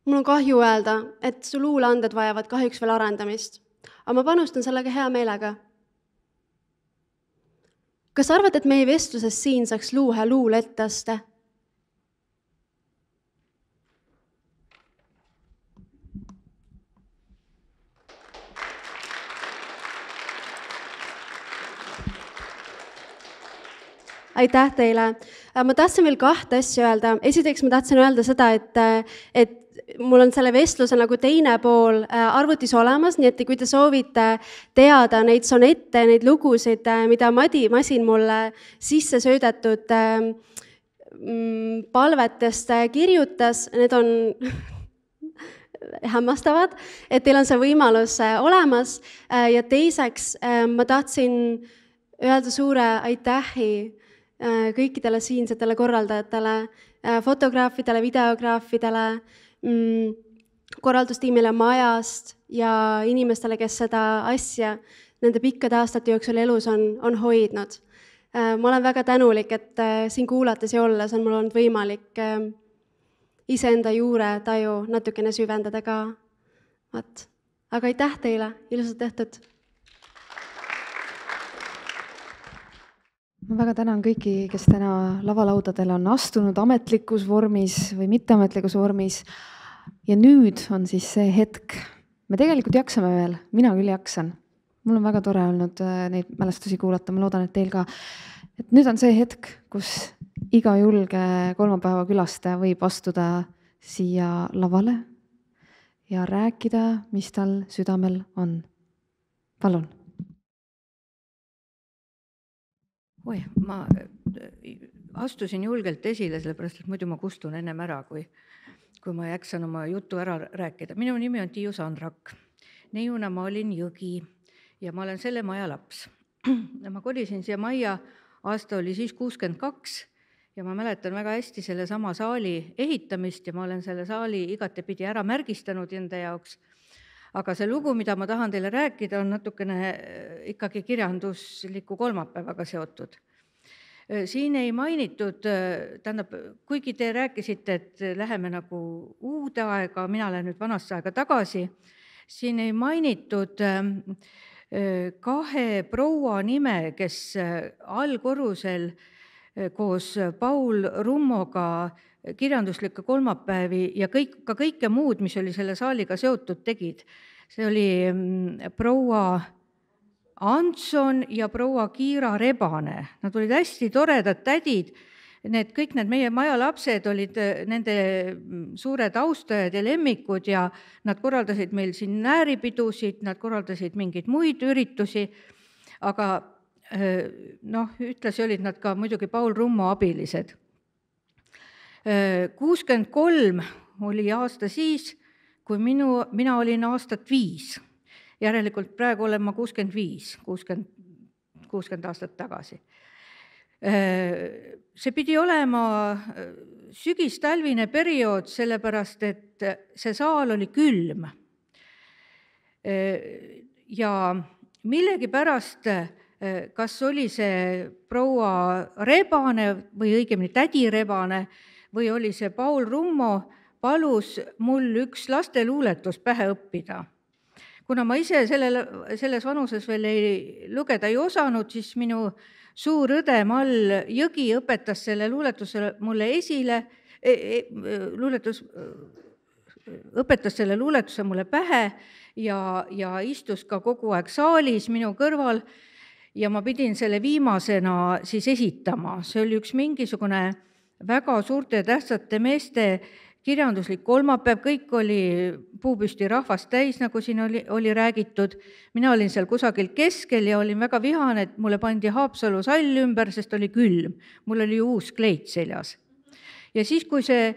mul on kahju öelda, et su luuleanded vajavad kahjuks veel arendamist, aga ma panustan sellega hea meelega. Kas arvad, et meie vestluses siin saaks luua luule ette aste? Aitäh teile. Ma tahtsin veel 2 asja öelda. Esiteks ma tahtsin öelda seda, et mul on selle vestluse nagu teine pool arvutis olemas, nii et kui te soovite teada neid sonette, neid lugusid, mida Madi Masin mulle sisse söödetud palvetest kirjutas, need on hämmastavad, et teil on see võimalus olemas. Ja teiseks ma tahtsin öelda suure aitähi kõikidele siinsetele korraldajatele, fotograafidele, videograafidele, korraldustiimile Majast ja inimestele, kes seda asja nende pikkade aastate jooksul elus on hoidnud. Ma olen väga tänulik, et siin kuulates ja olles on mul olnud võimalik iseenda juure taju natukene süvendada ka. Aga aitäh teile, ilusat õhtut! Ma väga tänan kõiki, kes täna lavalaudadele on astunud ametlikus vormis või mitteametlikus vormis. Ja nüüd on siis see hetk. Me tegelikult jaksame veel, mina küll jaksan. Mul on väga tore olnud neid mälestusi kuulata, ma loodan, et teil ka. Et nüüd on see hetk, kus iga julge kolmapäeva külastaja võib astuda siia lavale ja rääkida, mis tal südamel on. Palun. Oi, ma astusin julgelt esile, sellepärast, et muidu ma kustun ennem ära, kui ma jaksan oma juttu ära rääkida. Minu nimi on Tiiu Sandrak. Neiuna ma olin Jõgi ja ma olen selle maja laps. Ma kolisin siia majja, aasta oli siis 62 ja ma mäletan väga hästi selle sama saali ehitamist ja ma olen selle saali igatepidi ära märgistanud enda jaoks. Aga see lugu, mida ma tahan teile rääkida, on natukene ikkagi kirjandusliku kolmapäevaga seotud. Siin ei mainitud, tähendab, kuigi te rääkisite, et läheme nagu uude aega, mina lähen nüüd vanasse aega tagasi, siin ei mainitud 2 proua nime, kes allkorrusel koos Paul Rummoga kirjanduslikke kolmapäevi ja ka kõike muud, mis oli selle saaliga seotud, tegid. See oli proua Antson ja proua Kiira Rebane. Nad olid hästi toredad tädid. Kõik need meie maja lapsed olid nende suured austajad ja lemmikud ja nad korraldasid meil siin nääripidusid, nad korraldasid mingeid muid üritusi, aga ühtlasi olid nad ka muidugi Paul Rummo abilised. 63 oli aasta siis, kui mina olin aastat 5. Järelikult praegu olen ma 65, 60 aastat tagasi. See pidi olema sügistalvine periood, sellepärast et see saal oli külm. Ja millegipärast, kas oli see proua Rebane või õigemini tädi Rebane, või oli see Paul Rummo, palus mul üks lasteluuletus pähe õppida. Kuna ma ise selles vanuses veel lugeda ei osanud, siis minu suur õde Mall Jõgi õpetas selle luuletuse mulle esile, õpetas selle luuletuse mulle pähe ja istus ka kogu aeg saalis minu kõrval ja ma pidin selle viimasena siis esitama. See oli üks mingisugune väga suurte ja tähtsate meeste kirjanduslik kolmapäev, kõik oli puupüsti rahvast täis, nagu siin oli räägitud. Mina olin seal kusagil keskel ja olin väga vihane, et mulle pandi Haapsalu sall ümber, sest oli külm. Mul oli uus kleit seljas. Ja siis, kui see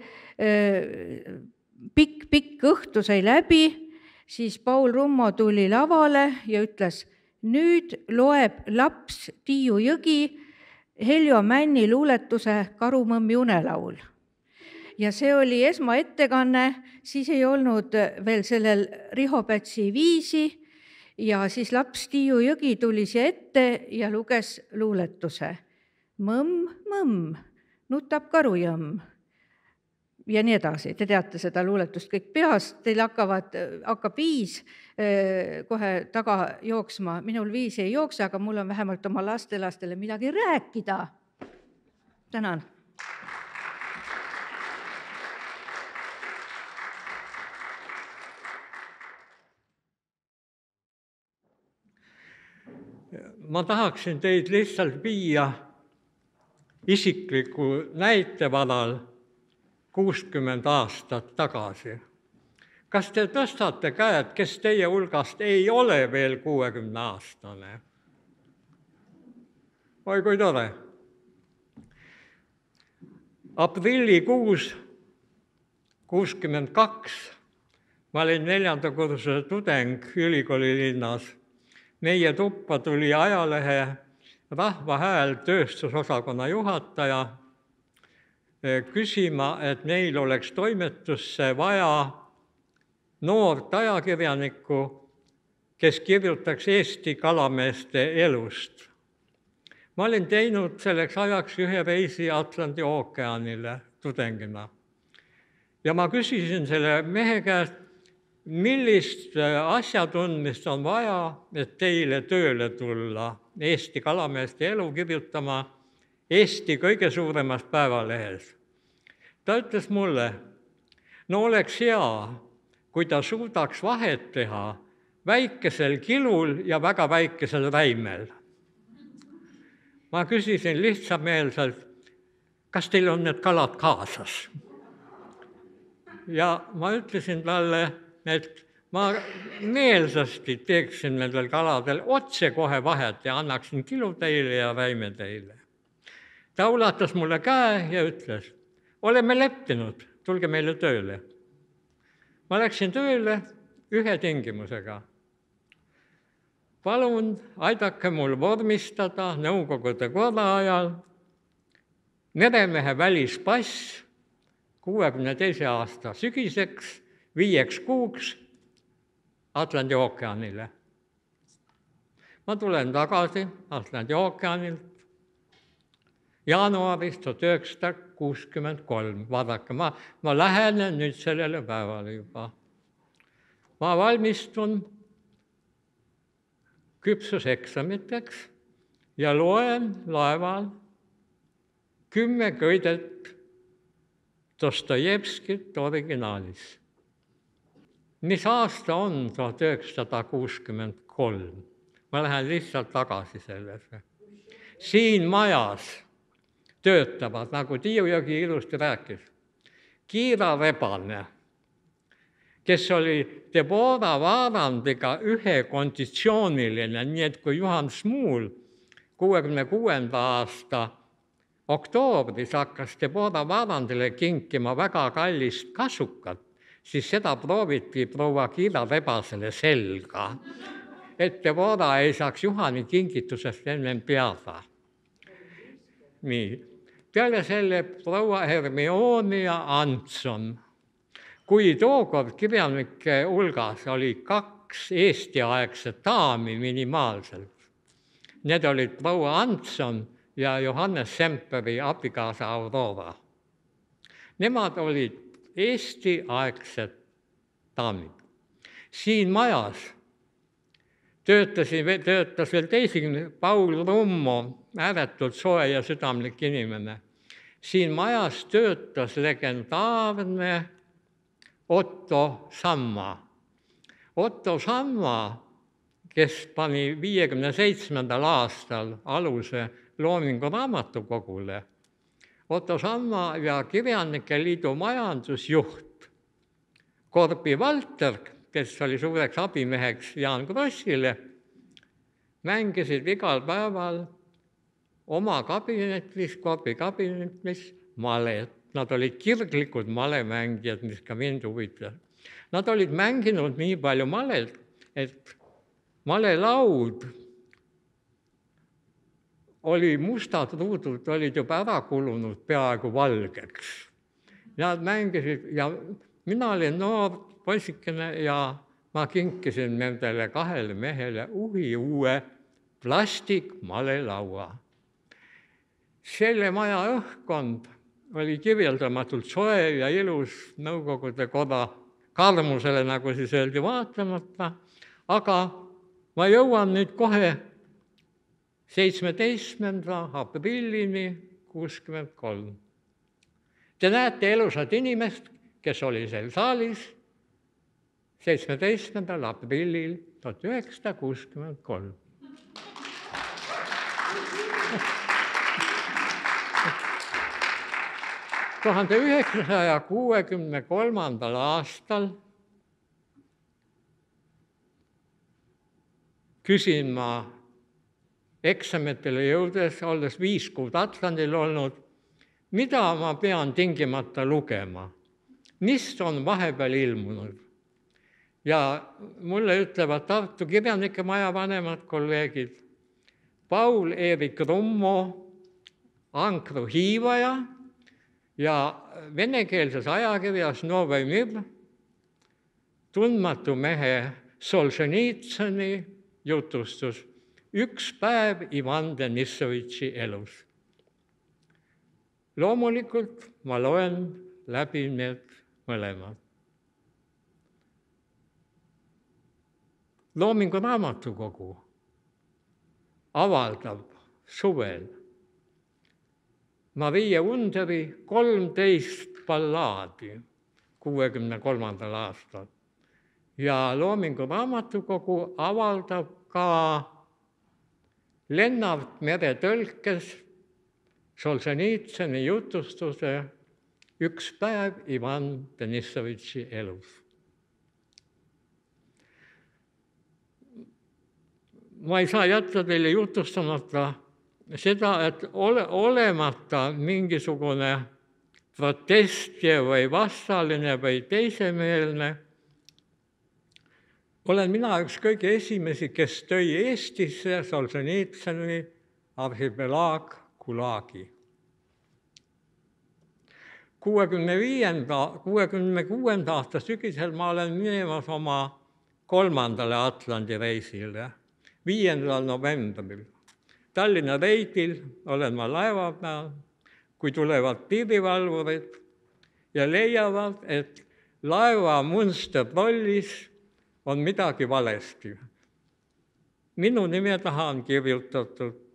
pikk õhtu sai läbi, siis Paul Rummo tuli lavale ja ütles, nüüd loeb laps Tiiu Jõgi Heljo Männi luuletuse Karumõmmi unelaul. Ja see oli esmaettekanne, siis ei olnud veel sellel Riho Pätsi viisi ja siis laps Tiiu Jõgi tuli siia ette ja luges luuletuse. Mõmm, mõmm, nutab karujõmm. ja nii edasi. Te teate seda luuletust kõik peast, teil hakkab viis kohe taga jooksma. Minul viis ei jookse, aga mul on vähemalt oma lastelastele midagi rääkida. Tänan. Ma tahaksin teid lihtsalt viia isikliku näitevaral 60 aastat tagasi. Kas te tõstate käed, kes teie hulgast ei ole veel 60-aastane? Oi, kui tore. Aprillikuus 62 ma olin 4. kursuse tudeng ülikooli linnas. Meie tuppa tuli ajalehe Rahva Hääl tööstusosakonna juhataja küsima, et neil oleks toimetusse vaja noort ajakirjanikku, kes kirjutaks Eesti kalameeste elust. Ma olin teinud selleks ajaks ühe reisi Atlandi ookeanile tudengina. Ja ma küsisin selle mehe käest, millist asjatundmist on vaja, et teile tööle tulla Eesti kalameeste elu kirjutama Eesti kõige suuremas päevalehes. Ta ütles mulle, no oleks hea, kui ta suudaks vahet teha väikesel kilul ja väga väikesel räimel. Ma küsisin lihtsameelselt, kas teil on need kalad kaasas? Ja ma ütlesin talle, et ma meelsasti teeksin nendel kaladel otse kohe vahet ja annaksin kilu teile ja räime teile. Ta ulatas mulle käe ja ütles, oleme leppinud, tulge meile tööle. Ma läksin tööle ühe tingimusega. Palun aidake mul vormistada Nõukogude korra ajal meremehe välispass 62. aasta sügiseks 5 kuuks Atlandi ookeanile. Ma tulen tagasi Atlandi ookeanilt jaanuaris 1963. Vaadake, ma lähenen nüüd sellele päevale juba. Ma valmistun küpsuseksamiteks ja loen laeval 10 köidet Dostojevskit originaalis. Mis aasta on 1963? Ma lähen lihtsalt tagasi sellesse. Siin majas töötavad, nagu Tiiu Jõgi ilusti rääkis, Kiira Rebane, kes oli Debora Vaarandiga ühekonditsiooniline, nii et kui Juhan Smuul 66. aasta oktoobris hakkas Debora Vaarandile kinkima väga kallist kasukat, siis seda prooviti proua Kiira Rebasele selga, et Debora ei saaks Juhani kingitusest ennem peada. Nii. Peale selle proua Hermionia Antson, kui tookord kirjanike hulgas oli 2 Eesti-aegset daami minimaalselt. Need olid proua Antson ja Johannes Semperi abikaasa Aurora. Nemad olid Eesti-aegsed daamid. Siin majas töötas veel teisigi Paul Rummo, ääretult soe ja südamlik inimene. Siin majas töötas legendaarne Otto Samma. Otto Samma, kes pani 57. aastal aluse Loomingu raamatukogule. Otto Samma ja Kirjanike Liidu majandusjuht Korpi Valter, kes oli suureks abimeheks Jaan Krossile, mängisid igal päeval oma kabinetis, Korpi kabinetis malet. Nad olid kirglikud malemängijad, mis ka mind huvitas. Nad olid mänginud nii palju malet, et malelaud oli mustad ruudud, olid juba ära kulunud peaaegu valgeks. Nad mängisid ja mina olin noor poisikene ja ma kinkisin nendele 2 mehele uue plastikmalelaua. Selle maja õhkkond oli kirjeldamatult soe ja ilus Nõukogude korra karmusele, nagu siis öeldi, vaatamata, aga ma jõuan nüüd kohe 17. aprillini 1963. Te näete elusat inimest, kes oli seal saalis 17. aprillil 1963. Tuhande 1963. aastal küsin ma eksamitele jõudes, olles 5 kuud Atlandil olnud, mida ma pean tingimata lugema, mis on vahepeal ilmunud. Ja mulle ütlevad Tartu Kirjanike Maja vanemad kolleegid Paul-Eerik Rummo, Ankru hiivaja ja venekeelses ajakirjas Novõi Mir tundmatu mehe Solženitsõni jutustus Üks päev Ivan Denissovitši elus. Loomulikult ma loen läbi need mõlemad. Loomingu Raamatukogu avaldab suvel Marie Underi 13 ballaadi 1963. aastal ja Loomingu Raamatukogu avaldab ka Lennart Mere tõlkes Solženitsõni jutustuse Üks päev Ivan Denissovitši elus. Ma ei saa jätta teile jutustamata seda, et olemata mingisugune protestija või vastaline või teisemeelne, olen mina üks kõige esimesi, kes tõi Eestisse Solženitsõni arhipelaag Gulagi. 1966. aasta sügisel ma olen minemas oma 3. Atlandi reisile, 5. novembril. Tallinna reidil olen ma laeva peal, kui tulevad piirivalvurid ja leiavad, et laeva munsterrollis on midagi valesti. Minu nime taha on kirjutatud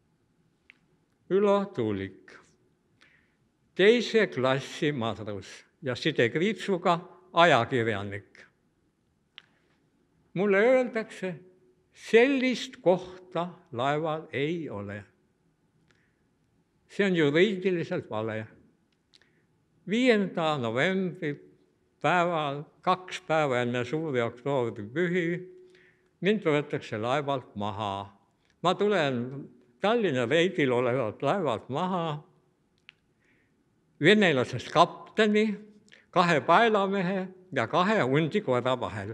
Ülo Tuulik, 2. klassi madrus ja sidekriipsuga ajakirjanik. Mulle öeldakse, sellist kohta laeval ei ole. See on juriidiliselt vale. 5. novembri päeval, 2 päeva enne suuri oktoobripühi, mind võetakse laevalt maha. Ma tulen Tallinna reidil olevalt laevalt maha venelasest kapteni, 2 paelamehe ja 2 hundikoera vahel.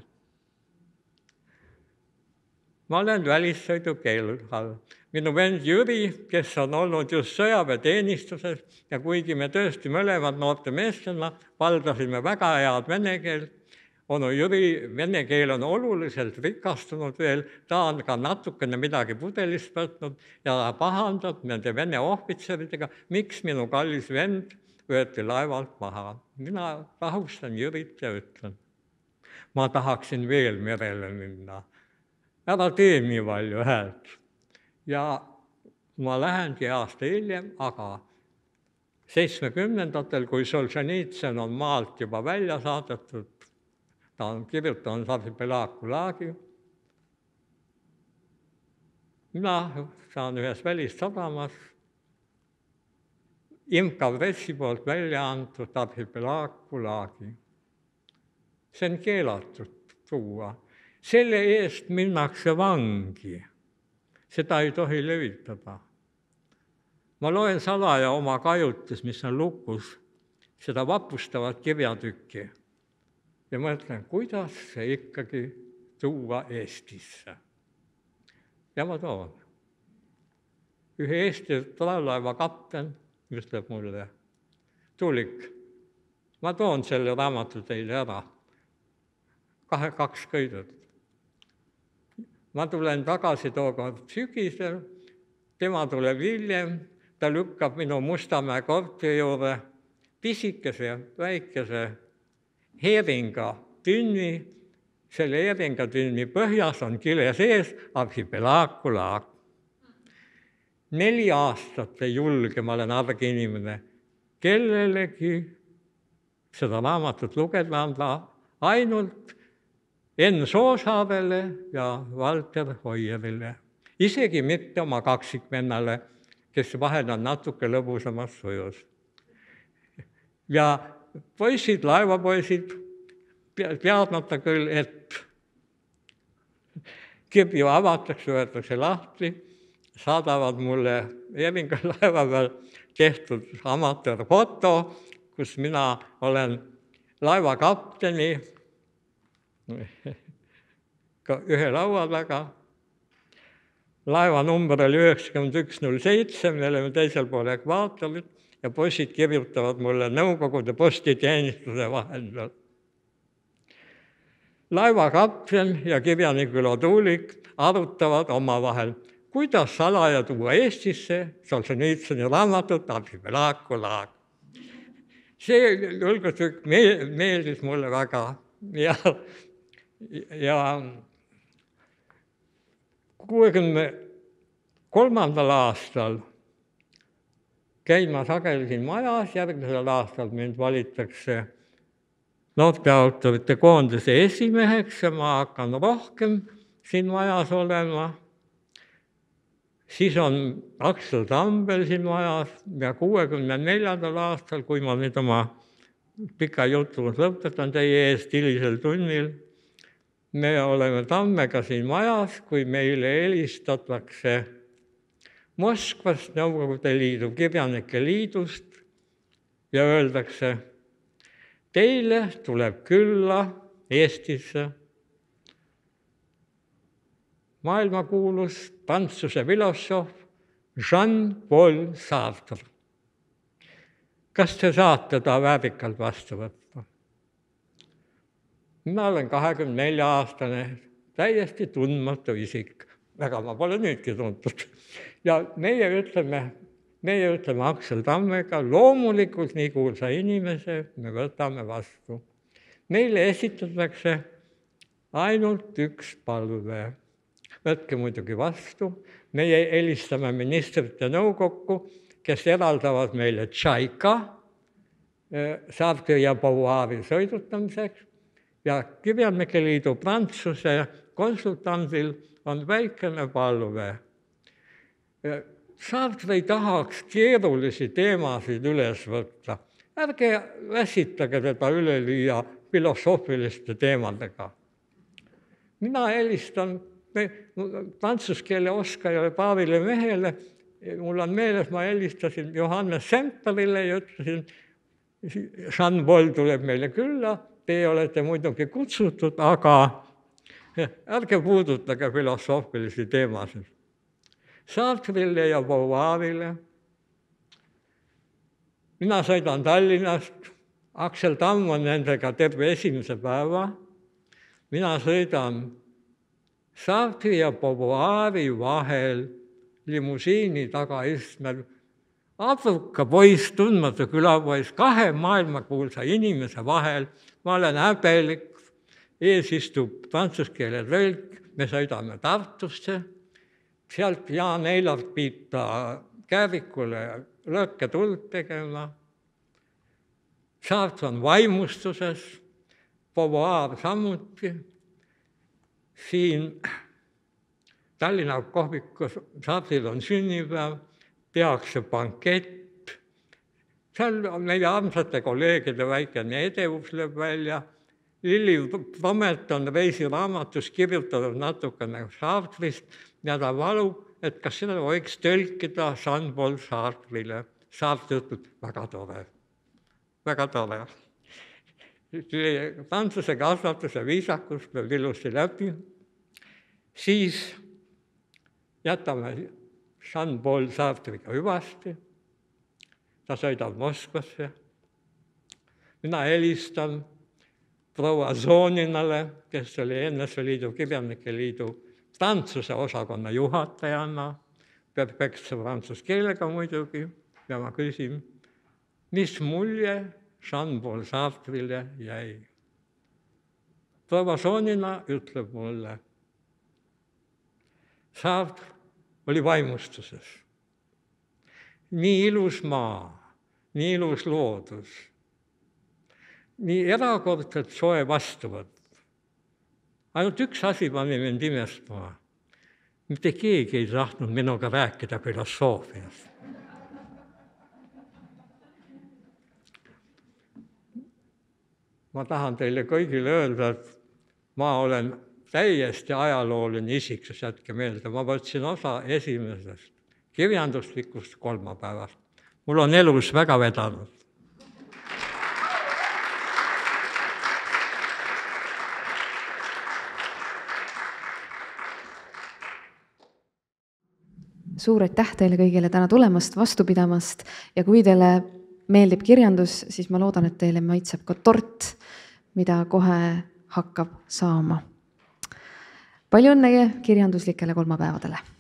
Ma olen välissõidukeelu all. Minu vend Jüri, kes on olnud just sõjaväeteenistuses ja kuigi me tõesti mõlemad noorte meestena valdasime väga head vene keelt, onu Jüri vene keel on oluliselt rikastunud veel, ta on ka natukene midagi pudelist võtnud ja pahandab nende vene ohvitseridega, miks minu kallis vend võeti laevalt maha. Mina rahustan Jürit ja ütlen, ma tahaksin veel merele minna. Ära tee nii palju häält. Ja ma lähengi aasta hiljem, aga 70-ndatel, kui Solženitsõn on maalt juba välja saadetud, ta on kirjutanud arhipelaag Gulagi. Mina saan ühes välissadamas Imkav Ressi poolt välja antud arhipelaag Gulagi. See on keelatud tuua. Selle eest minnakse vangi. Seda ei tohi levitada. Ma loen salaja oma kajutis, mis on lukus, seda vapustavat kirjatükki. Ja mõtlen, kuidas see ikkagi tuua Eestisse. Ja ma toon. Ühe Eesti laeva kapten ütleb mulle, Tuulik, ma toon selle raamatu teile ära. 2 köidud. Ma tulen tagasi tookord sügisel, tema tuleb hiljem, ta lükkab minu Mustamäe korteri juurde pisikese, väikese heeringa tünni. Selle heeringa tünni põhjas on kile sees arhipelaag-kulaag. 4 aastat ei julge, ma olen arge inimene, kellelegi seda raamatut lugeda anda, ainult Enn Soosaarele ja Valter Hoierile. Isegi mitte oma kaksikvennale, kes vahel on natuke lõbusamas sujus. Ja poisid, laevapoisid, teadmata küll, et kirju avatakse, võetakse lahti, saadavad mulle Eeringa laeva peal tehtud amatöörfoto, kus mina olen laeva kapteni ühe laua taga. Laeva number oli 9107, me oleme teisel pool ekvaatorit ja poisid kirjutavad mulle Nõukogude postiteenistuse vahendusel. Laeva kapten ja kirjanik Ülo Tuulik arutavad omavahel, kuidas salaja tuua Eestisse Solženitsõni raamatut Arhipelaag-kulaag. See julgustuk meeldis mulle väga ja 63. aastal käin ma sageli siin majas, järgmisel aastal mind valitakse noorteautorite koondise esimeheks ja ma hakkan rohkem siin majas olema. Siis on Aksel Tambel siin majas ja 64. aastal, kui ma nüüd oma pika jutu lõpetan teie eest hilisel tunnil, me oleme Tammega siin majas, kui meile helistatakse Moskvast, Nõukogude Liidu kirjanike liidust ja öeldakse, teile tuleb külla Eestisse maailmakuulus prantsuse filosoof Jean-Paul Sartre. Kas te saate ta väärikalt vastu võtta? Mina olen 24-aastane, täiesti tundmatu isik. Väga ma pole nüüdki tuntud. Ja meie ütleme Aksel Tammega, loomulikult nii kuulsa inimese me võtame vastu. Meile esitatakse ainult üks palve. Võtke muidugi vastu. Meie helistame ministrite nõukokku, kes eraldavad meile Tšaika Sartre ja Beauvoiri sõidutamiseks ja Kirjanike Liidu Prantsuse konsultandil on väikene palve. Sartre ei tahaks keerulisi teemasid üles võtta. Ärge väsitage teda üle lüüa filosoofiliste teemadega. Mina helistan prantsuskeele oskajale Paavile mehele, mul on meeles, ma helistasin Johannes Semperile ja ütlesin, Jean-Paul tuleb meile külla, te olete muidugi kutsutud, aga ärge puudutage filosoofilisi teemasid. Sartrile ja Beauvoirile. Mina sõidan Tallinnast, Aksel Tamm on nendega terve esimese päeva. Mina sõidan Sartre ja Beauvoiri vahel limusiini tagaistmel. Abruka poiss, tundmatu külapoiss, 2 maailmakuulsa inimese vahel. Ma olen häbelik, ees istub prantsuskeele tõlk, me sõidame Tartusse. Sealt Jaan Eilart piita Käärikule lõkketuld tegema. Sartre on vaimustuses, Beauvoir samuti. Siin Tallinna kohvikus Sartril on sünnipäev, tehakse bankett. Seal on meie armsate kolleegide väikene edevus lööb välja. Lilli Promet on reisiraamatus kirjutatud natukene Sartrist ja ta valub, et kas seda võiks tõlkida Jean-Paul Sartrile. Sartre ütleb, väga tore, väga tore. Prantsuse kasvatuse viisakus lööb ilusti läbi. Siis jätame Jean-Paul Sartriga hüvasti. Ta sõidab Moskvasse. Mina helistan proua Zooninale, kes oli NSV Liidu Kirjanike Liidu Prantsuse osakonna juhatajana. perfektse prantsuse keelega muidugi, ja ma küsin, mis mulje Jean-Paul Sartre'ile jäi. Provosoonina ütleb mulle, Sartre oli vaimustuses. Nii ilus maa, nii ilus loodus, nii erakordselt soe vastuvõtt. Ainult üks asi pani mind imestama. Mitte keegi ei tahtnud minuga rääkida filosoofiast. Ma tahan teile kõigile öelda, et ma olen täiesti ajalooline isiksus, jätke meelde. Ma võtsin osa esimesest kirjanduslikust kolmapäevast. Mul on elus väga vedanud. Suur aitäh teile kõigile täna tulemast, vastu pidamast ja kui teile meeldib kirjandus, siis ma loodan, et teile maitseb ka tort, mida kohe hakkab saama. Palju õnne kirjanduslikele kolmapäevadele!